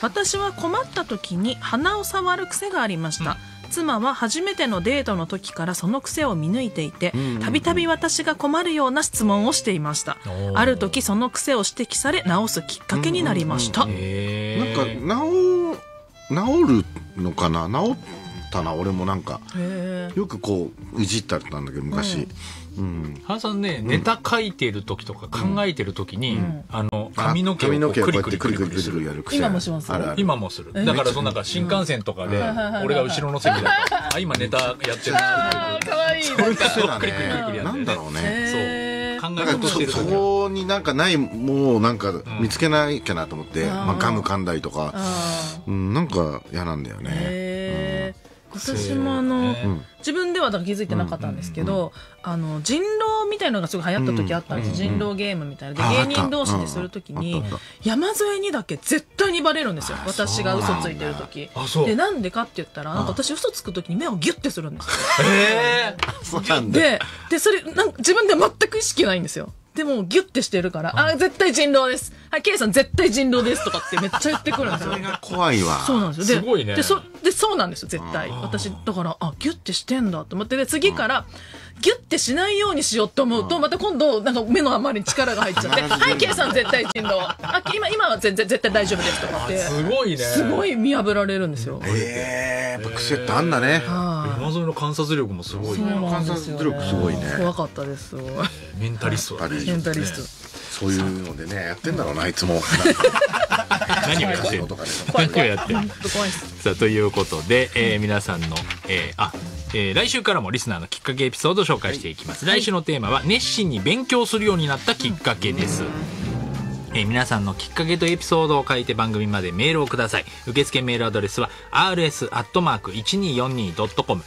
私は困った時に鼻を触る癖がありました。妻は初めてのデートの時からその癖を見抜いていて、たびたび私が困るような質問をしていました。ある時その癖を指摘され直すきっかけになりました。 なんか治るのかな。治ったな。俺もなんかよくこういじったんだけど昔。 原さんね、ネタ書いてる時とか考えてる時に髪の毛をクリクリクリクリするやる今もします。 今もする。だからそのなんか新幹線とかで俺が後ろの席だと今ネタやってるなって。 かわいい。 そういう癖だね。なんだろうね。 そう。考え事してる時。 そこになんかないものをなんか見つけなきゃなと思って、ガム噛んだりとか、なんか嫌なんだよね。 私も自分では気づいてなかったんですけど、人狼みたいなのがすごい流行った時あったんです。人狼ゲームみたいなで芸人同士でする時に山添にだけ絶対にバレるんですよ。私が嘘ついてる時で、なんでかって言ったらなんか私嘘つく時に目をギュッてするんですよ。でそれ自分では全く意識ないんですよ。でもギュッてしてるから絶対人狼です。はい、K さん絶対人狼ですとかってめっちゃ言ってくるんですよ。 それが怖いわ。 そうなんですよ。 すごいね。 でそうなんですよ絶対。私だからギュッてしてんだと思って、で次からギュッてしないようにしようと思うとまた今度なんか目のあまりに力が入っちゃってはい K さん絶対人狼今は絶対大丈夫ですとかってすごいね。 すごい見破られるんですよ。 やっぱ癖ってあんだね。 山添の観察力もすごいね。 観察力すごいね。 怖かったです。 メンタリストだね。 メンタリスト。 そういうのでねやってんだろうないつも。 何をやってるの？何をやってるの？さあということで皆さんの来週からもリスナーのきっかけエピソードを紹介していきます。来週のテーマは熱心に勉強するようになったきっかけです。皆さんのきっかけとエピソードを書いて番組までメールをください。受付メールアドレスは rs@1242.com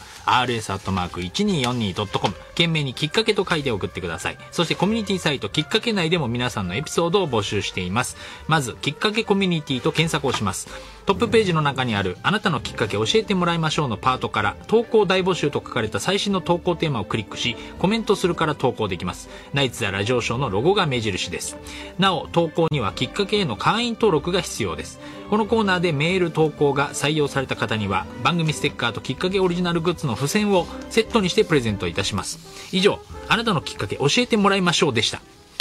rs@1242.com 懸命にきっかけと書いて送ってください。そしてコミュニティサイトきっかけ内でも皆さんのエピソードを募集しています。まずきっかけコミュニティと検索をします。トップページの中にあるあなたのきっかけ教えてもらいましょうのパートから投稿大募集と書かれた最新の投稿テーマをクリックしコメントするから投稿できます。ナイツ・ザ・ラジオショーのロゴが目印です。なお投稿にはきっかけへの会員登録が必要です。このコーナーでメール投稿が採用された方には番組ステッカーときっかけオリジナルグッズの付箋をセットにしてプレゼントいたします。以上あなたのきっかけ教えてもらいましょうでした。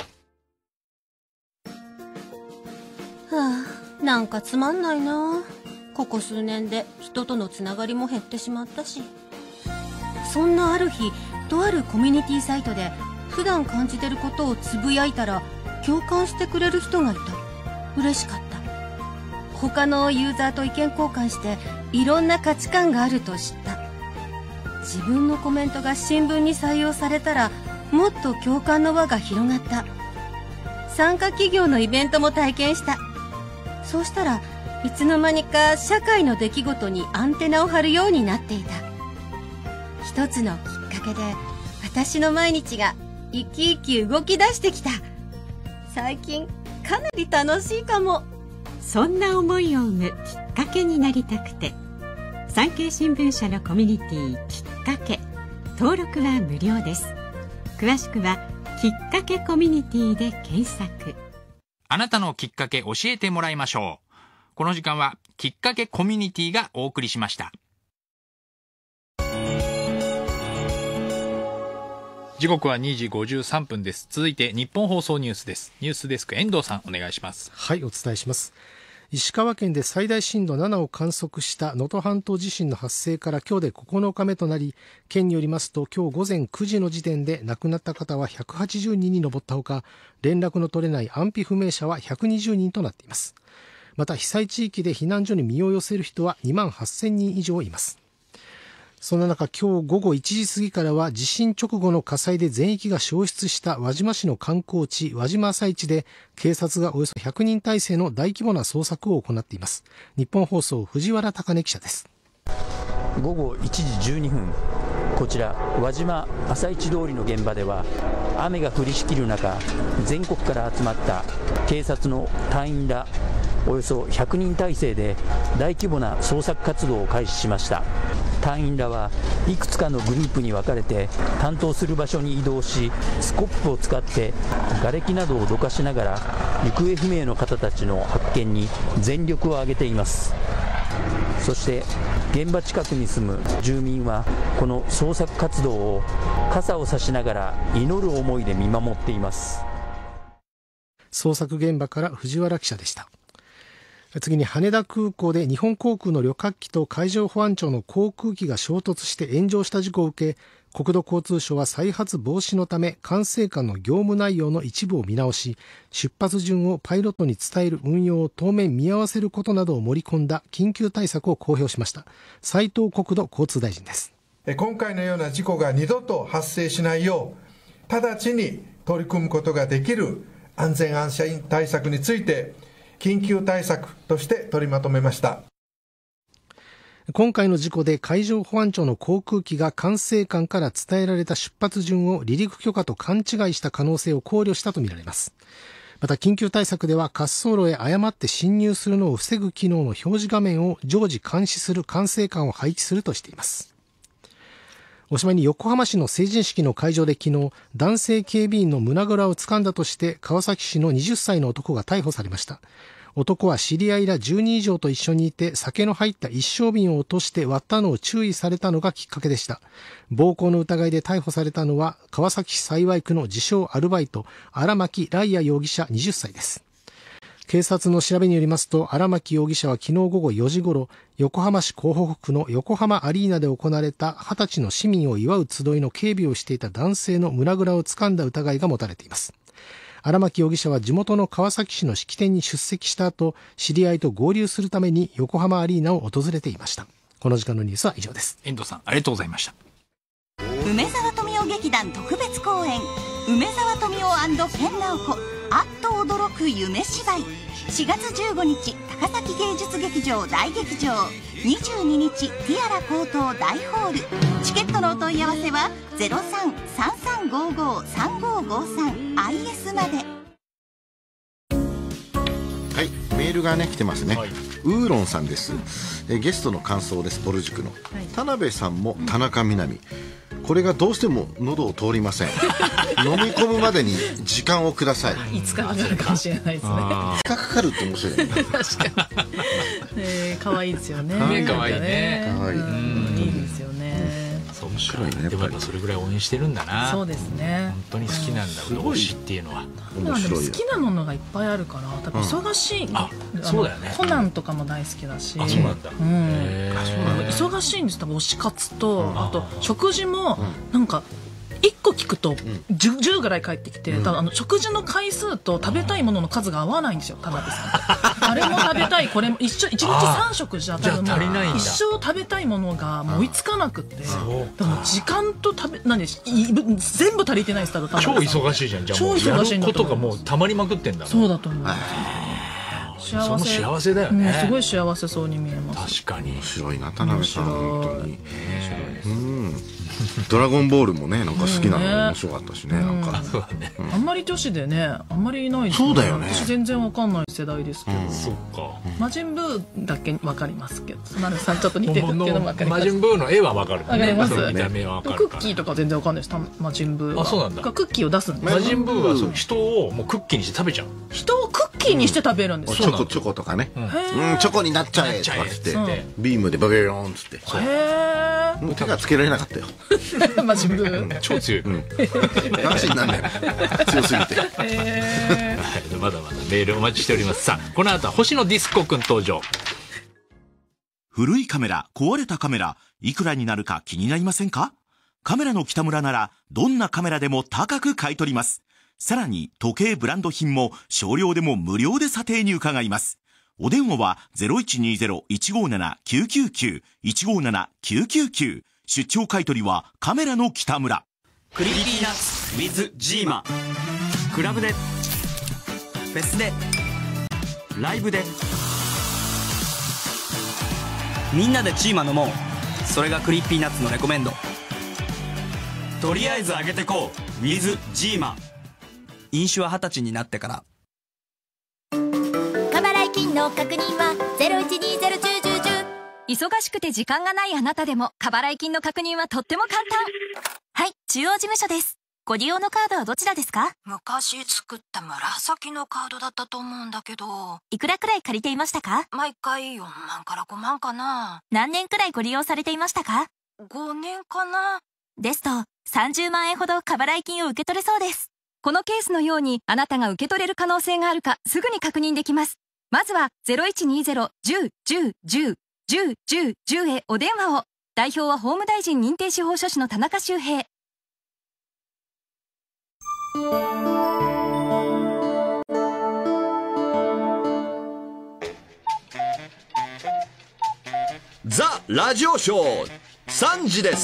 なんかつまんないな。ここ数年で人とのつながりも減ってしまったし。そんなある日とあるコミュニティサイトで普段感じてることをつぶやいたら共感してくれる人がいた。嬉しかった。他のユーザーと意見交換していろんな価値観があると知った。自分のコメントが新聞に採用されたらもっと共感の輪が広がった。参加企業のイベントも体験した。そうしたらいつの間にか社会の出来事にアンテナを張るようになっていた。一つのきっかけで私の毎日が生き生き動き出してきた。最近かなり楽しいかも。 そんな思いを生むきっかけになりたくて、産経新聞社のコミュニティきっかけ、登録は無料です。詳しくはきっかけコミュニティで検索。 あなたのきっかけ教えてもらいましょう。この時間はきっかけコミュニティがお送りしました。時刻は2時53分です。続いて日本放送ニュースです。ニュースデスク遠藤さんお願いします。 はい、お伝えします。石川県で最大震度7を観測した能登半島地震の発生から今日で9日目となり、県によりますと今日午前9時の時点で亡くなった方は180人に上ったほか、連絡の取れない安否不明者は120人となっています。また被災地域で避難所に身を寄せる人は2万8000人以上います。そんな中、今日午後1時過ぎからは地震直後の火災で全域が焼失した輪島市の観光地輪島朝市で警察がおよそ100人体制の大規模な捜索を行っています。日本放送藤原貴根記者です。 午後1時12分、こちら輪島朝市通りの現場では雨が降りしきる中、全国から集まった警察の隊員らおよそ100人体制で大規模な捜索活動を開始しました。隊員らはいくつかのグループに分かれて担当する場所に移動し、スコップを使って瓦礫などをどかしながら行方不明の方たちの発見に全力を挙げています。そして現場近くに住む住民はこの捜索活動を傘を差しながら祈る思いで見守っています。 捜索現場から藤原記者でした。次に羽田空港で日本航空の旅客機と海上保安庁の航空機が衝突して炎上した事故を受け、国土交通省は再発防止のため管制官の業務内容の一部を見直し、出発順をパイロットに伝える運用を当面見合わせることなどを盛り込んだ緊急対策を公表しました。斉藤国土交通大臣です。 今回のような事故が二度と発生しないよう直ちに取り組むことができる安全安心対策について緊急対策として取りまとめました。 今回の事故で海上保安庁の航空機が管制官から伝えられた出発順を離陸許可と勘違いした可能性を考慮したとみられます。また緊急対策では滑走路へ誤って進入するのを防ぐ機能の表示画面を常時監視する管制官を配置するとしています。おしまいに横浜市の成人式の会場で昨日、男性警備員の胸ぐらを掴んだとして川崎市の20歳の男が逮捕されました。男は知り合いら10人以上と一緒にいて酒の入った一升瓶を落として割ったのを注意されたのがきっかけでした。暴行の疑いで逮捕されたのは川崎市幸区の自称アルバイト荒牧ライア容疑者20歳です。警察の調べによりますと、荒牧容疑者は昨日午後4時ごろ、横浜市港北区の横浜アリーナで行われた20歳の市民を祝う集いの警備をしていた男性の胸ぐらを掴んだ疑いが持たれています。荒牧容疑者は地元の川崎市の式典に出席した後、知り合いと合流するために横浜アリーナを訪れていました。この時間のニュースは以上です。 遠藤さん、ありがとうございました。 梅沢富美男劇団特別公演、梅沢富美男&研ナオコあっと驚く夢芝居、4月15日高崎芸術劇場大劇場、22日ティアラ高等大ホール。チケットのお問い合わせは 03-3355-3553 IS まで。 はい、メールがね来てますね、ウーロンさんです。ゲストの感想です。ボル塾の、田辺さんも田中みな実、これがどうしても喉を通りません飲み込むまでに時間をください。 いつかかかるかもしれないですね。 いつかかるって面白いね確かに可愛いですよね。 可愛いね。 可愛い。いいですよね。 面白いね。でもやっぱそれぐらい応援してるんだな。 そうですね。 本当に好きなんだ。推しっていうのは。 でも好きなものがいっぱいあるから多分忙しい。 そうだよね。 コナンとかも大好きだし。 あ、そうなんだ。 忙しいんです。多分推し活とあと食事もなんか個聞くと 10ぐらい返ってきて、食事の回数と食べたいものの数が合わないんですよ、田辺さん。あれも食べたい、これも1日3食じゃ多分もう一生食べたいものがもう追いつかなくて、でも時間と全部足りてないです、多分。 超忙しいじゃん。じゃあもうやることがもうたまりまくってんだ。 そうだと思う。 幸せだよね。 すごい幸せそうに見えます。 確かに。 面白いな、田辺さん。本当に。ドラゴンボールもね、なんか好きなの面白かったしね、なんか。 あんまり女子でね、あんまりいないです。 そうだよね。 私全然わかんない世代ですけど。 そっか。 魔人ブーだけわかりますけど、田辺さんちょっと似てるっていうのもわかります。 魔人ブーの絵はわかる。 わかります。 見た目はわかる。 クッキーとか全然わかんないです。魔人ブーは。 あ、そうなんだ。 クッキーを出すんです。 魔人ブーは人をもうクッキーにして食べちゃう。 人をクッキーにして食べるんです。 チョコとかね。チョコになっちゃえとかつって、ビームでバビヨーンつって。もう手がつけられなかったよ。 魔人ブー。 超強い。 話になんない。強すぎて。 まだまだメールお待ちしております。さあ、この後は星野ディスコくん登場。 古いカメラ、壊れたカメラ、いくらになるか気になりませんか？カメラの北村なら、どんなカメラでも高く買い取ります。さらに、時計ブランド品も少量でも無料で査定に伺います。お電話は 0120-157-999 157-999。出張買取はカメラの北村。 クリーピーナッツ with ジーマ。クラブで、フェスで、ライブで、みんなでジーマ飲もう。それがクリーピーナッツのレコメンド。とりあえず上げてこう with ジーマ。飲酒は20歳になってから。 過払い金の確認は0120-10-10-10。 忙しくて時間がないあなたでも過払い金の確認はとっても簡単。 はい、中央事務所です。ご利用のカードはどちらですか？ 昔作った紫のカードだったと思うんだけど。 いくらくらい借りていましたか？ 毎回4万から5万かな。 何年くらいご利用されていましたか ？5年かな。 ですと、30万円ほど過払い金を受け取れそうです。 このケースのようにあなたが受け取れる可能性があるかすぐに確認できます。まずは 0120-10-10-10-10-10 へお電話を。代表は法務大臣認定司法書士の田中修平。 ザ・ラジオショー3時です。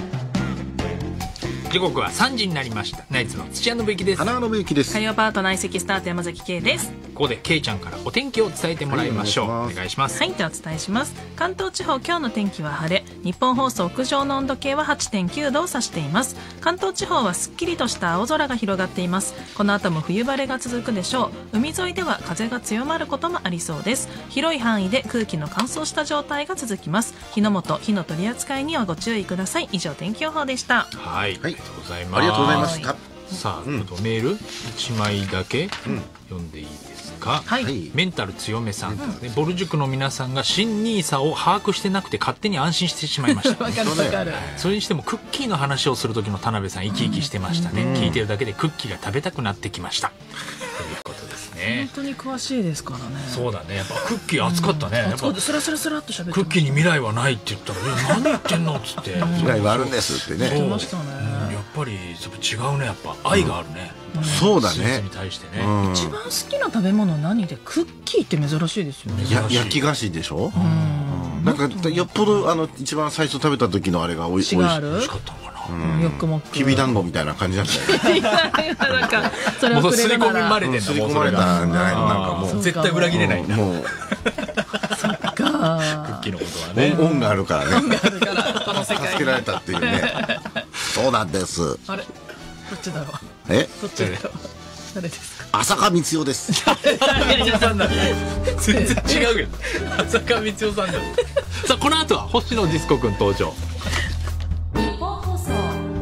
時刻は3時になりました。ナイツの土屋信之です。 花信之です。 火曜パート内席スタート山崎圭です。 ここで圭ちゃんからお天気を伝えてもらいましょう。お願いします。 はい、ではお伝えします。関東地方、今日の天気は晴れ。日本放送屋上の温度計は 8.9 度を指しています。関東地方はすっきりとした青空が広がっています。この後も冬晴れが続くでしょう。海沿いでは風が強まることもありそうです。広い範囲で空気の乾燥した状態が続きます。火の元、火の取り扱いにはご注意ください。以上、天気予報でした。 はい、ありがとうございます。 ありがとうございました。 さあ、メール1枚だけ読んでいいですか？はい、メンタル強めさん、ボル塾の皆さんが新ニーサを把握してなくて勝手に安心してしまいました。 わかるわかる。 それにしてもクッキーの話をする時の田辺さん生き生きしてましたね。聞いてるだけでクッキーが食べたくなってきましたということですね。 本当に詳しいですからね。 そうだね。やっぱクッキー熱かったね。やっぱスラスラスラっと喋って。 クッキーに未来はないって言ったら何言ってんのっつって。 未来はあるんですってね。 言ってましたね。やっぱり違うね。やっぱ愛があるね。 そうだね。 スイーツに対してね。 一番好きな食べ物何で？クッキーって珍しいですよね。 焼き菓子でしょ。なんかよっぽど一番最初食べた時のあれが美味しかったのかな。 よくもきびだんごみたいな感じだったよ。 なんかそれをくれるなら。 刷り込まれてんだ。 刷り込まれたんじゃないの。なんかもう絶対裏切れないんだ。 もう。 そっか。 クッキーのことはね。 恩があるからね。 恩があるからこの世界に助けられたっていうね。そうなんです。 あれ。どっちだろう。 どっちだろう。誰ですか。 浅香光代です。 全然違うけど。浅香光代さんだ。さあ、この後は星野ディスコくん登場。 日本放送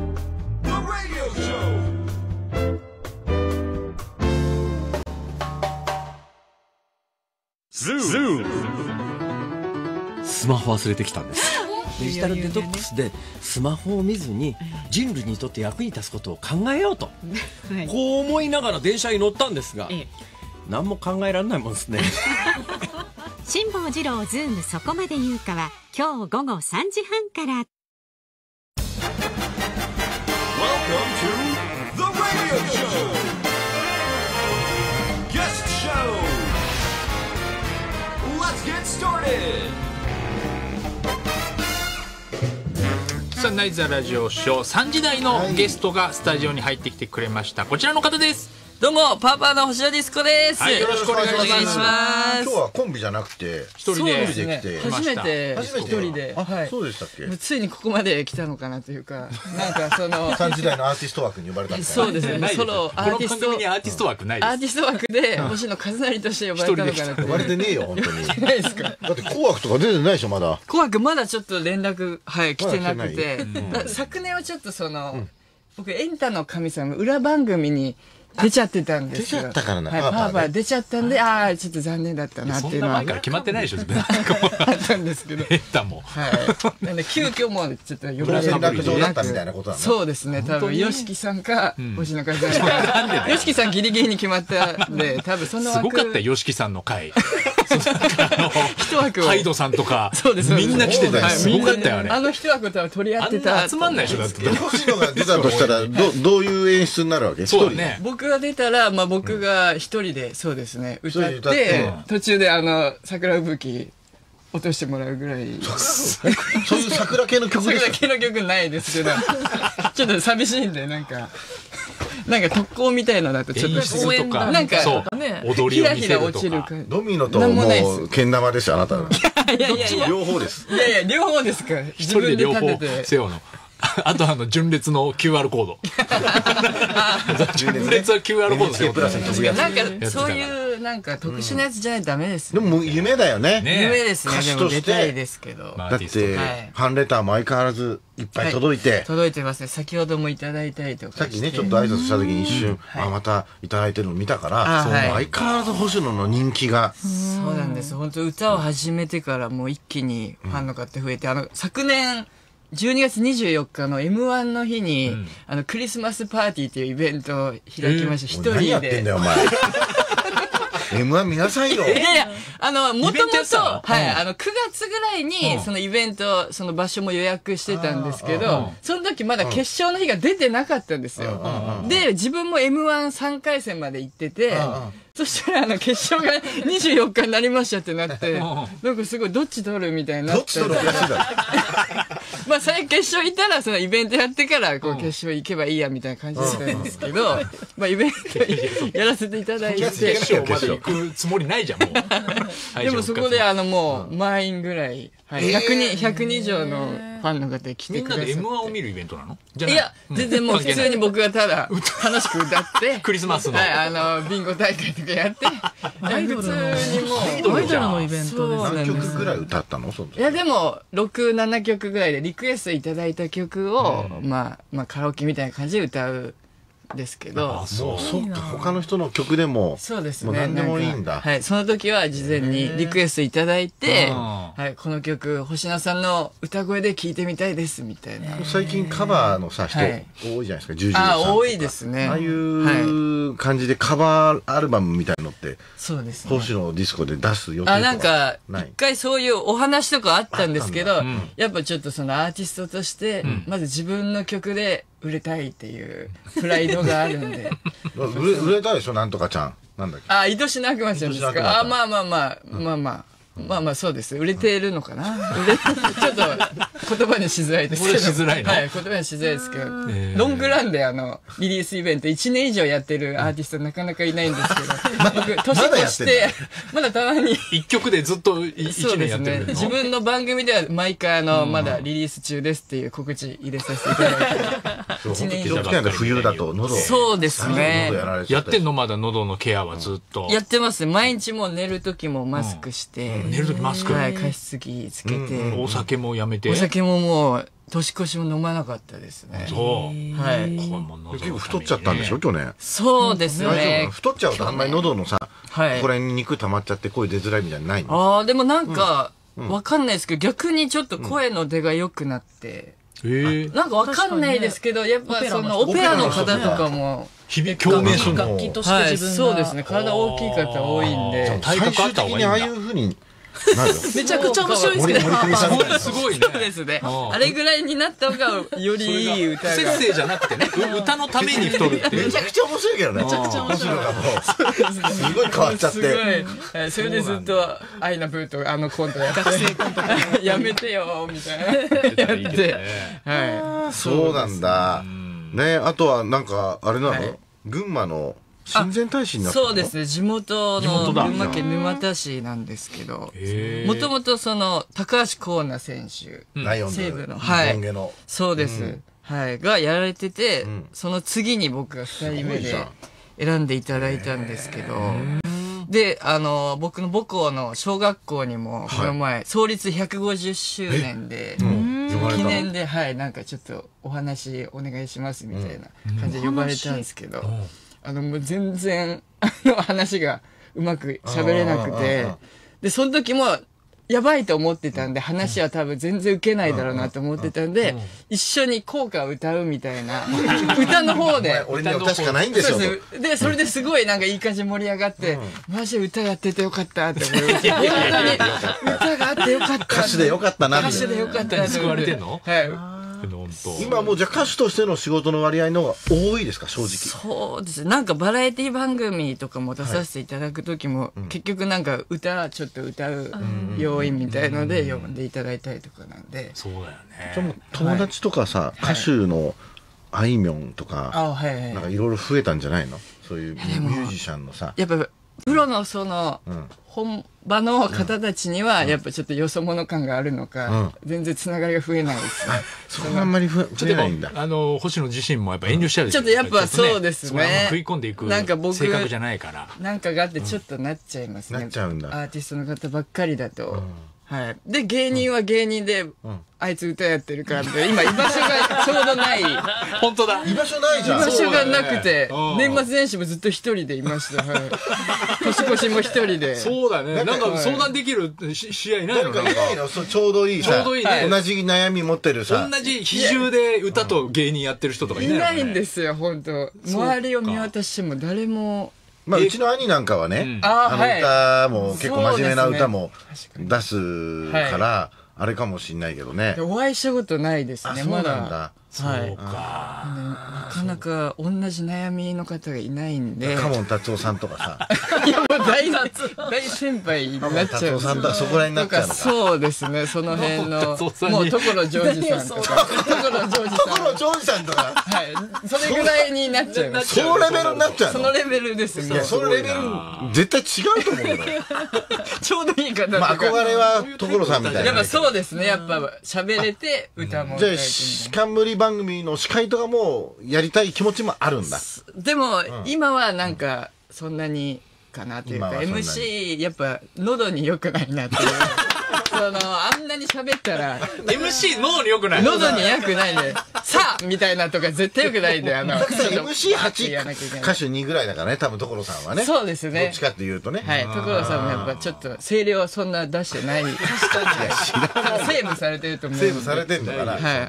スマホ忘れてきたんです。デジタルデトックスでスマホを見ずに人類にとって役に立つことを考えようと、こう思いながら電車に乗ったんですが、何も考えられないもんですね。 辛坊治郎ズームそこまで言うかは今日午後3時半から。 the radio show. Guest show. Let's get started. さあナイザラジオショー3時台のゲストがスタジオに入ってきてくれました。こちらの方です。 どうもパパの星野ディスコです。 はい、よろしくお願いします。 今日はコンビじゃなくて一人で来て初めて一人で、 はい、そうでしたっけ。 ついにここまで来たのかなというか、なんかその 3時台のアーティスト枠に呼ばれたんですか。 そうですね。ソロアーティスト、 この番組にアーティスト枠ないです。 アーティスト枠で星野和成として呼ばれたのかなと。 呼ばれてねえよ本当に。 ないですか。 だって紅白とか出てないでしょまだ。 紅白まだちょっと連絡来てなくて、昨年はちょっとその僕エンタの神様裏番組に出ちゃってたんですよ。 出ちゃったからな。 はい、パーパー出ちゃったんで、ああちょっと残念だったなっていうのは。 そんな前から決まってないでしょ。 あったんですけど。 エンタも。 はい。なんで急遽もちょっと呼ばれて連絡上だったみたいなことなの。 そうですね。多分YＯＳＨＩＫIさんか星野和成か。YOSHIKIさんギリギリに決まったんで、多分その枠。 すごかったよＹＯSＨＩＫIさんの回。 一枠をハイドさんとかみんな来てたよ。すごかったよあれ。 あの一枠とは取り合ってた。 集まんないでしょだって。 星野が出たとしたらどういう演出になるわけ。 そうね。 僕が出たらまあ僕が一人でそうですね歌って途中で桜吹雪落としてもらうぐらい。 そういう桜系の曲ですか。 桜系の曲ないですけど、ちょっと寂しいんでなんか特攻みたいなのだとちょっと応援とかなんか踊りを見せるとか。 ドミノともうけん玉ですよあなた。 いや両方です。 いや両方ですか。 一人で両方背負うの。あと純烈の QR コード。純烈は QR コード背負ってらっしゃる。 なんかそういうなんか特殊なやつじゃないとダメです。 でも夢だよね。 夢ですね。 歌手として出たいですけど。 だってファンレターも相変わらずいっぱい届いて。 届いてますね。先ほどもいただいたりとか。 さっきねちょっと挨拶した時に一瞬またいただいてるの見たから、相変わらず星野の人気が。 そうなんです。本当歌を始めてからもう一気にファンの方増えて、昨年12月24日の M1 の日に、クリスマスパーティーっていうイベントを開きました。一人で。 何やってんだよお前。M1 見なさいよ。 いやいや、もともと、はい、9月ぐらいに、そのイベント、その場所も予約してたんですけど、その時まだ決勝の日が出てなかったんですよ。で、自分も M13 回戦まで行ってて、そしたら決勝が24日になりましたってなって、なんかすごいどっち取るみたいになって。 どっち取るおかしいだまあ最悪決勝行ったらそのイベントやってから決勝行けばいいやみたいな感じだったんですけど、まあイベントやらせていただいて。 決勝まで行くつもりないじゃんもう。 でもそこでもう満員ぐらい、100人以上のファンの方来てくださって。 みんなで M1 を見るイベントなの？ いや、全然もう普通に僕がただ楽しく歌って、 クリスマスの。 ビンゴ大会とかやって、普通にもう、 アイドルのイベントです。 何曲ぐらい歌ったの？ いやでも、6、7曲ぐらいでリクエストいただいた曲を、まあカラオケみたいな感じで歌う。ですけど、 もうそっか他の人の曲でもそうですね。 もう何でもいいんだ。 はい、その時は事前にリクエストいただいて、はい、この曲星野さんの歌声で聴いてみたいですみたいな。 最近カバーの人多いじゃないですか。十字さん。 多いですね。 ああいう感じでカバーアルバムみたいのってそうですね。 星野ディスコで出す予定とかなんか一回そういうお話とかあったんですけど、やっぱちょっとそのアーティストとしてまず自分の曲で売れたいっていうプライドがあるんで売れたいでしょなんとかちゃんなんだっけ愛しなくまちゃんですか。まあそうです。売れてるのかな。ちょっと言葉にしづらいですけど。 しづらいの？ はい、言葉にしづらいですけど。ロングランでリリースイベント1年以上やってるアーティストなかなかいないんですけど、僕年越してまだたまに 1曲でずっと1年やってるの？ 自分の番組では毎回まだリリース中ですっていう告知入れさせていただいて。 1年以上冬だと喉。 そうですね。 やってんのまだ喉のケアはずっと。 やってます。毎日もう寝る時もマスクして。 寝る時マスク。 はい、加湿器つけて。 お酒もやめて。 お酒ももう年越しも飲まなかったですね。 そう。 はい。 結構太っちゃったんでしょ去年。 そうですね。 太っちゃうとあんまり喉のさ、ここら辺に肉溜まっちゃって声出づらいみたいなのないの？ああ、でもなんかわかんないですけど逆にちょっと声の出が良くなって。なんかわかんないですけどやっぱそのオペラの方とかも。 共鳴するの。 楽器として自分が。 そうですね。体大きい方多いんで。 最終的にああいうふうにめちゃくちゃ面白いですね。 すごいね。 そうですね。あれぐらいになった方がよりいい歌が。 不摂生じゃなくてね、歌のために太るっていう。 めちゃくちゃ面白いけどね。 めちゃくちゃ面白い。 すごい変わっちゃって。 すごい。それでずっとアイナブーとコントやって。学生コントやめてよみたいな。やって。 はい。そうなんだ。ね、あとはなんかあれなの？群馬の親善大使になったの？ そうですね、地元の群馬県沼田市なんですけど、もともとその高橋光成選手、西武の、はい、そうです、はい、がやられてて、その次に僕が2人目で選んでいただいたんですけど、で、僕の母校の小学校にもこの前、創立150周年で、記念で、はい、なんかちょっとお話お願いしますみたいな感じで呼ばれたんですけど、もう全然、話がうまく喋れなくて、で、その時も、やばいと思ってたんで、話は多分全然受けないだろうなと思ってたんで、一緒に校歌を歌うみたいな、歌の方で。 俺には歌しかないんですよ。 で、それですごいなんかいい感じ盛り上がって、マジで歌やっててよかったって思いました。歌があってよかった。 歌手でよかったな。 歌手でよかったな。 救われてんの？ はい。 今もうじゃあ歌手としての仕事の割合の方が多いですか、正直。 そうですね。なんかバラエティ番組とかも出させていただく時も、結局なんかちょっと歌う要因みたいので呼んでいただいたりとかなんで。 そうだよね。 じゃあもう友達とかさ、歌手のあいみょんとか、なんかいろいろ増えたんじゃないの？そういうミュージシャンのさ。 やっぱプロのその、本場の方たちには、やっぱちょっとよそ者感があるのか、全然つながりが増えないですね。 そこがあんまり増えないんだ。 星野自身もやっぱ遠慮しちゃうでしょ。 ちょっとやっぱそうですね。 食い込んでいく性格じゃないから。 なんかがあってちょっとなっちゃいますね。 なっちゃうんだ。 アーティストの方ばっかりだと。はい。で、芸人は芸人で、あいつ歌やってるからって、今居場所がちょうどない。 本当だ。 居場所ないじゃん。 居場所がなくて、年末年始もずっと一人でいました。はい。年越しも一人で。 そうだね。なんか相談できる試合ないのかな？ ちょうどいいさ。ちょうどいいね。同じ悩み持ってるさ。 同じ比重で歌と芸人やってる人とかいないのかね？ いないんですよ、本当。周りを見渡しても誰も。 まあ、うちの兄なんかはね、歌も結構真面目な歌も出すから、あれかもしんないけどね。 お会いしたことないですね、まだ。 そうか。 なかなか同じ悩みの方がいないんで。 カモン達夫さんとかさ。 いや、もう大先輩になっちゃう。 達夫さんとかそこらになっちゃうのか。 そうですね、その辺の。もう、所ジョージさんとか。所ジョージさんとか。 はい。それぐらいになっちゃいます。 そのレベルになっちゃうの？ そのレベルですね。 そのレベル、絶対違うと思うよ。 ちょうどいい方とか。 まあ、憧れは所さんみたいな。 やっぱそうですね、やっぱ喋れて歌も。 じゃあ、冠番組の司会とかもやりたい気持ちもあるんだ。 でも、今はなんか、そんなにかなというか、MC、やっぱ、喉に良くないなっていう。あんなに喋ったら、 MC 喉に良くない。 喉に良くないんで、さあみたいなとか絶対良くないんで、 MC8、歌手2ぐらいだからね、多分所さんはね。 そうですね。 どっちかっていうとね。 はい、所さんもやっぱちょっと、声量そんな出してない。確かに。セーブされてると思う。 セーブされてんだから。はい。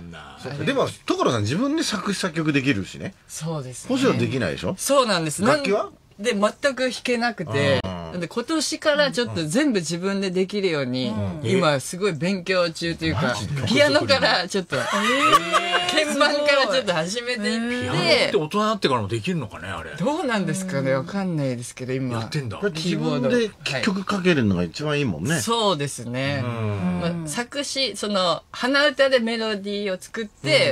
でも、所さん自分で作詞作曲できるしね。 そうですね。 星野できないでしょ？ そうなんです。 楽器は？ で、全く弾けなくて、で今年からちょっと全部自分でできるように、今すごい勉強中というか、ピアノからちょっと、鍵盤からちょっと始めていって、 ピアノって大人になってからもできるのかね、あれ。 どうなんですかね、わかんないですけど、今。 やってんだ。 自分で曲かけるのが一番いいもんね。 そうですね。作詞、鼻歌でメロディーを作って、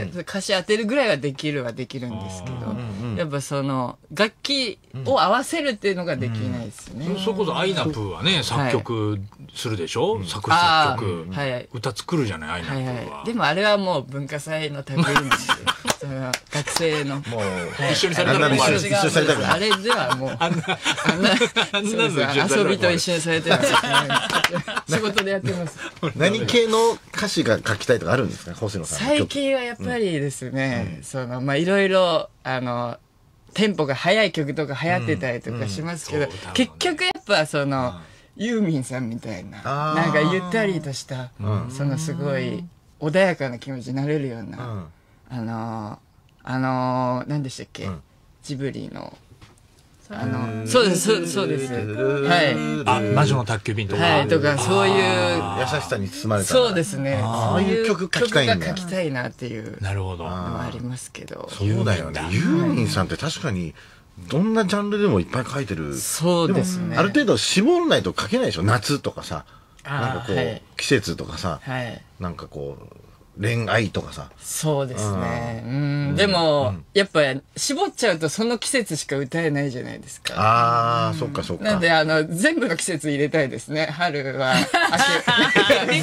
歌詞当てるぐらいはできるんですけど、やっぱ楽器を合わせるっていうのができないですね。 それこそアイナプーはね、作曲するでしょ？作詞作曲。歌作るじゃない、アイナプーは。 でもあれはもう文化祭の類なんで、学生の。もう、 一緒にされたら一緒にされたらあれではもう、あんな遊びと一緒にされてるんですね。仕事でやってます。 何系の歌詞が書きたいとかあるんですか、星野さん。 最近はやっぱりですね、いろいろ、テンポが速い曲とか流行ってたりとかしますけど、結局やっぱユーミンさんみたいな、なんかゆったりとした、すごい穏やかな気持ちになれるような、何でしたっけ、ジブリの、 そうです、そうです。はい。 魔女の宅急便とか。 はい、とか、そういう。 優しさに包まれた。 そうですね。 そういう曲書きたいんだ。 書きたいなっていう。 なるほど。 ありますけど。 そうだよね。ユーミンさんって確かに、どんなジャンルでもいっぱい書いてる。 そうですね。 ある程度絞らないと書けないでしょ。夏とかさ。なんかこう、季節とかさ。なんかこう、恋愛とかさ。 そうですね。でも、やっぱ絞っちゃうとその季節しか歌えないじゃないですか。 ああ、そっかそっか。 なんで全部の季節入れたいですね。春は、秋。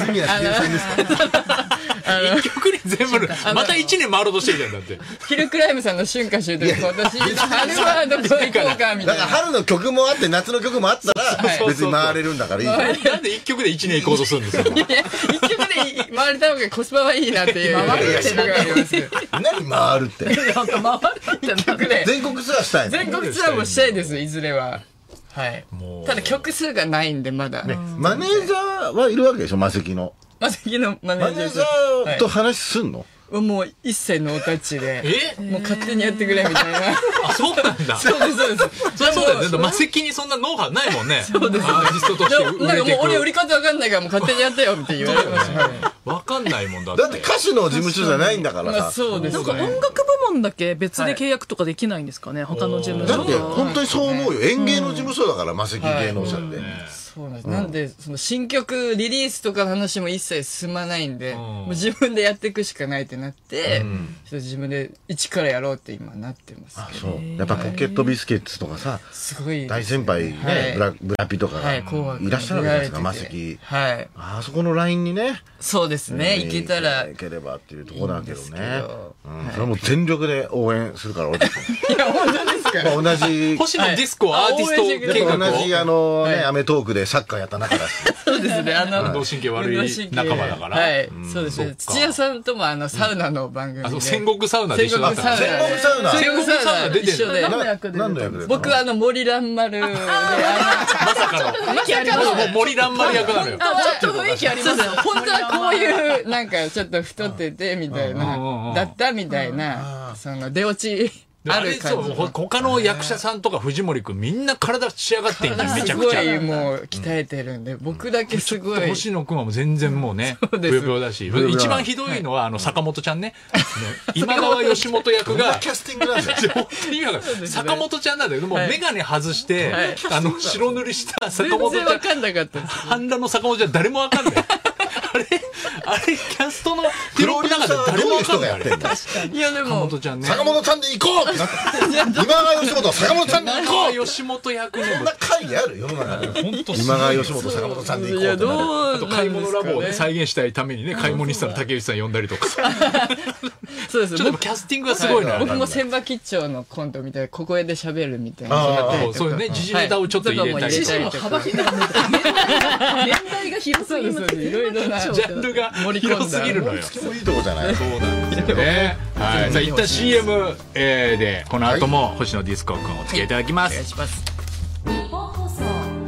一曲に全部、また一年回ろうとしてるじゃん、だって。 ヒルクライムさんの春夏秋冬、今年、春はどこ行こうか、みたいな。 だから春の曲もあって夏の曲もあったら、別に回れるんだからいいじゃん。 なんで一曲で一年行こうとするんですか？ いや、一曲で回れた方がコスパはいいなっていう。回るって何があります。 何回るって。全国ツアーしたいの？ 全国ツアーもしたいです、いずれは。はい。ただ曲数がないんで、まだ。 マネージャーはいるわけでしょ、マセキの。 マセキのマネージャー。 マネージャーと話すんの？ もう一切ノータッチで、もう勝手にやってくれみたいな。 あ、そうなんだ。 そうです、そうです。 それはそうだよね。マセキにそんなノウハウないもんね。 そうです。 アーティストとして売れていく。 なんかもう俺売り方わかんないからもう勝手にやってよって言われました。 わかんないもんだって。 だって歌手の事務所じゃないんだからさ。 そうです。 なんか音楽部門だけ別で契約とかできないんですかね、他の事務所。 だって本当にそう思うよ。演芸の事務所だから、マセキ芸能者って。 そうなんです。なんで、その新曲リリースとかの話も一切進まないんで、もう自分でやっていくしかないってなって、自分で一からやろうって今なってますけど。 そう。やっぱポケットビスケッツとかさ、 すごい大先輩ね、ブラピとかがいらっしゃるわけですか、マセキ。 はい。 あそこのラインにね。 そうですね、いけたら。 いければっていうところだけどね。それも全力で応援するから、俺たち。 いや、本当ですか？ 同じ。 星野ディスコアーティスト計画を。 同じアメトークでサッカーやった仲だし。 そうですね、 運動神経悪い仲間だから。 はい、そうですね。土屋さんともサウナの番組で。 戦国サウナで一緒だった。 戦国サウナ。 戦国サウナ一緒で。 何の役で？ 僕森蘭丸で、 まさかの森蘭丸役なのよ。 ちょっと雰囲気ありますよ。 本当はこういう、なんかちょっと太ってて、みたいな、だったみたいな、その出落ち。ある感じ。 他の役者さんとか藤森くんみんな体仕上がってんじゃん、めちゃくちゃ。 すごいもう鍛えてるんで、僕だけすごい。 星野くんはもう全然もうね、ぷよぷよだし。一番ひどいのは坂本ちゃんね。今川義元役が。 キャスティングなんだよ。 坂本ちゃんなんだけど、もうメガネ外して、白塗りした坂本ちゃん。 全然わかんなかったです。 半裸の坂本ちゃん誰もわかんない。あれ、キャストのテロップの中で誰もわかんない。 いやでも、 坂本ちゃんで行こうってなった。今川義元、坂本ちゃんで行こう。 吉本役ね。 そんな会議ある世の中で。今川義元、坂本ちゃんで行こうってなる。 あと買い物ラボを再現したいためにね、買い物ニスタの竹内さん呼んだりとか。 そうです。 ちょっとキャスティングがすごいな。 僕も千葉吉兆のコントみたいな、小声で喋るみたいな。 そういうね、時事ネタをちょっと入れたり。 時事も幅広い。年代が広すぎます。 いろいろな。 ジャンルが広すぎるのよ。 いいとこじゃない。 そうなんですよね。はい。さあ一旦 CM でこの後も星野ディスコ君お付き合いいただきます。 お願いします。 日本放送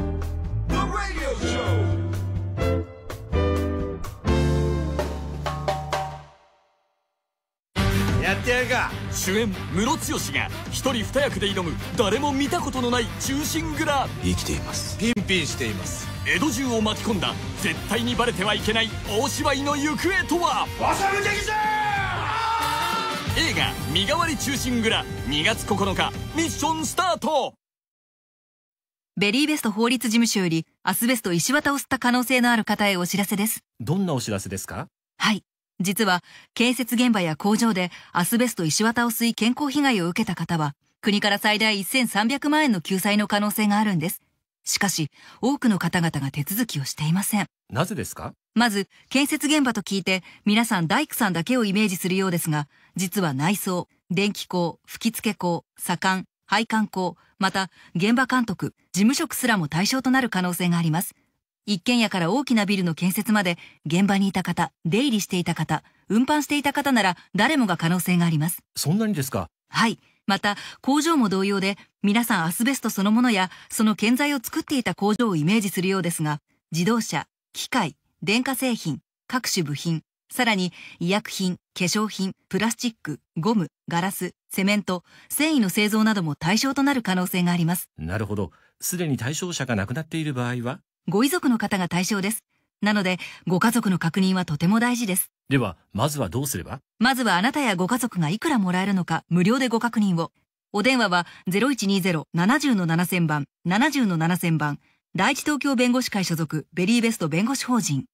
やってやるか。主演ムロツヨシが一人二役で挑む誰も見たことのない忠臣蔵。 生きています。ピンピンしています。 江戸中を巻き込んだ絶対にバレてはいけない大芝居の行方とは。わさぶ劇場。映画「身代わり忠臣蔵」2月9日ミッションスタート。 ベリーベスト法律事務所よりアスベスト石綿を吸った可能性のある方へお知らせです。 どんなお知らせですか？ はい。実は建設現場や工場でアスベスト石綿を吸い健康被害を受けた方は国から最大1300万円の救済の可能性があるんです。しかし多くの方々が手続きをしていません。 なぜですか？ まず建設現場と聞いて皆さん大工さんだけをイメージするようですが、実は内装、電気工、吹き付け工、左官、配管工、また現場監督、事務職すらも対象となる可能性があります。一軒家から大きなビルの建設まで現場にいた方、出入りしていた方、運搬していた方なら誰もが可能性があります。 そんなにですか？ はい。また工場も同様で皆さんアスベストそのものやその建材を作っていた工場をイメージするようですが、自動車、機械、電化製品、各種部品、 さらに医薬品、化粧品、プラスチック、ゴム、ガラス、セメント、繊維の製造なども対象となる可能性があります。 なるほど。すでに対象者が亡くなっている場合はご遺族の方が対象です。なのでご家族の確認はとても大事です。 ではまずはどうすれば？ まずはあなたやご家族がいくらもらえるのか無料でご確認を。お電話は 0120-70-7000 番 70-7000 番、第一東京弁護士会所属ベリーベスト弁護士法人。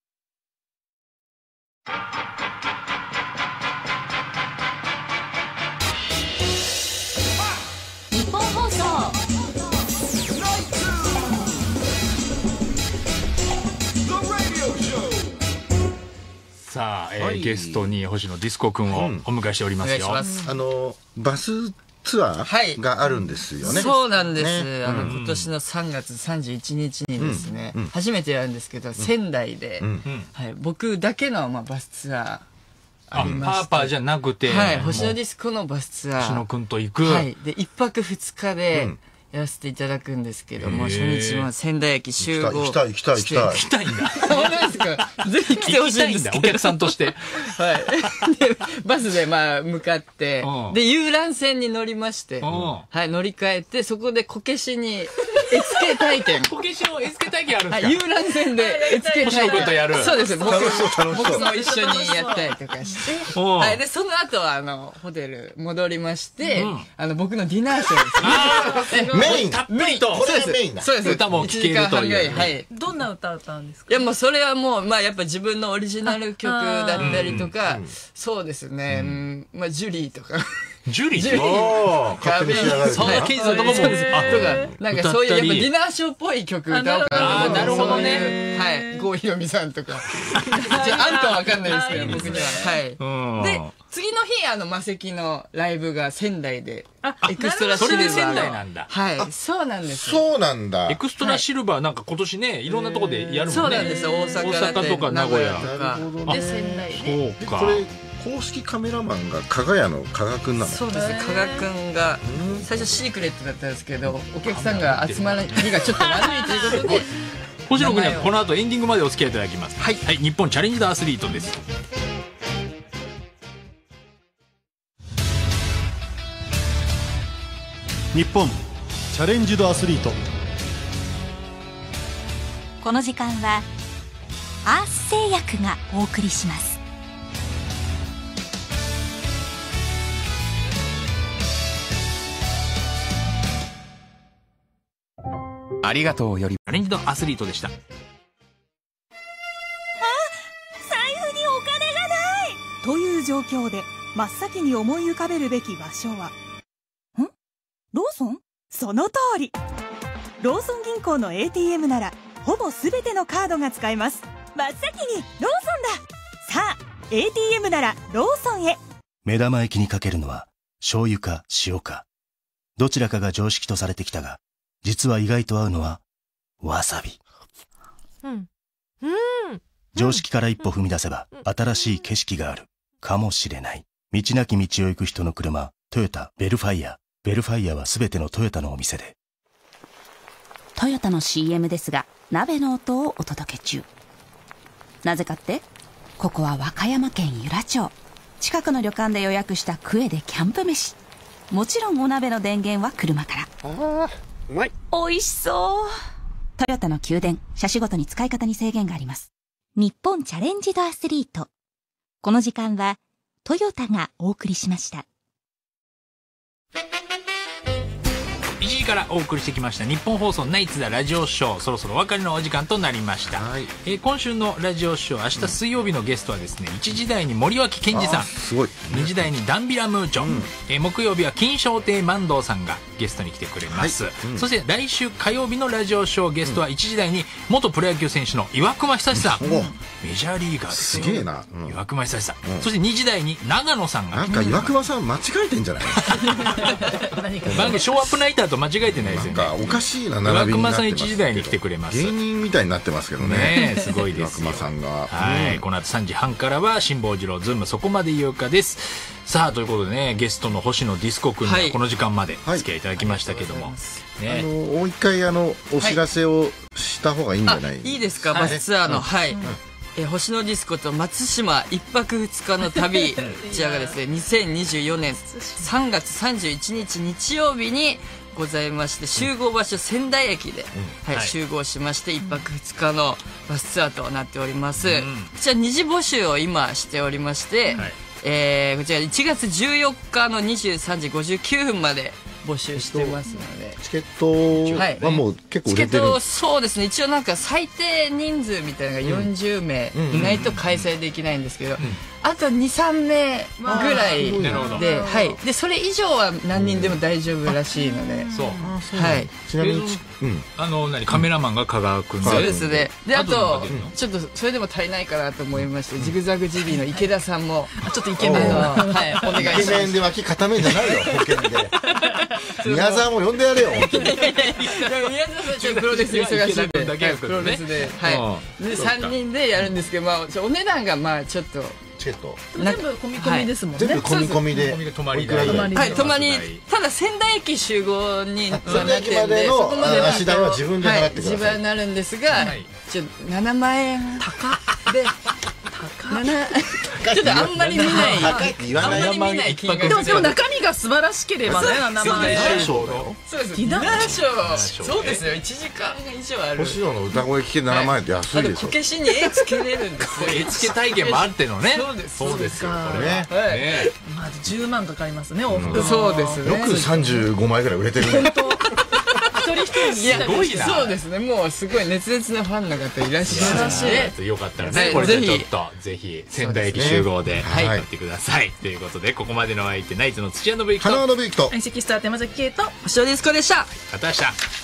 日本放送さあ、ゲストに星野ディスコ君をお迎えしておりますよ。 バスツアーがあるんですよね。 そうなんです。今年の3月31日にですね、初めてやるんですけど、仙台で、僕だけのバスツアーありまして、 パーパーじゃなくて、 星野ディスコのバスツアー、 星野君と行く。 で1泊2日でやらせていただくんですけども、初日は仙台駅集合して行きたいんだ。本当ですか？ぜひ来てほしいんですけど、 お客さんとして。 でバスで向かって、で遊覧船に乗りまして、乗り換えて、そこでこけしに絵付け体験。 こけしの絵付け体験あるんですか？ 遊覧船で絵付け体験。 星野君とやる。 そうです。僕楽しそう。 も一緒にやったりとかして、でその後はホテル戻りまして、僕のディナーショーですね。 メインたっぷりと。 これがメインだ。 そうです。 歌も聴けるという。 どんな歌歌うんですか？ いやもうそれはもうやっぱ自分のオリジナル曲だったりとか、そうですね。ジュリーとか。 ジュリー勝手に仕上がる。 そんなケースのとこも。とか、 なんかそういうやっぱディナーショーっぽい曲歌おうかな。 なるほどね。 はい。郷ひろみさんとか。あんたはわかんないですけど、僕には。はい。で、次の日、マセキのライブが仙台で、エクストラシルバー。 それで仙台なんだ。 はい。そうなんです。 そうなんだ。 エクストラシルバーなんか今年ね、いろんなとこでやるもんね。 そうなんですよ。大阪とか名古屋とか。で、仙台で。 そうか。 これ公式カメラマンが加賀屋の加賀くんなの？ そうです。加賀くんが最初シークレットだったんですけど、お客さんが集まりがちょっと悪いということで、 星野君にはこの後エンディングまでお付き合いいただきます。はい、日本チャレンジドアスリートです。 日本チャレンジドアスリート。 この時間はアース製薬がお送りします。 ありがとうよりチャレンジドアスリートでした。 財布にお金がないという状況で真っ先に思い浮かべるべき場所はローソン？その通り。ローソン銀行の ATM ならほぼ全てのカードが使えます。真っ先にローソンだ。さあ ATM ならローソンへ。 目玉焼きにかけるのは醤油か塩か、どちらかが常識とされてきたが、実は意外と合うのはわさび。常識から一歩踏み出せば新しい景色があるかもしれない。道なき道を行く人の車、トヨタベルファイア。ベルファイアはすべてのトヨタのお店で。 トヨタの CM ですが、鍋の音をお届け中。なぜかって、ここは和歌山県由良町。近くの旅館で予約したクエでキャンプ飯。もちろんお鍋の電源は車から。 うまい。 美味しそう。トヨタの宮殿、車種ごとに使い方に制限があります。 日本チャレンジドアスリート。この時間はトヨタがお送りしました。 1時からお送りしてきました日本放送ナイツザラジオショー、そろそろお別れのお時間となりました。今週のラジオショー、明日水曜日のゲストはですね、1時台に森脇健児さん、 すごい、 2時台にダンビラムーチョ、木曜日は金賞亭万堂さんがゲストに来てくれます、そして来週火曜日のラジオショーゲストは1時台に元プロ野球選手の岩隈久志さん、メジャーリーガーですすげえな、 岩隈久志さん、そして2時台に長野さんが、 なんか岩隈さん間違えてんじゃない？ 番組ショーアップナイターと間違えてないですよね。 なんかおかしいな並びになってますけど、 岩隈さん1時台に来てくれます。 芸人みたいになってますけどね。 すごいですよ。 岩隈さんが、 はい、この後3時半からは辛坊治郎ズームそこまで言うかです。さあということでね、ゲストの星野ディスコ君にこの時間までお付き合いいただきましたけども、 もう一回お知らせをした方がいいんじゃない？ いいですか、バスツアーの。はい。 星野ディスコと松島1泊2日の旅こちらがですね2024年3月31日日曜日にございまして、集合場所仙台駅で、集合しまして1泊2日のバスツアーとなっております、こちら二次募集を今しておりまして、こちら1月14日の23時59分まで募集してますので、 チケットはもう結構売れてる、 チケットそうですね、一応なんか最低人数みたいなのが40名いないと開催できないんですけど、あと 2,3 名ぐらいで、でそれ以上は何人でも大丈夫らしいので、 ちなみにカメラマンが香川君で、 そうですね。であとちょっとそれでも足りないかなと思いまして、ジグザグジビーの池田さんもちょっとイケメンをお願いします。 イケメンで脇固めんじゃないよ、保険で。宮沢も呼んでやれよ。 宮沢さんちょっとプロレス忙しいんで、プロレスで、で3人でやるんですけど、お値段がちょっと。 チケット全部込み込みですもんね。 全部込み込みで泊まり泊まり、ただ仙台駅集合になってるんで、 そこまでの足代は自分で払ってください。 自分になるんですが、ちょっと7万円高でちょっとあんまり見ない金額でも中身が素晴らしければね、7万円。 そうです、ディナーショー、そうですよ、1時間以上ある。 星野の歌声聞け7万円って安いでしょ。 こけしに絵つけれるんですよ。 絵付け体験もあってのね。そうですよ、これね。 まあ10万かかりますね、往復。 そうですね。 よく35枚ぐらい売れてるね。 一人一人すごいな。そうですね、もうすごい熱烈なファンの方いらっしゃるので、 よかったらね、これでちょっとぜひ仙台駅集合でやってください。ということで、ここまでの相手ナイツの土屋信之と花輪信之と相席スター山崎圭と星野ディスコでした。 また明日。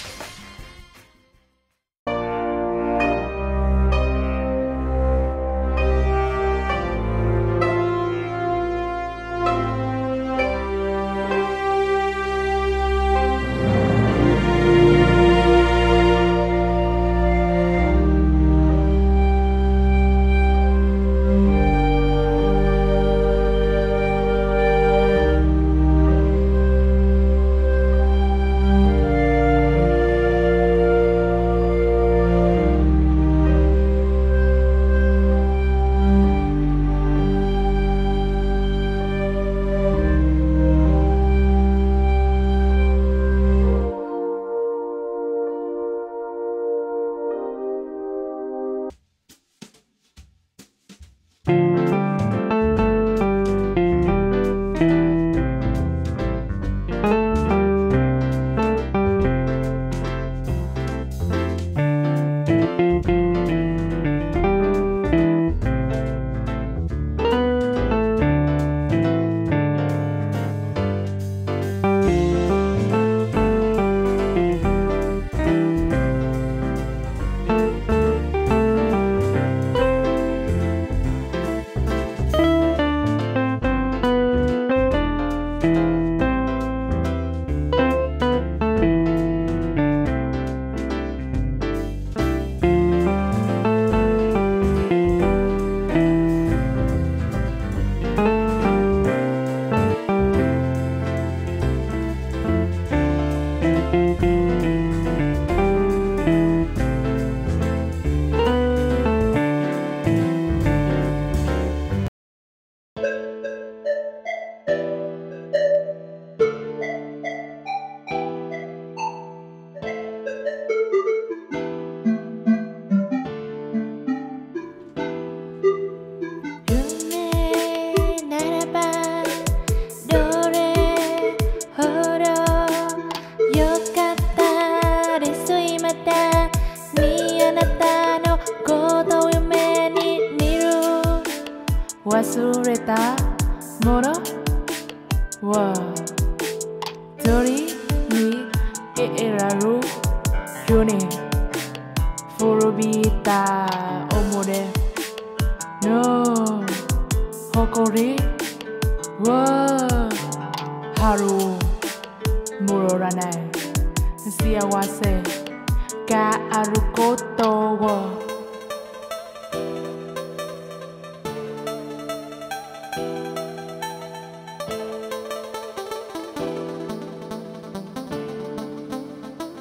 忘れたものは鳥に得られるよに滅びた己の誇りは春戻らない幸せがあることを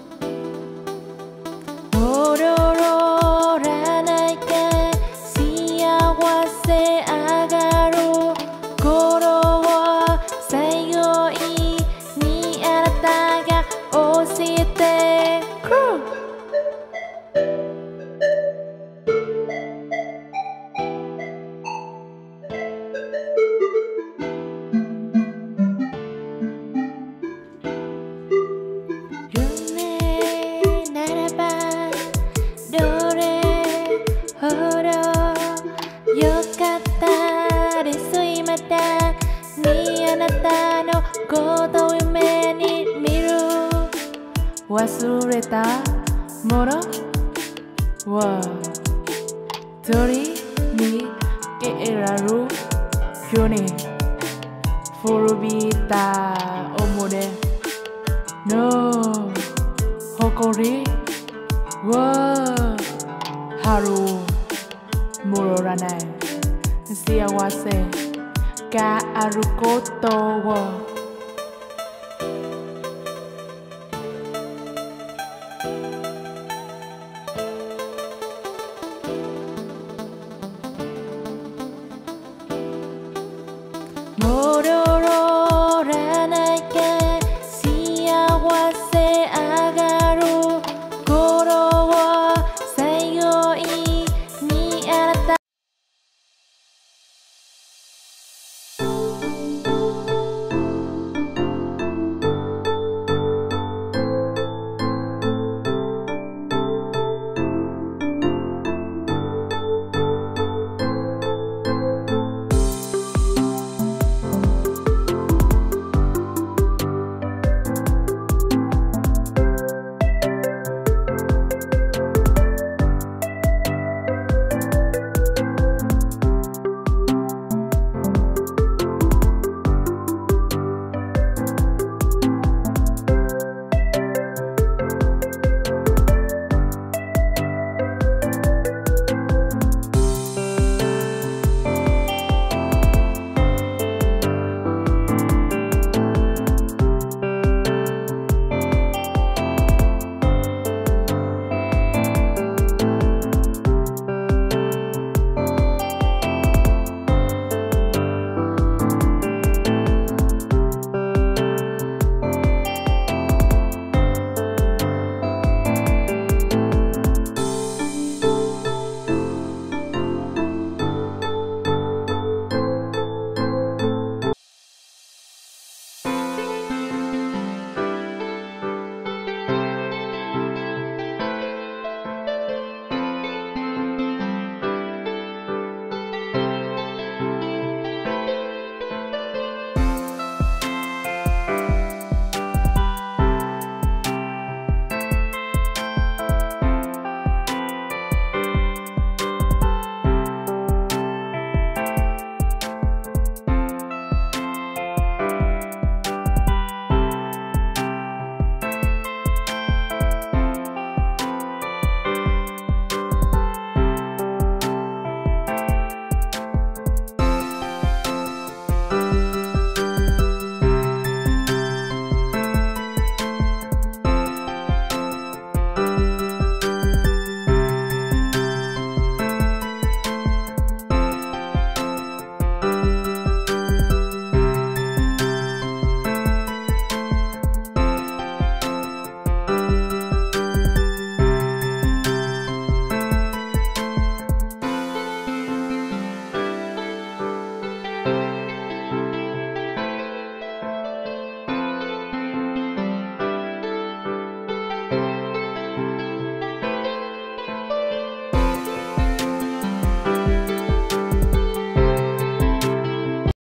踊らないか幸たものは鳥に得られるように古びた己の誇りは春戻らない幸せがあることを